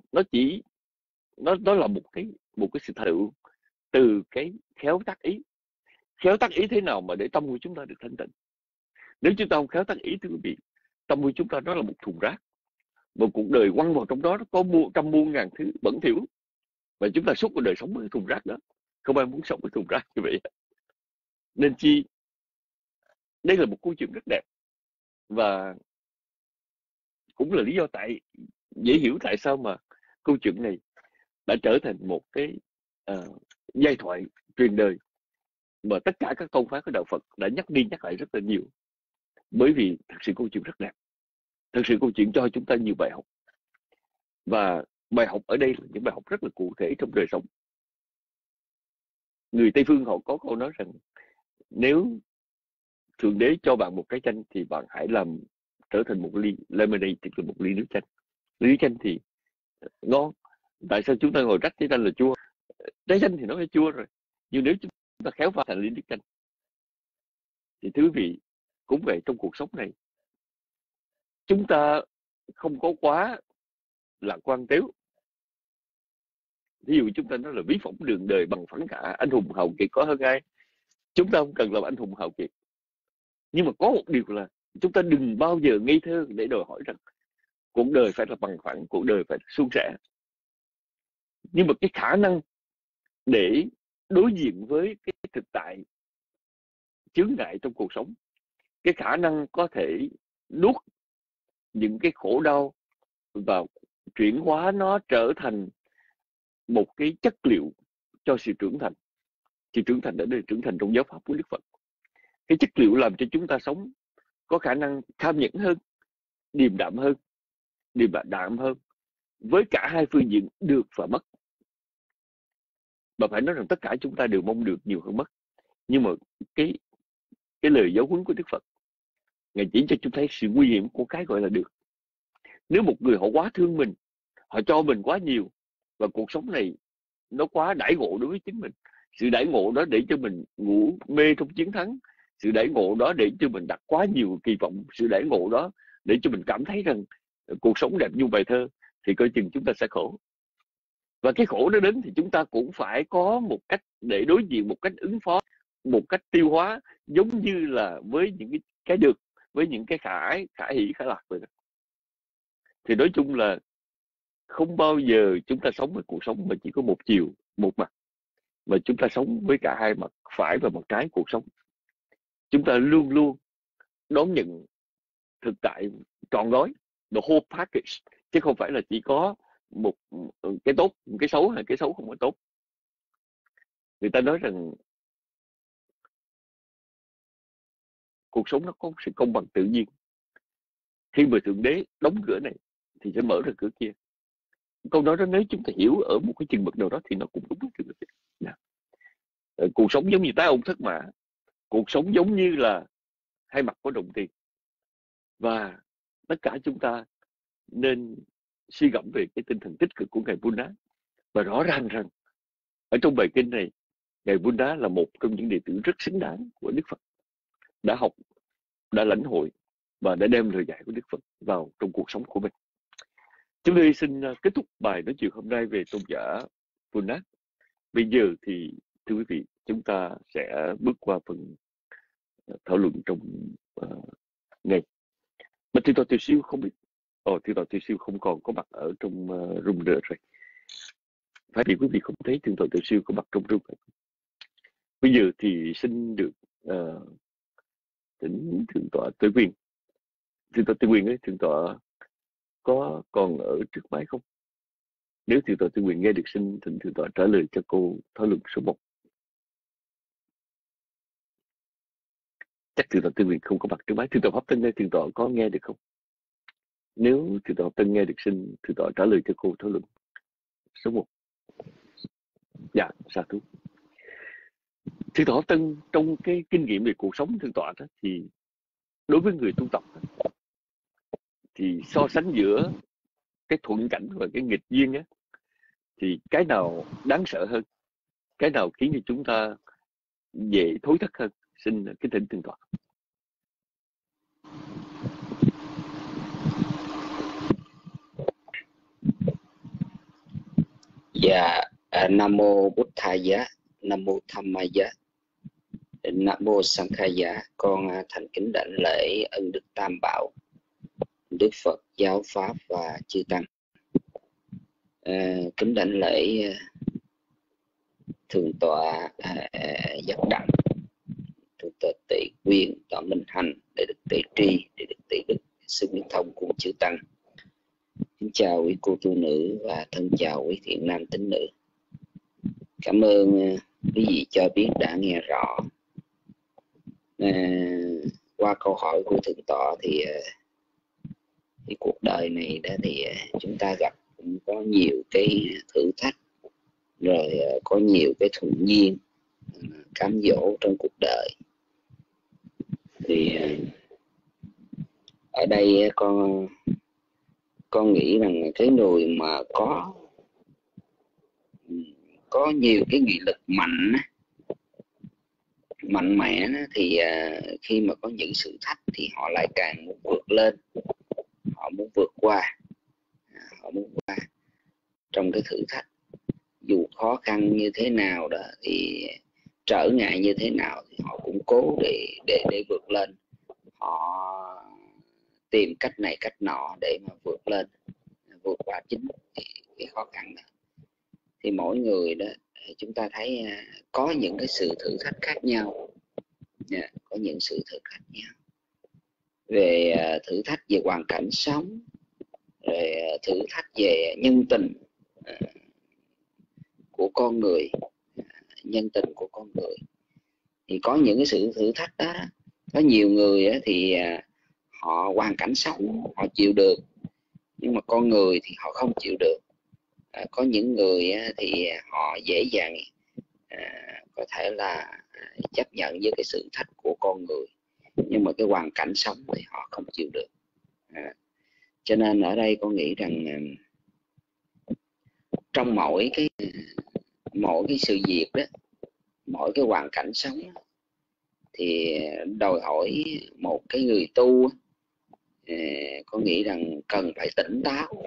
là một cái sự thành tựu từ cái khéo tác ý. Khéo tác ý thế nào mà để tâm của chúng ta được thanh tịnh? Nếu chúng ta không khéo tác ý, thưa quý vị, tâm của chúng ta nó là một thùng rác, một cuộc đời quăng vào trong đó nó có trăm muôn ngàn thứ bẩn thỉu, và chúng ta suốt cuộc đời sống với cái thùng rác đó. Không ai muốn sống với thùng rác như vậy. Nên chi đây là một câu chuyện rất đẹp, và cũng là lý do dễ hiểu tại sao mà câu chuyện này đã trở thành một cái giai thoại truyền đời mà tất cả các tông phái của đạo Phật đã nhắc đi nhắc lại rất là nhiều. Bởi vì thật sự câu chuyện rất đẹp, thật sự câu chuyện cho chúng ta nhiều bài học, và bài học ở đây là những bài học rất là cụ thể trong đời sống. Người Tây Phương họ có câu nói rằng nếu Thượng Đế cho bạn một cái chanh thì bạn hãy làm trở thành một ly lemonade, tức là một ly nước chanh. Ly chanh thì ngon, tại sao chúng ta ngồi rách trái chanh là chua? Trái chanh thì nó phải chua rồi, nhưng nếu chúng ta khéo pha thành ly nước chanh thì thưa quý vị, cũng vậy, trong cuộc sống này chúng ta không có quá lạc quan tếu. Ví dụ chúng ta nói là ví phỏng đường đời bằng phẳng cả, anh hùng hào kiệt có hơn ai. Chúng ta không cần làm anh hùng hào kiệt, nhưng mà có một điều là chúng ta đừng bao giờ ngây thơ để đòi hỏi rằng cuộc đời phải là bằng phẳng, cuộc đời phải suôn sẻ. Nhưng mà cái khả năng để đối diện với cái thực tại chướng ngại trong cuộc sống, cái khả năng có thể nuốt những cái khổ đau và chuyển hóa nó trở thành một cái chất liệu cho sự trưởng thành. Sự trưởng thành ở đây trưởng thành trong giáo pháp của Đức Phật. Cái chất liệu làm cho chúng ta sống có khả năng tham nhẫn hơn, điềm đạm hơn với cả hai phương diện được và mất. Và phải nói rằng tất cả chúng ta đều mong được nhiều hơn mất. Nhưng mà cái lời giáo huấn của Đức Phật, Ngài chỉ cho chúng thấy sự nguy hiểm của cái gọi là được. Nếu một người họ quá thương mình, họ cho mình quá nhiều, và cuộc sống này nó quá đãi ngộ đối với chính mình. Sự đãi ngộ đó để cho mình ngủ mê trong chiến thắng, sự đãi ngộ đó để cho mình đặt quá nhiều kỳ vọng, sự đãi ngộ đó để cho mình cảm thấy rằng cuộc sống đẹp như bài thơ, thì coi chừng chúng ta sẽ khổ. Và cái khổ đó đến thì chúng ta cũng phải có một cách để đối diện, một cách ứng phó, một cách tiêu hóa, giống như là với những cái được, với những cái khả hỷ khả lạc vậy đó. Thì nói chung là không bao giờ chúng ta sống với cuộc sống mà chỉ có một chiều, một mặt, mà chúng ta sống với cả hai mặt phải và mặt trái cuộc sống. Chúng ta luôn luôn đón nhận thực tại trọn gói, the whole package, chứ không phải là chỉ có một cái tốt, một cái xấu, hay cái xấu không có tốt. Người ta nói rằng cuộc sống nó có sự công bằng tự nhiên. Khi mà Thượng Đế đóng cửa này thì sẽ mở ra cửa kia. Câu nói đó nếu chúng ta hiểu ở một cái chừng mực nào đó thì nó cũng đúng. Cuộc sống giống như tái ông thất mã, cuộc sống giống như là hai mặt của đồng tiền. Và tất cả chúng ta nên suy gẫm về cái tinh thần tích cực của Ngài Buddha. Và rõ ràng rằng ở trong bài kinh này, Ngài Buddha là một trong những đệ tử rất xứng đáng của Đức Phật, đã học, đã lãnh hội và đã đem lời dạy của Đức Phật vào trong cuộc sống của mình. Chúng tôi xin kết thúc bài nói chuyện hôm nay về tôn giả Buddha. Bây giờ thì thưa quý vị, chúng ta sẽ bước qua phần thảo luận trong ngày. Mà Thượng tọa Từ Siêu không biết, Thượng tọa Từ Siêu không còn có mặt ở trong room nữa rồi. Phải vì quý vị không thấy Thượng tọa Từ Siêu có mặt trong room. Bây giờ thì xin được thỉnh Thượng tọa Tuệ Quyền. Thượng tọa Tuệ Quyền ấy, Thượng tọa có còn ở trước máy không? Nếu Thượng tọa Tuệ Quyền nghe được, xin thỉnh Thượng tọa trả lời cho cô thảo luận số 1. Chắc Thượng tọa Tuệ Quyền không có mặt trước máy. Thượng tọa Pháp Tân đây, Thượng tọa có nghe được không? Nếu Thượng tọa Pháp Tân nghe được, xin Thượng tọa trả lời cho cô thảo luận số 1. Dạ, sa thú. Thượng tọa Pháp Tân trong cái kinh nghiệm về cuộc sống Thượng tọa đó, thì đối với người tu tập đó, thì so sánh giữa cái thuận cảnh và cái nghịch duyên á, thì cái nào đáng sợ hơn, cái nào khiến cho chúng ta dễ thối thất hơn. Xin kính thỉnh thượng tọa. Dạ, Nam mô Bụt Thaya, Nam mô Dhammaya, Nam mô Sankhaya. Con thành kính đảnh lễ ân đức Tam Bảo, Đức Phật, Giáo Pháp và chư Tăng. Kính đảnh lễ thượng tọa Giác Đặng, thượng tọa Tệ Quyên, tọa Minh Hành, để được Tệ Tri, để được Tệ Đức, sư Nguyễn Thông cùng chư Tăng. Kính chào quý cô tu nữ và thân chào quý thiện nam tín nữ. Cảm ơn quý vị cho biết đã nghe rõ. Qua câu hỏi của thượng tọa thì cái cuộc đời này đó thì chúng ta gặp cũng có nhiều cái thử thách, rồi có nhiều cái thuận duyên cám dỗ trong cuộc đời. Thì ở đây con nghĩ rằng cái người mà có nhiều cái nghị lực mạnh mẽ thì khi mà có những sự thách thì họ lại càng muốn vượt lên, họ muốn vượt qua, trong cái thử thách. Dù khó khăn như thế nào đó thì trở ngại như thế nào thì họ cũng cố để vượt lên. Họ tìm cách này cách nọ để mà vượt lên, vượt qua chính cái khó khăn đó. Thì mỗi người đó chúng ta thấy có những cái sự thử thách khác nhau, có những sự thử thách nhau về thử thách về hoàn cảnh sống, rồi thử thách về nhân tình của con người, thì có những cái sự thử thách đó. Có nhiều người thì họ hoàn cảnh sống họ chịu được, nhưng mà con người thì họ không chịu được. Có những người thì họ dễ dàng có thể là chấp nhận với cái sự thách của con người, nhưng mà cái hoàn cảnh sống thì họ không chịu được. Cho nên ở đây con nghĩ rằng trong mỗi cái sự việc đó, mỗi cái hoàn cảnh sống thì đòi hỏi một cái người tu con nghĩ rằng cần phải tỉnh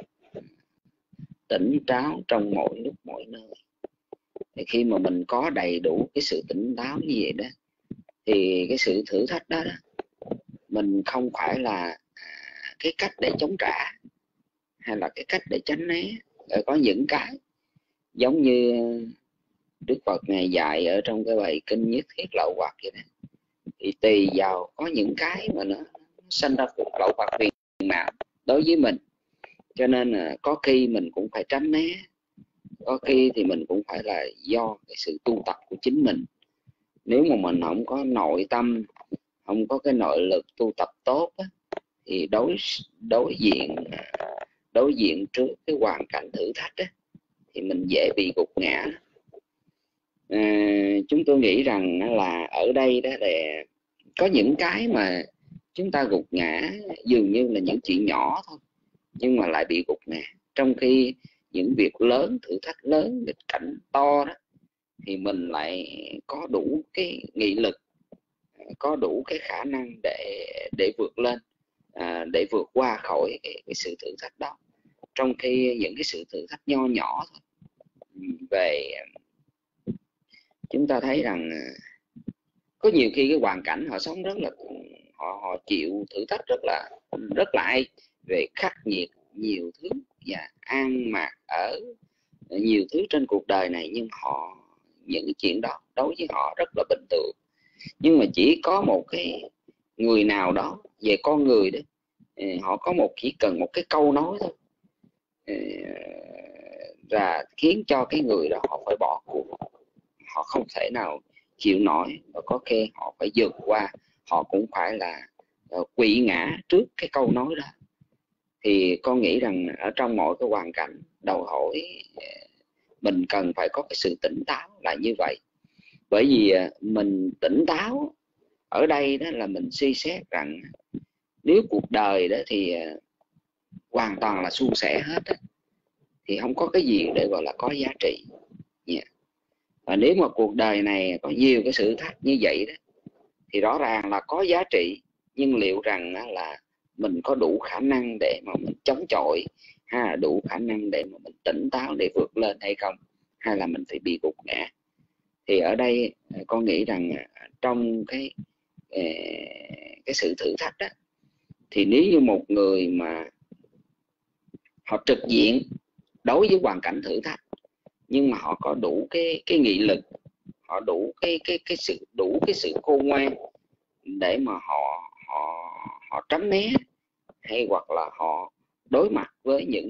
táo trong mỗi lúc mỗi nơi. Thì khi mà mình có đầy đủ cái sự tỉnh táo như vậy đó thì cái sự thử thách đó mình không phải là cái cách để chống trả hay là cái cách để tránh né. Có những cái giống như Đức Phật Ngài dạy ở trong cái bài kinh Nhất Thiết Lậu Hoặc vậy đó, thì tùy vào có những cái mà nó sanh ra cuộc lậu hoặc phiền não đối với mình, cho nên là có khi mình cũng phải tránh né, có khi thì mình cũng phải là do cái sự tu tập của chính mình. Nếu mà mình không có nội tâm, không có cái nội lực tu tập tốt á, thì đối diện trước cái hoàn cảnh thử thách á, thì mình dễ bị gục ngã. Chúng tôi nghĩ rằng là ở đây đó là có những cái mà chúng ta gục ngã dường như là những chuyện nhỏ thôi, nhưng mà lại bị gục ngã. Trong khi những việc lớn, thử thách lớn, nghịch cảnh to đó, thì mình lại có đủ cái nghị lực, có đủ cái khả năng để vượt lên, để vượt qua khỏi cái sự thử thách đó. Trong khi những cái sự thử thách nho nhỏ thôi, về chúng ta thấy rằng có nhiều khi cái hoàn cảnh họ sống rất là họ chịu thử thách rất là hay, về khắc nghiệt nhiều thứ và an mạc ở nhiều thứ trên cuộc đời này, nhưng những cái chuyện đó đối với họ rất là bình thường. Nhưng mà chỉ có một cái người nào đó về con người đó, họ chỉ cần một cái câu nói thôi và khiến cho cái người đó họ phải bỏ cuộc, họ không thể nào chịu nổi, và có khi họ phải vượt qua, họ cũng phải là quỵ ngã trước cái câu nói đó. Thì con nghĩ rằng ở trong mỗi cái hoàn cảnh đòi hỏi mình cần phải có cái sự tỉnh táo là như vậy. Bởi vì mình tỉnh táo ở đây đó là mình suy xét rằng nếu cuộc đời đó thì hoàn toàn là suôn sẻ hết đó, thì không có cái gì để gọi là có giá trị. Và nếu mà cuộc đời này có nhiều cái sự thách như vậy đó, thì rõ ràng là có giá trị, nhưng liệu rằng là mình có đủ khả năng để mà mình chống chọi, hay là đủ khả năng để mà mình tỉnh táo để vượt lên hay không, hay là mình phải bị gục ngã. Thì ở đây con nghĩ rằng trong cái sự thử thách đó, thì nếu như một người mà họ trực diện đối với hoàn cảnh thử thách, nhưng mà họ có đủ cái nghị lực, họ đủ cái sự khôn ngoan để mà họ tránh né, hay hoặc là họ đối mặt với những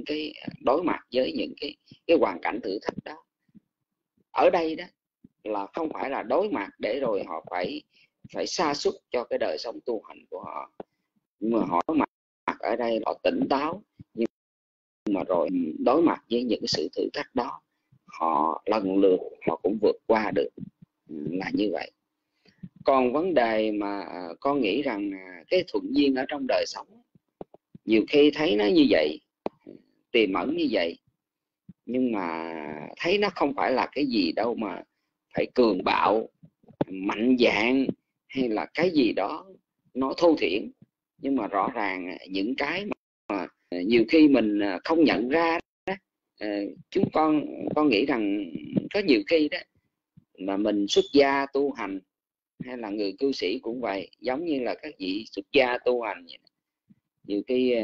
cái hoàn cảnh thử thách đó. Ở đây đó là không phải là đối mặt để rồi họ phải sa sút cho cái đời sống tu hành của họ, nhưng mà họ đối mặt ở đây họ tỉnh táo, nhưng mà rồi đối mặt với những cái sự thử thách đó, họ lần lượt họ cũng vượt qua được, là như vậy. Còn vấn đề mà con nghĩ rằng cái thuận duyên ở trong đời sống, nhiều khi thấy nó như vậy, tiềm ẩn như vậy, nhưng mà thấy nó không phải là cái gì đâu mà phải cường bạo, mạnh dạn, hay là cái gì đó nó thô thiển. Nhưng mà rõ ràng những cái mà nhiều khi mình không nhận ra đó, chúng con nghĩ rằng có nhiều khi đó mà mình xuất gia tu hành, hay là người cư sĩ cũng vậy, giống như là các vị xuất gia tu hành vậy. Nhiều khi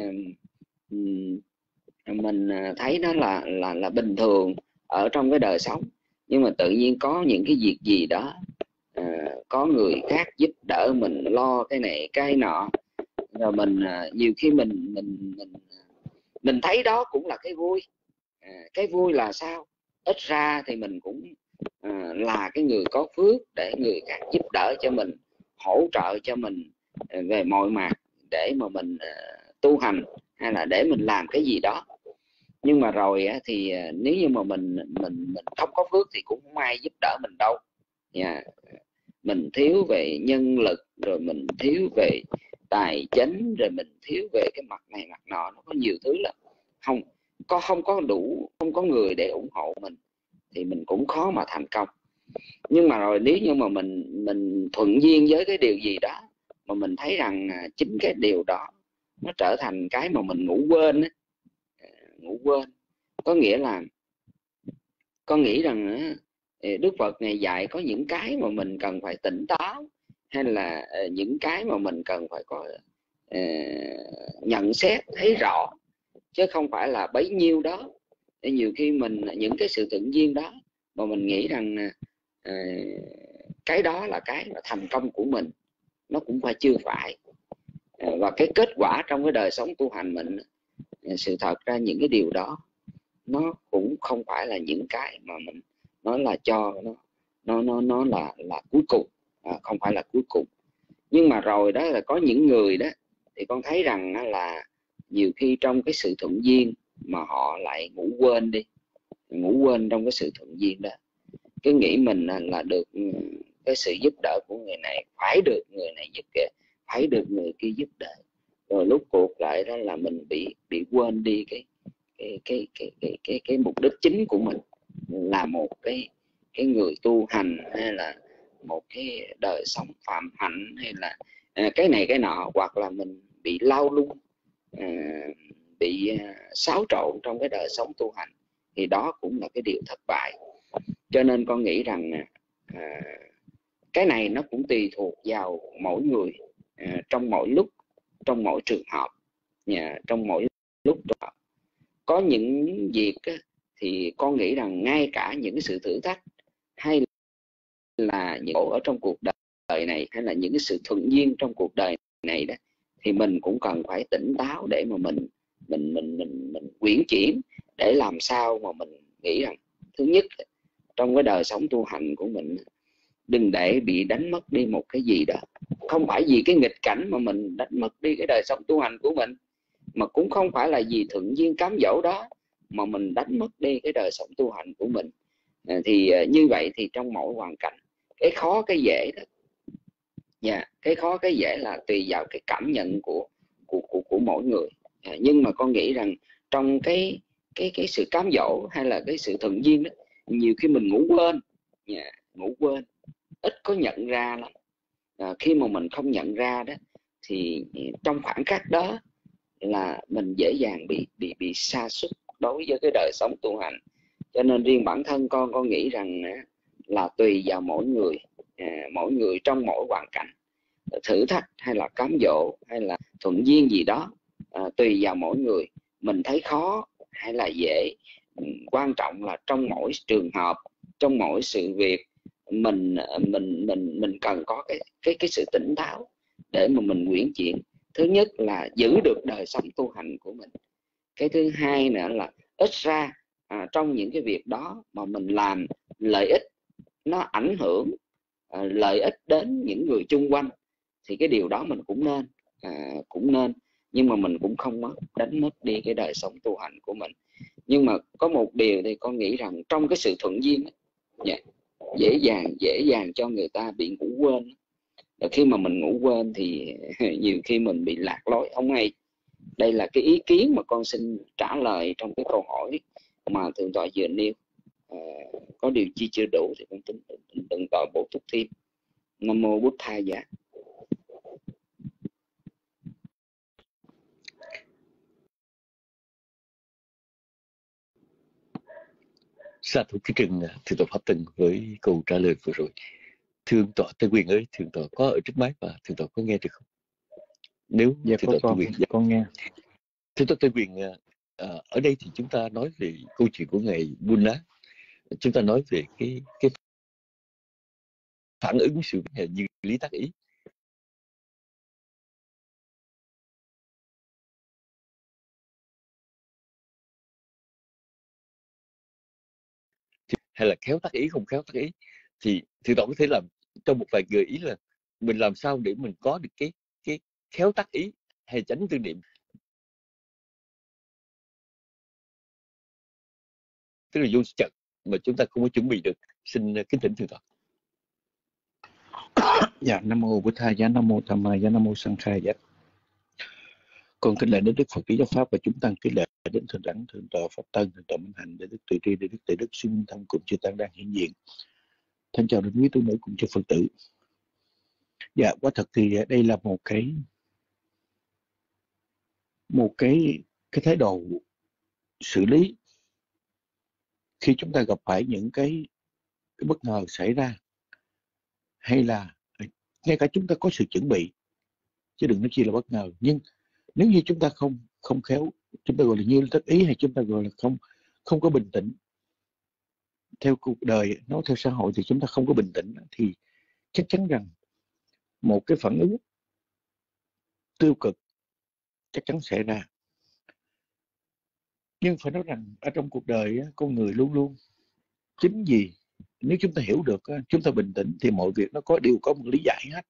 mình thấy nó là bình thường ở trong cái đời sống, nhưng mà tự nhiên có những cái việc gì đó, có người khác giúp đỡ mình, lo cái này cái nọ, rồi mình nhiều khi mình thấy đó cũng là cái vui. Cái vui là sao? Ít ra thì mình cũng là cái người có phước để người khác giúp đỡ cho mình, hỗ trợ cho mình về mọi mặt để mà mình tu hành, hay là để mình làm cái gì đó. Nhưng mà rồi thì nếu như mà mình không có phước thì cũng không ai giúp đỡ mình đâu. Mình thiếu về nhân lực, rồi mình thiếu về tài chính, rồi mình thiếu về cái mặt này mặt nọ, nó có nhiều thứ lắm. Không có người để ủng hộ mình thì mình cũng khó mà thành công. Nhưng mà rồi nếu như mà mình thuận duyên với cái điều gì đó mà mình thấy rằng chính cái điều đó nó trở thành cái mà mình ngủ quên. Ngủ quên có nghĩa là con nghĩ rằng Đức Phật ngày dạy có những cái mà mình cần phải tỉnh táo, hay là những cái mà mình cần phải có nhận xét thấy rõ, chứ không phải là bấy nhiêu đó. Nhiều khi mình những cái sự tự nhiên đó mà mình nghĩ rằng cái đó là cái mà thành công của mình, nó cũng chưa phải. Và cái kết quả trong cái đời sống tu hành mình, sự thật ra những cái điều đó nó cũng không phải là những cái mà mình nói là cho nó là cuối cùng, không phải là cuối cùng. Nhưng mà rồi đó là có những người đó thì con thấy rằng là nhiều khi trong cái sự thuận duyên mà họ lại ngủ quên trong cái sự thuận duyên đó. Cứ nghĩ mình là được cái sự giúp đỡ của người này, phải được người này giúp kìa, phải được người kia giúp đỡ, rồi lúc cuộc lại đó là mình bị quên đi cái mục đích chính của mình là một cái người tu hành, hay là một cái đời sống phạm hạnh, hay là cái này cái nọ, hoặc là mình bị lao lung, bị xáo trộn trong cái đời sống tu hành, thì đó cũng là cái điều thất bại. Cho nên con nghĩ rằng cái này nó cũng tùy thuộc vào mỗi người, trong mỗi lúc, trong mỗi trường hợp, trong mỗi lúc. Có những việc thì con nghĩ rằng ngay cả những cái sự thử thách, hay là những ở trong cuộc đời này, hay là những cái sự thuận duyên trong cuộc đời này đó, thì mình cũng cần phải tỉnh táo để mà mình uyển chuyển, để làm sao mà mình nghĩ rằng thứ nhất trong cái đời sống tu hành của mình đừng để bị đánh mất đi một cái gì đó. Không phải vì cái nghịch cảnh mà mình đánh mất đi cái đời sống tu hành của mình, mà cũng không phải là vì thuận duyên cám dỗ đó mà mình đánh mất đi cái đời sống tu hành của mình. Thì như vậy thì trong mỗi hoàn cảnh, cái khó cái dễ đó, cái khó cái dễ là tùy vào cái cảm nhận của mỗi người. Nhưng mà con nghĩ rằng trong cái sự cám dỗ hay là cái sự thuận duyên đó, nhiều khi mình ngủ quên, ngủ quên, ít có nhận ra lắm. Khi mà mình không nhận ra đó thì trong khoảng khắc đó là mình dễ dàng bị sa sút đối với cái đời sống tu hành. Cho nên riêng bản thân con nghĩ rằng là tùy vào mỗi người trong mỗi hoàn cảnh, thử thách hay là cám dỗ hay là thuận duyên gì đó, tùy vào mỗi người mình thấy khó hay là dễ. Quan trọng là trong mỗi trường hợp, trong mỗi sự việc mình cần có cái sự tỉnh táo để mà mình uyển chuyển. Thứ nhất là giữ được đời sống tu hành của mình. Cái thứ hai nữa là ít ra trong những cái việc đó mà mình làm lợi ích nó ảnh hưởng lợi ích đến những người chung quanh thì cái điều đó mình cũng nên, nhưng mà mình cũng không đánh mất đi cái đời sống tu hành của mình. Nhưng mà có một điều thì con nghĩ rằng trong cái sự thuận duyên dễ dàng cho người ta bị ngủ quên. Và khi mà mình ngủ quên thì nhiều khi mình bị lạc lối không hay. Đây là cái ý kiến mà con xin trả lời trong cái câu hỏi mà thượng tọa vừa nêu. Có điều chi chưa đủ thì con tính tọa bổ túc thêm. Nam mô Bụt Thầy Giá. Sa thú Trí Trừng, thượng tọa Pháp Tần với câu trả lời vừa rồi. Thượng tọa Tây Quyền ơi, thượng tọa có ở trước máy và thượng tọa có nghe được không? Nếu dạ thượng tọa Tây Quyền, con nghe. thượng tọa Tây Quyền, ở đây thì chúng ta nói về câu chuyện của ngài Buddha. Chúng ta nói về cái phản ứng sự như lý tác ý. Hay là khéo tác ý, không khéo tác ý, thì thượng tọa có thể làm trong một vài gợi ý là mình làm sao để mình có được cái khéo tác ý hay chánh tư niệm, tức là vô chợt mà chúng ta không có chuẩn bị được. Xin kính thỉnh thượng tọa. Dạ, Nam mô Bụt Thầy Giá, Nam mô Tham Ma Giá, Nam mô Sang Khai Giá. Con kính lạy đến Đức Phật Trí Giáo Pháp và chúng tăng kính lạy đến thượng đẳng thượng tọa Pháp Tân, thượng tọa Minh Hạnh, để Đức Từ Tri, để Đức Tề Đức Sư Minh Thông cùng chư tăng đang hiện diện. Thân chào đến quý tu nữ cùng chư Phật tử. Dạ, quả thật thì đây là một cái thái độ xử lý khi chúng ta gặp phải những cái bất ngờ xảy ra, hay là ngay cả chúng ta có sự chuẩn bị, chứ đừng nói chi là bất ngờ. Nhưng nếu như chúng ta không khéo, chúng ta gọi là như thất ý, hay chúng ta gọi là không có bình tĩnh, theo cuộc đời, nói theo xã hội thì chúng ta không có bình tĩnh, thì chắc chắn rằng một cái phản ứng tiêu cực chắc chắn xảy ra. Nhưng phải nói rằng ở trong cuộc đời con người luôn luôn, chính vì nếu chúng ta hiểu được, chúng ta bình tĩnh thì mọi việc nó đều có một lý giải hết.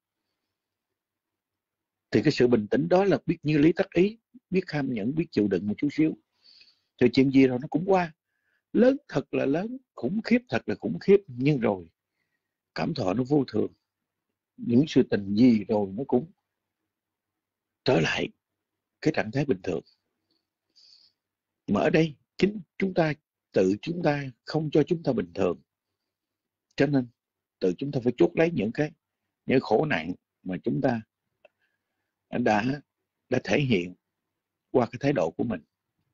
Thì cái sự bình tĩnh đó là biết như lý tắc ý, biết kham nhẫn, biết chịu đựng một chút xíu, thì chuyện gì rồi nó cũng qua. Lớn thật là lớn, khủng khiếp thật là khủng khiếp, nhưng rồi cảm thọ nó vô thường. Những sự tình gì rồi nó cũng trở lại cái trạng thái bình thường. Mà ở đây chính chúng ta không cho chúng ta bình thường, cho nên tự chúng ta phải chuốc lấy những khổ nạn mà chúng ta đã thể hiện qua cái thái độ của mình.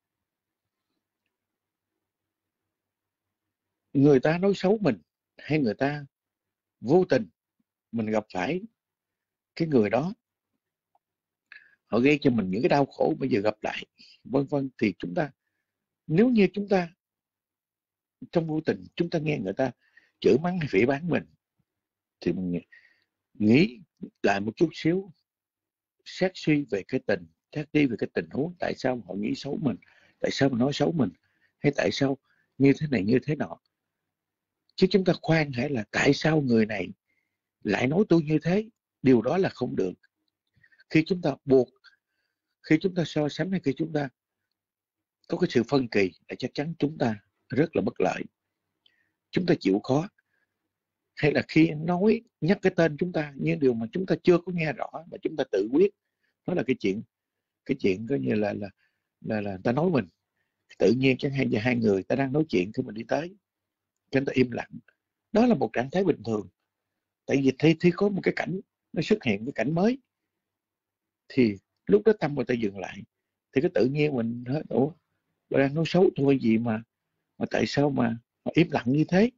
Người ta nói xấu mình, hay người ta vô tình mình gặp phải cái người đó, họ gây cho mình những cái đau khổ bây giờ gặp lại, vân vân, thì chúng ta, nếu như chúng ta trong vô tình chúng ta nghe người ta chửi mắng hay phỉ báng mình, thì mình nghĩ lại một chút xíu, xét suy về cái xét đi về cái tình huống, tại sao họ nghĩ xấu mình, tại sao mà nói xấu mình, hay tại sao như thế này như thế nọ. Chứ chúng ta khoan hãy là tại sao người này lại nói tôi như thế. Điều đó là không được. Khi chúng ta buộc, khi chúng ta so sánh, hay khi chúng ta có cái sự phân kỳ, là chắc chắn chúng ta rất là bất lợi, chúng ta chịu khó. Hay là khi nhắc cái tên chúng ta như điều mà chúng ta chưa có nghe rõ, mà chúng ta tự quyết, đó là cái chuyện coi như là ta nói mình, tự nhiên chẳng hạn như hai người ta đang nói chuyện, khi mình đi tới, chúng ta im lặng, Đó là một trạng thái bình thường. Tại vì thì có một cái cảnh nó xuất hiện, cái cảnh mới, thì lúc đó tâm người ta dừng lại, thì cái tự nhiên mình hết, ủa bà đang nói xấu thôi gì mà tại sao mà im lặng như thế.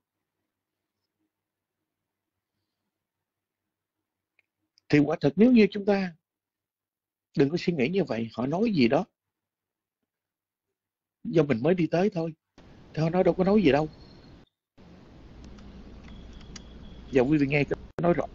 Thì quả thật nếu như chúng ta đừng có suy nghĩ như vậy, họ nói gì đó do mình mới đi tới thôi, thì họ nói đâu có nói gì đâu. Giờ quý vị nghe tôi nói rõ.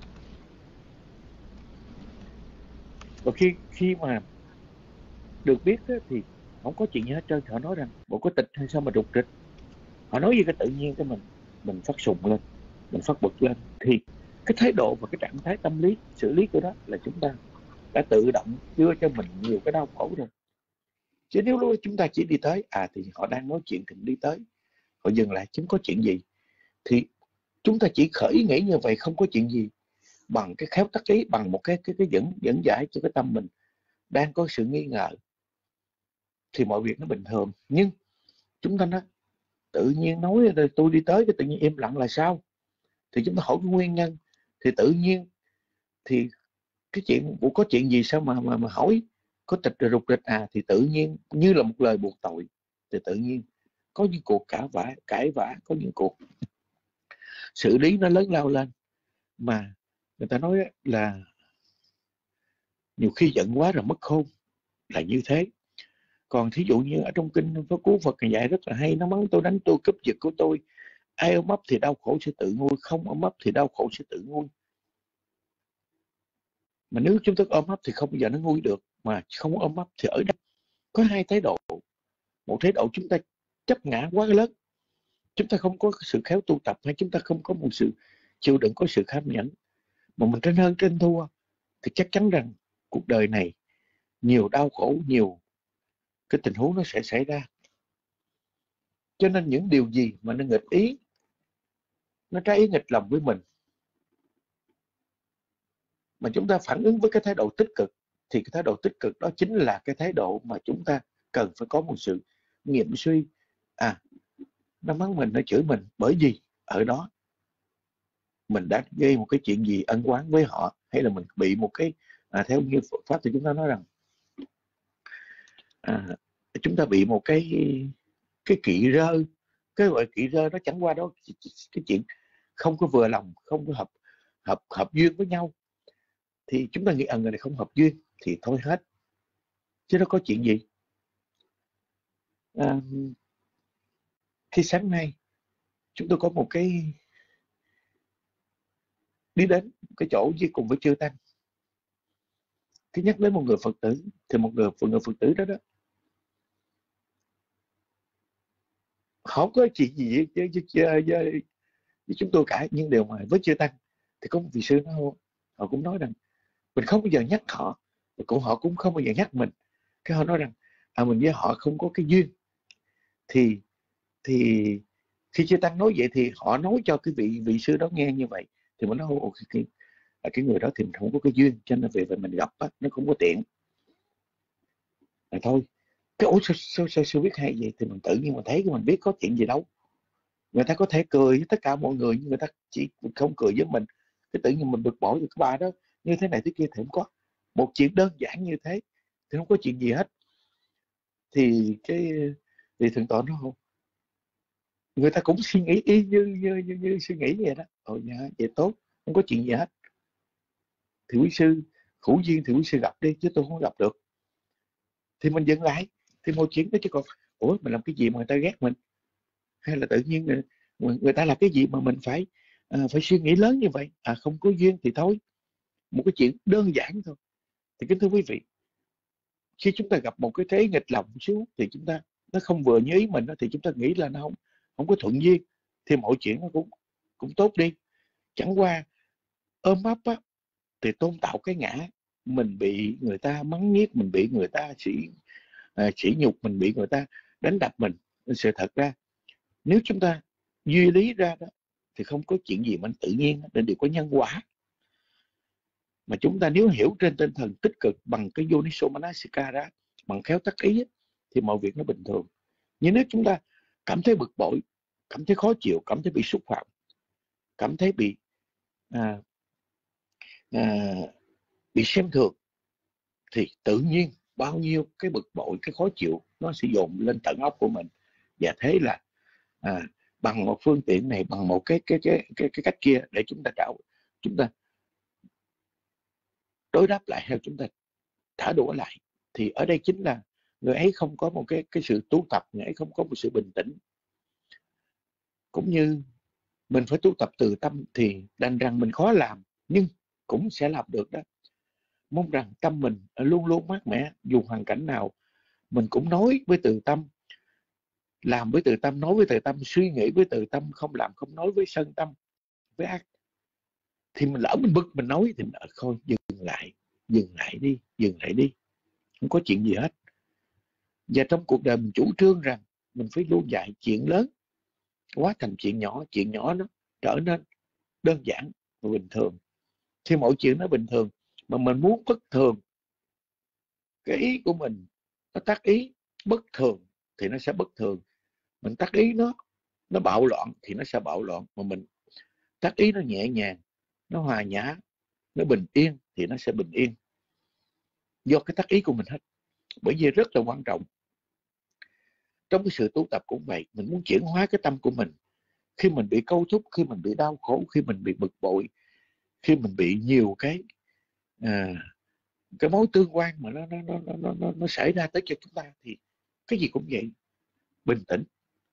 Và khi mà được biết đó, thì không có chuyện gì hết trơn. Họ nói rằng bộ có tịch hay sao mà rụt rịch. Họ nói gì cái tự nhiên cho mình phát sùng lên, mình phát bực lên. Thì cái thái độ và cái trạng thái tâm lý xử lý của đó là chúng ta đã tự động đưa cho mình nhiều cái đau khổ rồi. Chứ nếu lúc chúng ta chỉ đi tới, thì họ đang nói chuyện thì đi tới, họ dừng lại chứ có chuyện gì, thì chúng ta chỉ khởi ý nghĩ như vậy, không có chuyện gì, bằng cái khéo tác ý, bằng một cái dẫn giải cho cái tâm mình đang có sự nghi ngờ, thì mọi việc nó bình thường. Nhưng chúng ta nói tự nhiên nói tôi đi tới cái tự nhiên im lặng là sao, thì chúng ta hỏi cái nguyên nhân. Thì tự nhiên thì cái chuyện có chuyện gì sao mà hỏi có tịch rồi rụt rịch, thì tự nhiên như là một lời buộc tội. Thì tự nhiên có những cuộc cãi vã, có những cuộc xử lý nó lớn lao lên. Mà người ta nói là nhiều khi giận quá rồi mất khôn, là như thế. Còn thí dụ như ở trong kinh có cú Phật dạy rất là hay, nó mắng tôi, đánh tôi, cướp giật của tôi. Ai ôm ấp thì đau khổ sẽ tự nguôi, không ôm ấp thì đau khổ sẽ tự nguôi. Mà nếu chúng ta ôm ấp thì không bao giờ nó nguôi được, mà không ôm ấp thì ở đây có hai thái độ. Một thái độ chúng ta chấp ngã quá lớn, chúng ta không có sự khéo tu tập, hay chúng ta không có một sự chịu đựng, có sự kham nhẫn, mà mình trên hơn trên thua, thì chắc chắn rằng cuộc đời này nhiều đau khổ, nhiều cái tình huống nó sẽ xảy ra. Cho nên những điều gì mà nó nghịch ý, nó trái ý nghịch lòng với mình, mà chúng ta phản ứng với cái thái độ tích cực, thì cái thái độ tích cực đó chính là cái thái độ mà chúng ta cần phải có một sự nghiệm suy. Nó mắng mình, nó chửi mình, bởi vì ở đó mình đã gây một cái chuyện gì ân oán với họ, hay là mình bị một cái theo như Phật pháp thì chúng ta nói rằng chúng ta bị một cái kỵ rơ. Cái gọi kỵ rơ nó chẳng qua đó cái chuyện không có vừa lòng, không có hợp duyên với nhau, thì chúng ta nghĩ người này không hợp duyên thì thôi hết, chứ nó có chuyện gì. Khi sáng nay chúng tôi có một cái đi đến cái chỗ với cùng với chư tăng, khi nhắc đến một người Phật tử, thì một người Phật tử đó không có chuyện gì với chúng tôi cả. Nhưng đều mà với chư tăng thì có một vị sư họ cũng nói rằng mình không bao giờ nhắc họ, họ cũng không bao giờ nhắc mình. Cái họ nói rằng mình với họ không có cái duyên. Thì khi chư tăng nói vậy thì họ nói cho cái vị sư đó nghe như vậy, thì mình nói cái người đó thì mình không có cái duyên, cho nên về mình gặp nó không có tiện. Thôi cái sao biết hay vậy, thì mình tự nhiên mình thấy mình biết có chuyện gì đâu. Người ta có thể cười với tất cả mọi người, nhưng người ta chỉ không cười với mình. Cái tự nhiên mình bực bội thì cái bà đó như thế này thế kia, thì không có một chuyện đơn giản như thế, thì không có chuyện gì hết. Thì thì thượng tọa nói không, người ta cũng suy nghĩ y như suy nghĩ vậy đó. Vậy tốt, không có chuyện gì hết. Thì quý sư hữu duyên thì quý sư gặp đi, chứ tôi không gặp được. Thì mình dừng lại, thì một chuyện đó. Chứ còn mình làm cái gì mà người ta ghét mình, hay là tự nhiên người ta làm cái gì mà mình phải suy nghĩ lớn như vậy. Không có duyên thì thôi, một cái chuyện đơn giản thôi. Thì kính thưa quý vị, khi chúng ta gặp một cái thế nghịch lòng xuống, thì chúng ta nó không vừa như ý mình, thì chúng ta nghĩ là nó không có thuận duyên, thì mọi chuyện nó cũng tốt đi. Chẳng qua ôm ấp thì tôn tạo cái ngã, mình bị người ta mắng nhiếc, mình bị người ta sỉ nhục, mình bị người ta đánh đập mình. Sự thật ra nếu chúng ta duy lý ra đó, thì không có chuyện gì mà tự nhiên, nên đều có nhân quả. Mà chúng ta nếu hiểu trên tinh thần tích cực bằng cái Yoniso Manasikara đó, bằng khéo tác ý, thì mọi việc nó bình thường. Nhưng nếu chúng ta cảm thấy bực bội, cảm thấy khó chịu, cảm thấy bị xúc phạm, cảm thấy bị xem thường, thì tự nhiên bao nhiêu cái bực bội, cái khó chịu nó sẽ dồn lên tận óc của mình. Và thế là bằng một phương tiện này, bằng một cái cách kia để chúng ta đối đáp lại, hay chúng ta thả đũa lại. Thì ở đây chính là người ấy không có một cái sự tu tập, người ấy không có một sự bình tĩnh. Cũng như mình phải tu tập từ tâm thì đành rằng mình khó làm, nhưng cũng sẽ làm được đó. Mong rằng tâm mình luôn luôn mát mẻ, dù hoàn cảnh nào mình cũng nói với từ tâm, làm với từ tâm, nói với từ tâm, suy nghĩ với từ tâm, không làm không nói với sân tâm, với ác. Thì mình lỡ mình bực mình nói thì mình thôi dừng lại đi, không có chuyện gì hết. Và trong cuộc đời mình chủ trương rằng mình phải luôn dạy chuyện lớn hóa thành chuyện nhỏ nó trở nên đơn giản và bình thường. Thì mọi chuyện nó bình thường, mà mình muốn bất thường, cái ý của mình nó tác ý bất thường thì nó sẽ bất thường. Mình tác ý nó bạo loạn thì nó sẽ bạo loạn, mà mình tác ý nó nhẹ nhàng, nó hòa nhã, nó bình yên thì nó sẽ bình yên. Do cái tác ý của mình hết. Bởi vì rất là quan trọng trong cái sự tu tập cũng vậy, mình muốn chuyển hóa cái tâm của mình. Khi mình bị câu thúc, khi mình bị đau khổ, khi mình bị bực bội, khi mình bị nhiều cái mối tương quan mà nó xảy ra tới cho chúng ta, thì cái gì cũng vậy, bình tĩnh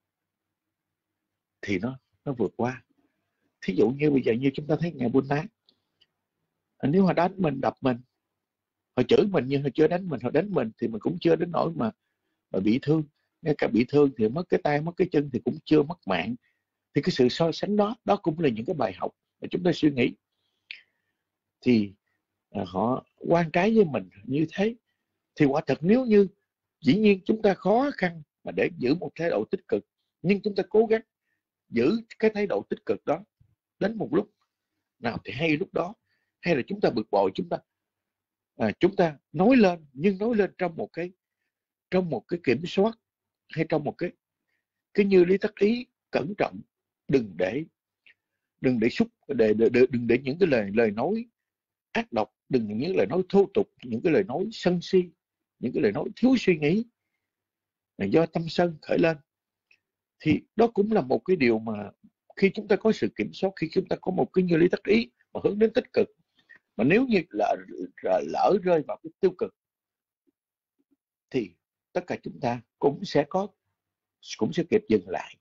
thì nó vượt qua. Thí dụ như bây giờ như chúng ta thấy Ngài Buddha, nếu họ đánh mình, đập mình, họ chửi mình nhưng họ chưa đánh mình, họ đánh mình thì mình cũng chưa đến nỗi mà bị thương. Ngay cả bị thương thì mất cái tay, mất cái chân thì cũng chưa mất mạng. Thì cái sự so sánh đó cũng là những cái bài học mà chúng ta suy nghĩ. Thì họ quan trái với mình như thế, thì quả thật nếu như dĩ nhiên chúng ta khó khăn mà để giữ một thái độ tích cực, nhưng chúng ta cố gắng giữ cái thái độ tích cực đó đến một lúc nào thì hay lúc đó. Hay là chúng ta bực bội, chúng ta nói lên, nhưng nói lên trong một cái kiểm soát, hay trong một cái như lý tác ý cẩn trọng. Đừng để đừng để những cái lời nói ác độc, đừng những lời nói thô tục, những cái lời nói sân si, những cái lời nói thiếu suy nghĩ do tâm sân khởi lên. Thì đó cũng là một cái điều mà khi chúng ta có sự kiểm soát, khi chúng ta có một cái như lý tác ý mà hướng đến tích cực, mà nếu như lỡ rơi vào cái tiêu cực thì tất cả chúng ta cũng sẽ kịp dừng lại.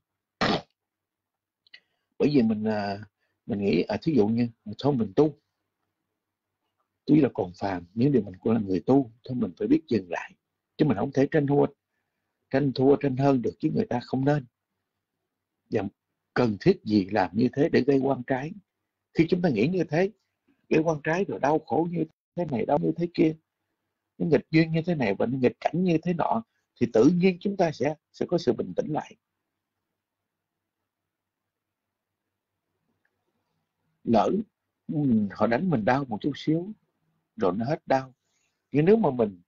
Bởi vì mình nghĩ thí dụ như thôi mình tu, tuy là còn phàm, nếu điều mình cũng là người tu, thôi mình phải biết dừng lại, chứ mình không thể tranh hơn được với người ta, không nên. Và cần thiết gì làm như thế để gây oan trái? Khi chúng ta nghĩ như thế, gây oan trái rồi đau khổ như thế này, đau như thế kia, nó nghịch duyên như thế này và nghịch cảnh như thế nọ, thì tự nhiên chúng ta sẽ có sự bình tĩnh lại. Lỡ họ đánh mình đau một chút xíu rồi nó hết đau, nhưng nếu mà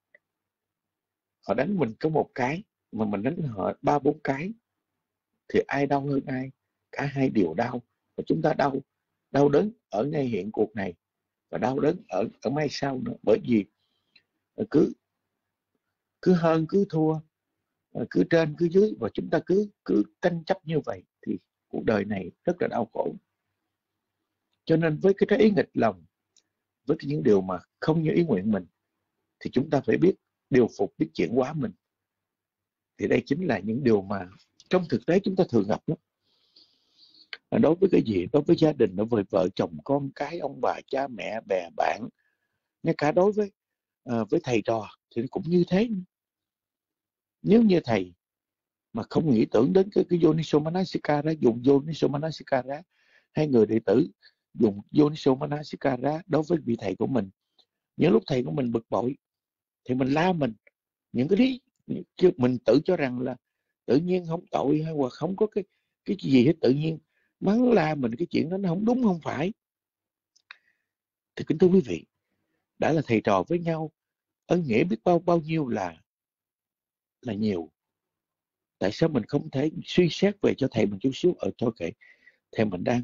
họ đánh mình có một cái mà mình đánh họ 3-4 cái thì ai đau hơn ai? Cả hai đều đau, và chúng ta đau đớn ở ngay hiện cuộc này và đau đớn ở mai sau nữa. Bởi vì cứ hơn cứ thua, cứ trên cứ dưới, và chúng ta cứ tranh chấp như vậy thì cuộc đời này rất là đau khổ. Cho nên với cái ý nghịch lòng, với những điều mà không như ý nguyện mình, thì chúng ta phải biết điều phục, biết chuyển hóa mình. Thì đây chính là những điều mà trong thực tế chúng ta thường gặp lắm. Đối với cái gì? Đối với gia đình, đối với vợ chồng, con cái, ông bà, cha mẹ, bè bạn, ngay cả đối với thầy trò thì cũng như thế. Nếu như thầy mà không nghĩ tưởng đến cái Yoniso Manasikara, dùng Yoniso Manasikara, hay người đệ tử dùng Yoniso Manasikara đối với vị thầy của mình, những lúc thầy của mình bực bội thì mình la mình những cái lý, chứ mình tự cho rằng là tự nhiên không tội, hay hoặc không có cái gì hết, tự nhiên mắng la mình, cái chuyện đó nó không đúng, không phải. Thì kính thưa quý vị, đã là thầy trò với nhau, ân nghĩa biết bao nhiêu là nhiều. Tại sao mình không thể suy xét về cho thầy mình chút xíu? Thôi kệ, thầy mình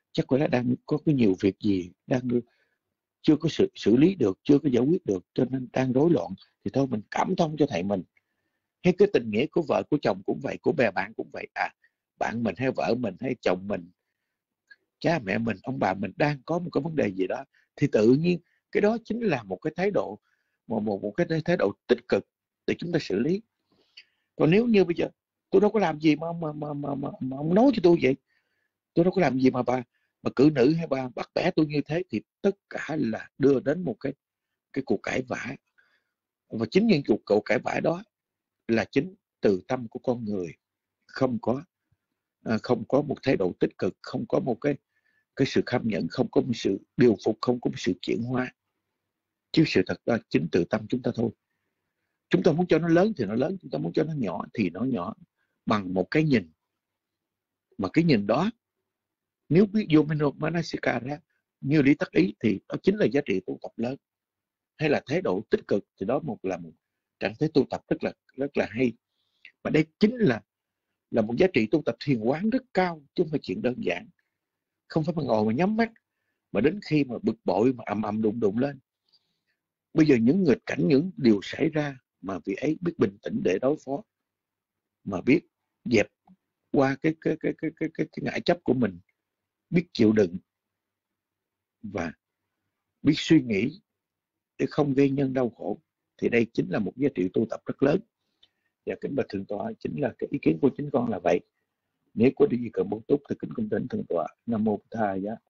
chắc có lẽ đang có cái nhiều việc gì đang chưa có xử lý được, chưa có giải quyết được, cho nên đang rối loạn. Thì thôi mình cảm thông cho thầy mình. Hay cái tình nghĩa của vợ của chồng cũng vậy, của bè bạn cũng vậy. Bạn mình hay vợ mình hay chồng mình, cha mẹ mình, ông bà mình đang có một cái vấn đề gì đó, thì tự nhiên cái đó chính là một cái thái độ, một cái thái độ tích cực để chúng ta xử lý. Còn nếu như bây giờ tôi đâu có làm gì mà ông nói cho tôi vậy, tôi đâu có làm gì mà cử nữ hay bà bắt bẻ tôi như thế, thì tất cả là đưa đến một cái cuộc cãi vã. Và chính những cuộc cãi vã đó là chính từ tâm của con người không có một thái độ tích cực, không có một cái sự kham nhận, không có một sự điều phục, không có một sự chuyển hóa. Chứ sự thật đó chính từ tâm chúng ta thôi. Chúng ta muốn cho nó lớn thì nó lớn, chúng ta muốn cho nó nhỏ thì nó nhỏ, bằng một cái nhìn. Mà cái nhìn đó, nếu biết Yomino Manasikara như lý tắc ý, thì đó chính là giá trị tu tập lớn. Hay là thái độ tích cực, thì đó là một trạng thái tu tập rất là hay. Và đây chính là một giá trị tu tập thiền quán rất cao, chứ không phải chuyện đơn giản. Không phải mà ngồi mà nhắm mắt, mà đến khi mà bực bội mà ầm đụng lên. Bây giờ những nghịch cảnh, những điều xảy ra mà vị ấy biết bình tĩnh để đối phó, mà biết dẹp qua cái ngại chấp của mình, biết chịu đựng và biết suy nghĩ để không gây nhân đau khổ, thì đây chính là một giá trị tu tập rất lớn. Và kính bạch thượng tọa, chính là cái ý kiến của chính con là vậy. Nếu có điều gì cần bổ túc thì kính cung thỉnh thượng tọa. Nam mô Bổn Thầy giá.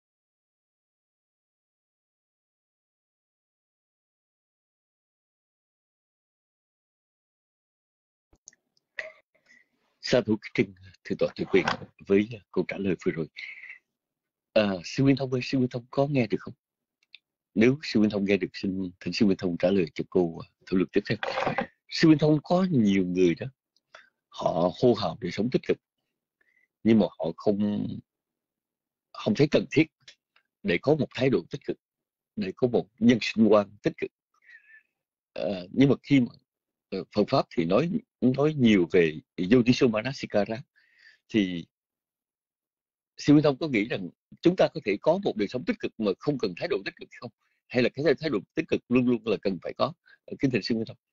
Sa thủ Trinh thượng tọa Thủy Quyền với câu trả lời vừa rồi. Sư Nguyên Thông ơi, sư Nguyên Thông có nghe được không? Nếu sư Nguyên Thông nghe được, xin thỉnh sư Nguyên Thông trả lời cho cô thảo luận tiếp theo. Sư Nguyên Thông, có nhiều người đó, họ hô hào để sống tích cực, nhưng mà họ không thấy cần thiết để có một thái độ tích cực, để có một nhân sinh quan tích cực. Nhưng mà khi mà Phật pháp thì nói nhiều về Yodiso Manasikara, thì sư Nguyên Thông có nghĩ rằng chúng ta có thể có một đời sống tích cực mà không cần thái độ tích cực không? Hay là cái thái độ tích cực luôn luôn là cần phải có? Kính thưa sư Nguyên Thông.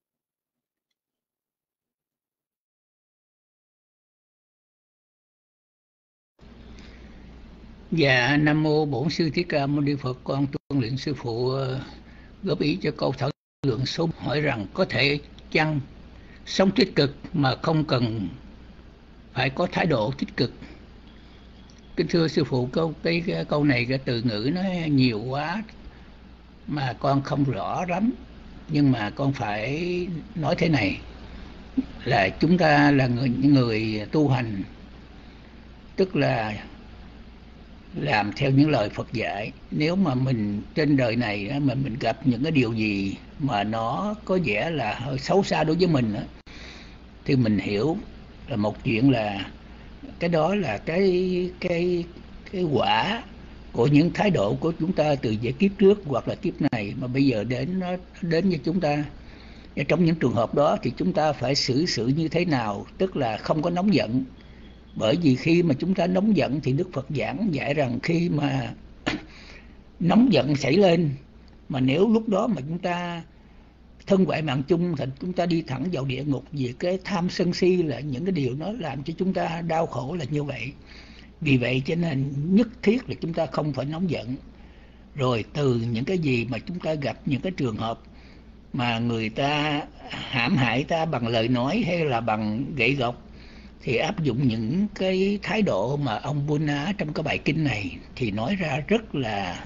Dạ, Nam Mô Bổn Sư Thích Ca Mâu Ni Phật. Con tuân lệnh sư phụ góp ý cho câu thảo luận số, hỏi rằng có thể chăng sống tích cực mà không cần phải có thái độ tích cực? Kính thưa sư phụ, cái câu này, cái từ ngữ nó nhiều quá mà con không rõ lắm, nhưng mà con phải nói thế này, là chúng ta là người tu hành, tức là làm theo những lời Phật dạy. Nếu mà mình trên đời này mà mình gặp những cái điều gì mà nó có vẻ là hơi xấu xa đối với mình, thì mình hiểu là một chuyện là cái đó là cái quả của những thái độ của chúng ta từ về kiếp trước hoặc là kiếp này mà bây giờ nó đến với chúng ta. Và trong những trường hợp đó thì chúng ta phải xử sự như thế nào, tức là không có nóng giận. Bởi vì khi mà chúng ta nóng giận thì Đức Phật giảng dạy rằng khi mà nóng giận xảy lên, mà nếu lúc đó mà chúng ta thân hoại mạng chung thì chúng ta đi thẳng vào địa ngục, vì cái tham sân si là những cái điều nó làm cho chúng ta đau khổ là như vậy. Vì vậy cho nên nhất thiết là chúng ta không phải nóng giận. Rồi từ những cái gì mà chúng ta gặp những cái trường hợp mà người ta hãm hại ta bằng lời nói hay là bằng gậy gộc, thì áp dụng những cái thái độ mà ông Buddha trong cái bài kinh này thì nói ra rất là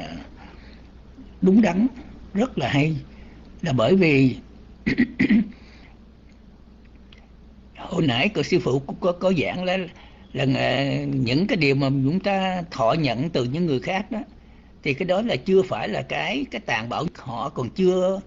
đúng đắn, rất là hay. Là bởi vì hồi nãy của sư phụ cũng có giảng là những cái điều mà chúng ta thọ nhận từ những người khác đó, thì cái đó là chưa phải là cái tàn bạo. Họ còn chưa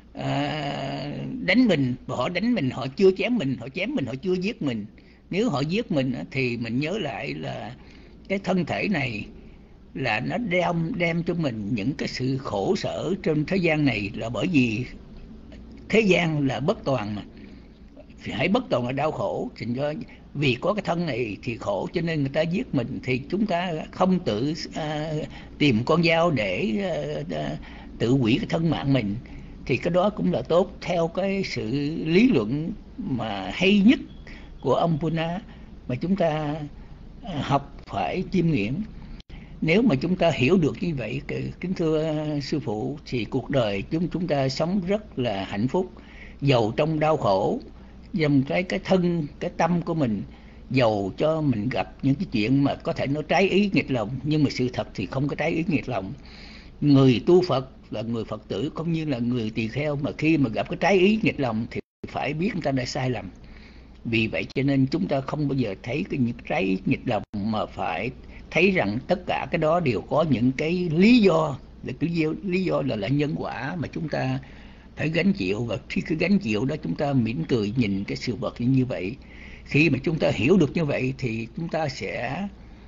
đánh mình, họ đánh mình, họ chưa chém mình, họ chém mình, họ chưa giết mình. Nếu họ giết mình thì mình nhớ lại là cái thân thể này là nó đem cho mình những cái sự khổ sở trên thế gian này, là bởi vì thế gian là bất toàn mà. hãy bất toàn là đau khổ, vì có cái thân này thì khổ cho nên người ta giết mình, thì chúng ta không tự tìm con dao để tự hủy cái thân mạng mình, thì cái đó cũng là tốt theo cái sự lý luận mà hay nhất của ông Puna mà chúng ta học phải chiêm nghiệm. Nếu mà chúng ta hiểu được như vậy, kính thưa sư phụ, thì cuộc đời chúng ta sống rất là hạnh phúc, dầu trong đau khổ, dòng cái thân, cái tâm của mình, dầu cho mình gặp những cái chuyện mà có thể nó trái ý nghịch lòng, nhưng mà sự thật thì không có trái ý nghịch lòng. Người tu Phật là người Phật tử cũng như là người tỳ kheo, mà khi mà gặp cái trái ý nghịch lòng thì phải biết người ta đã sai lầm. Vì vậy cho nên chúng ta không bao giờ thấy những trái ý nghịch lòng, mà phải thấy rằng tất cả cái đó đều có những cái lý do, lý do là nhân quả mà chúng ta phải gánh chịu. Và khi cứ gánh chịu đó, chúng ta mỉm cười nhìn cái sự vật như vậy. Khi mà chúng ta hiểu được như vậy thì chúng ta sẽ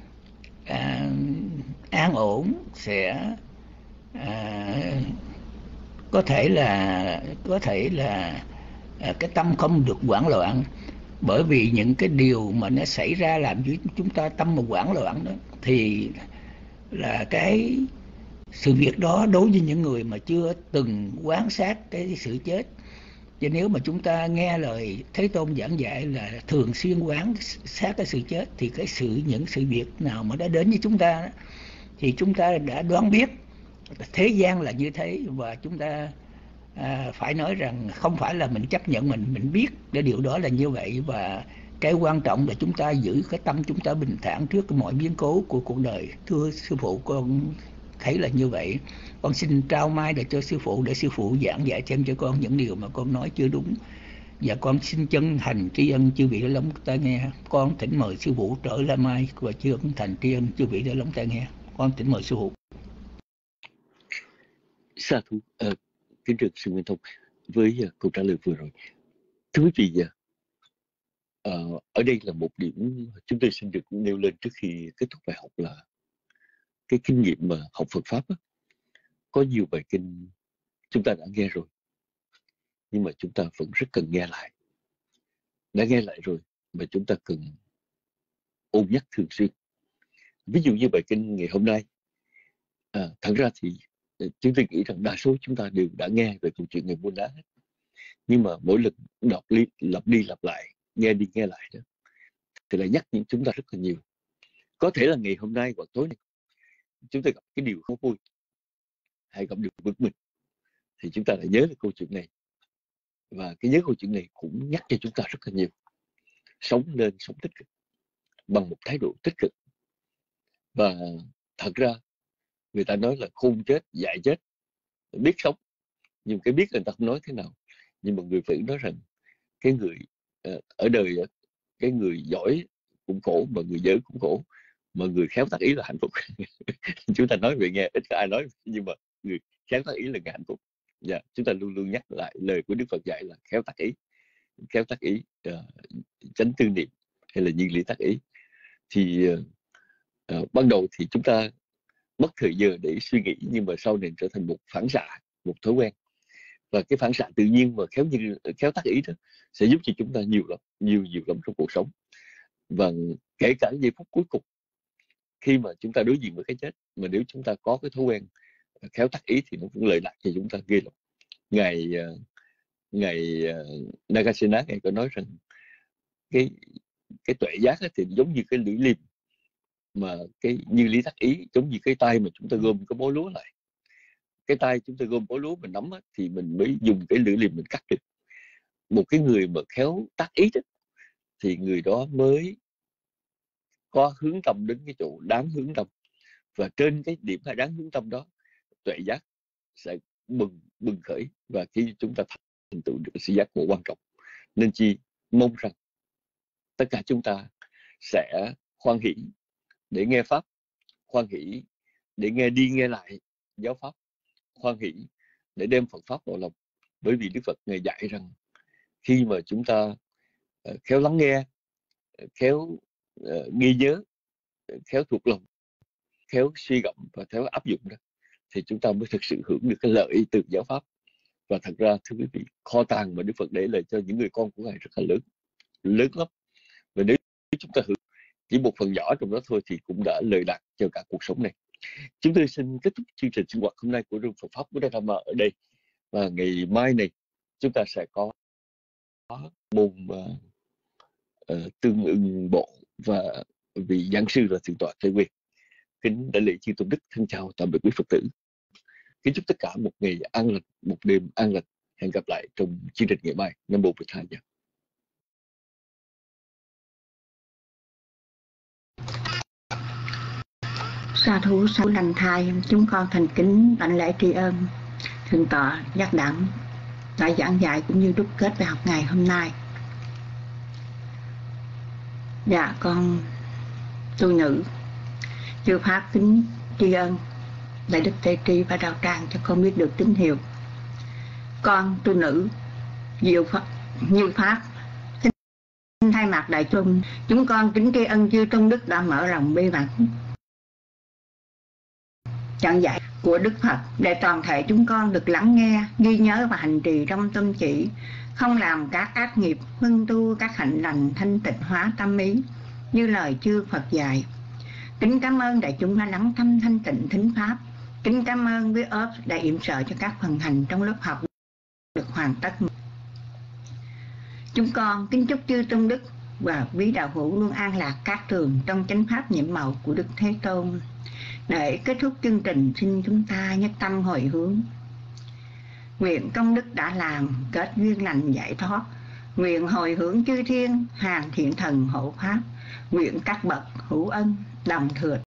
an ổn, sẽ có thể là cái tâm không được hoảng loạn. Bởi vì những cái điều mà nó xảy ra làm cho chúng ta tâm mà hoảng loạn đó, thì là cái sự việc đó đối với những người mà chưa từng quan sát cái sự chết. Chứ nếu mà chúng ta nghe lời Thế Tôn giảng dạy là thường xuyên quan sát cái sự chết, thì những sự việc nào mà đã đến với chúng ta đó, thì chúng ta đã đoán biết thế gian là như thế. Và chúng ta phải nói rằng không phải là mình chấp nhận, mình biết cái điều đó là như vậy. Và cái quan trọng là chúng ta giữ cái tâm chúng ta bình thản trước mọi biến cố của cuộc đời. Thưa sư phụ, con thấy là như vậy. Con xin trao mai để cho sư phụ, để sư phụ giảng dạy thêm cho con những điều mà con nói chưa đúng. Và con xin chân thành tri ân chư vị đã lắng tai nghe. Con thỉnh mời sư phụ trở lại mai và chân thành tri ân chư vị đã lắng tai nghe. Con thỉnh mời sư phụ. Sa thú. Kính thưa sư Nguyên Thông, với câu trả lời vừa rồi, thưa quý vị, ở đây là một điểm chúng tôi xin được nêu lên trước khi kết thúc bài học, là cái kinh nghiệm mà học Phật pháp á, có nhiều bài kinh chúng ta đã nghe rồi, nhưng mà chúng ta vẫn rất cần nghe lại. Đã nghe lại rồi mà chúng ta cần ôn nhắc thường xuyên. Ví dụ như bài kinh ngày hôm nay, thật ra thì chúng tôi nghĩ rằng đa số chúng ta đều đã nghe về câu chuyện ngày Buôn Đá hết. Nhưng mà mỗi lần đọc lặp đi lặp lại, nghe đi nghe lại đó, thì lại nhắc những chúng ta rất là nhiều. Có thể là ngày hôm nay hoặc tối nay chúng ta gặp cái điều không vui, hay gặp điều bực mình, thì chúng ta lại nhớ về câu chuyện này. Và cái nhớ câu chuyện này cũng nhắc cho chúng ta rất là nhiều. Sống lên, sống tích cực, bằng một thái độ tích cực. Và thật ra người ta nói là khôn chết, dại chết, biết sống. Nhưng cái biết người ta không nói thế nào. Nhưng mà người Phật nói rằng cái người ở đời, cái người giỏi cũng khổ, mà người dở cũng khổ, mà người khéo tác ý là hạnh phúc. Chúng ta nói vậy nghe ít có ai nói, nhưng mà người khéo tác ý là người hạnh phúc. Chúng ta luôn luôn nhắc lại lời của Đức Phật dạy là khéo tác ý, chánh tư niệm, hay là nhiên lý tác ý. Thì ban đầu thì chúng ta mất thời giờ để suy nghĩ, nhưng mà sau này trở thành một phản xạ, một thói quen. Và cái phản xạ tự nhiên mà khéo tác ý đó sẽ giúp cho chúng ta nhiều lắm trong cuộc sống. Và kể cả giây phút cuối cùng khi mà chúng ta đối diện với cái chết, mà nếu chúng ta có cái thói quen khéo tác ý thì nó cũng lợi lạc cho chúng ta ghê lắm. Ngài Nagasena ngài có nói rằng cái tuệ giác thì giống như cái lưỡi liềm, mà cái như lý tác ý giống như cái tay mà chúng ta gom cái bó lúa lại. Cái tay chúng ta gom bó lúa mình nắm thì mình mới dùng cái lưỡi liềm mình cắt được. Một cái người mà khéo tác ý đó, thì người đó mới có hướng tâm đến cái chỗ đáng hướng tâm. Và trên cái điểm đáng hướng tâm đó, tuệ giác sẽ bừng khởi. Và khi chúng ta thành tựu được sự giác ngộ quan trọng. Nên chi mong rằng tất cả chúng ta sẽ hoan hỷ để nghe Pháp, hoan hỷ để nghe đi nghe lại giáo Pháp, hoan hỷ để đem Phật Pháp vào lòng. Bởi vì Đức Phật Ngài dạy rằng khi mà chúng ta khéo lắng nghe, khéo ghi nhớ, khéo thuộc lòng, khéo suy gẫm và khéo áp dụng đó, thì chúng ta mới thực sự hưởng được cái lợi từ giáo Pháp. Và thật ra thưa quý vị, kho tàng mà Đức Phật để lại cho những người con của Ngài rất là lớn lắm. Và nếu chúng ta hưởng chỉ một phần nhỏ trong đó thôi thì cũng đã lợi lạc cho cả cuộc sống này. Chúng tôi xin kết thúc chương trình sinh hoạt hôm nay của Rung Phật Pháp Buddha Dhamma ở đây. Và ngày mai này chúng ta sẽ có môn tương ưng bộ và vị giảng sư là Thượng tọa Thế Nguyên. Kính đại lễ chư tôn đức, thân chào tạm biệt quý Phật tử. Kính chúc tất cả một ngày an lành, một đêm an lành. Hẹn gặp lại trong chương trình ngày mai. Nam mô Bổn Thầy. Sa thú lành thai, chúng con thành kính đảnh lễ tri ân Thượng tọa Giác Đẳng đã giảng dạy cũng như đúc kết bài học ngày hôm nay. Dạ, con tu nữ chư pháp kính tri ân Đại Đức Tê Tri và Đạo Tràng cho con biết được tín hiệu. Con tu nữ Như Pháp xin thay mặt đại chúng con kính tri ân chư tôn đức đã mở lòng bi mật giảng dạy của Đức Phật để toàn thể chúng con được lắng nghe, ghi nhớ và hành trì trong tâm chỉ, không làm các ác nghiệp, huân tu các hạnh lành, thanh tịnh hóa tâm ý như lời chư Phật dạy. Kính cảm ơn đại chúng đã lắng thâm thanh tịnh thính pháp. Kính cảm ơn quý ốp đã yểm trợ cho các phần hành trong lớp học được hoàn tất. Chúng con kính chúc chư tôn đức và quý đạo hữu luôn an lạc cát tường trong chánh pháp nhiệm màu của Đức Thế Tôn. Để kết thúc chương trình, xin chúng ta nhất tâm hồi hướng. Nguyện công đức đã làm kết duyên lành giải thoát. Nguyện hồi hướng chư thiên hàng thiện thần hộ pháp. Nguyện các bậc hữu ân đồng thừa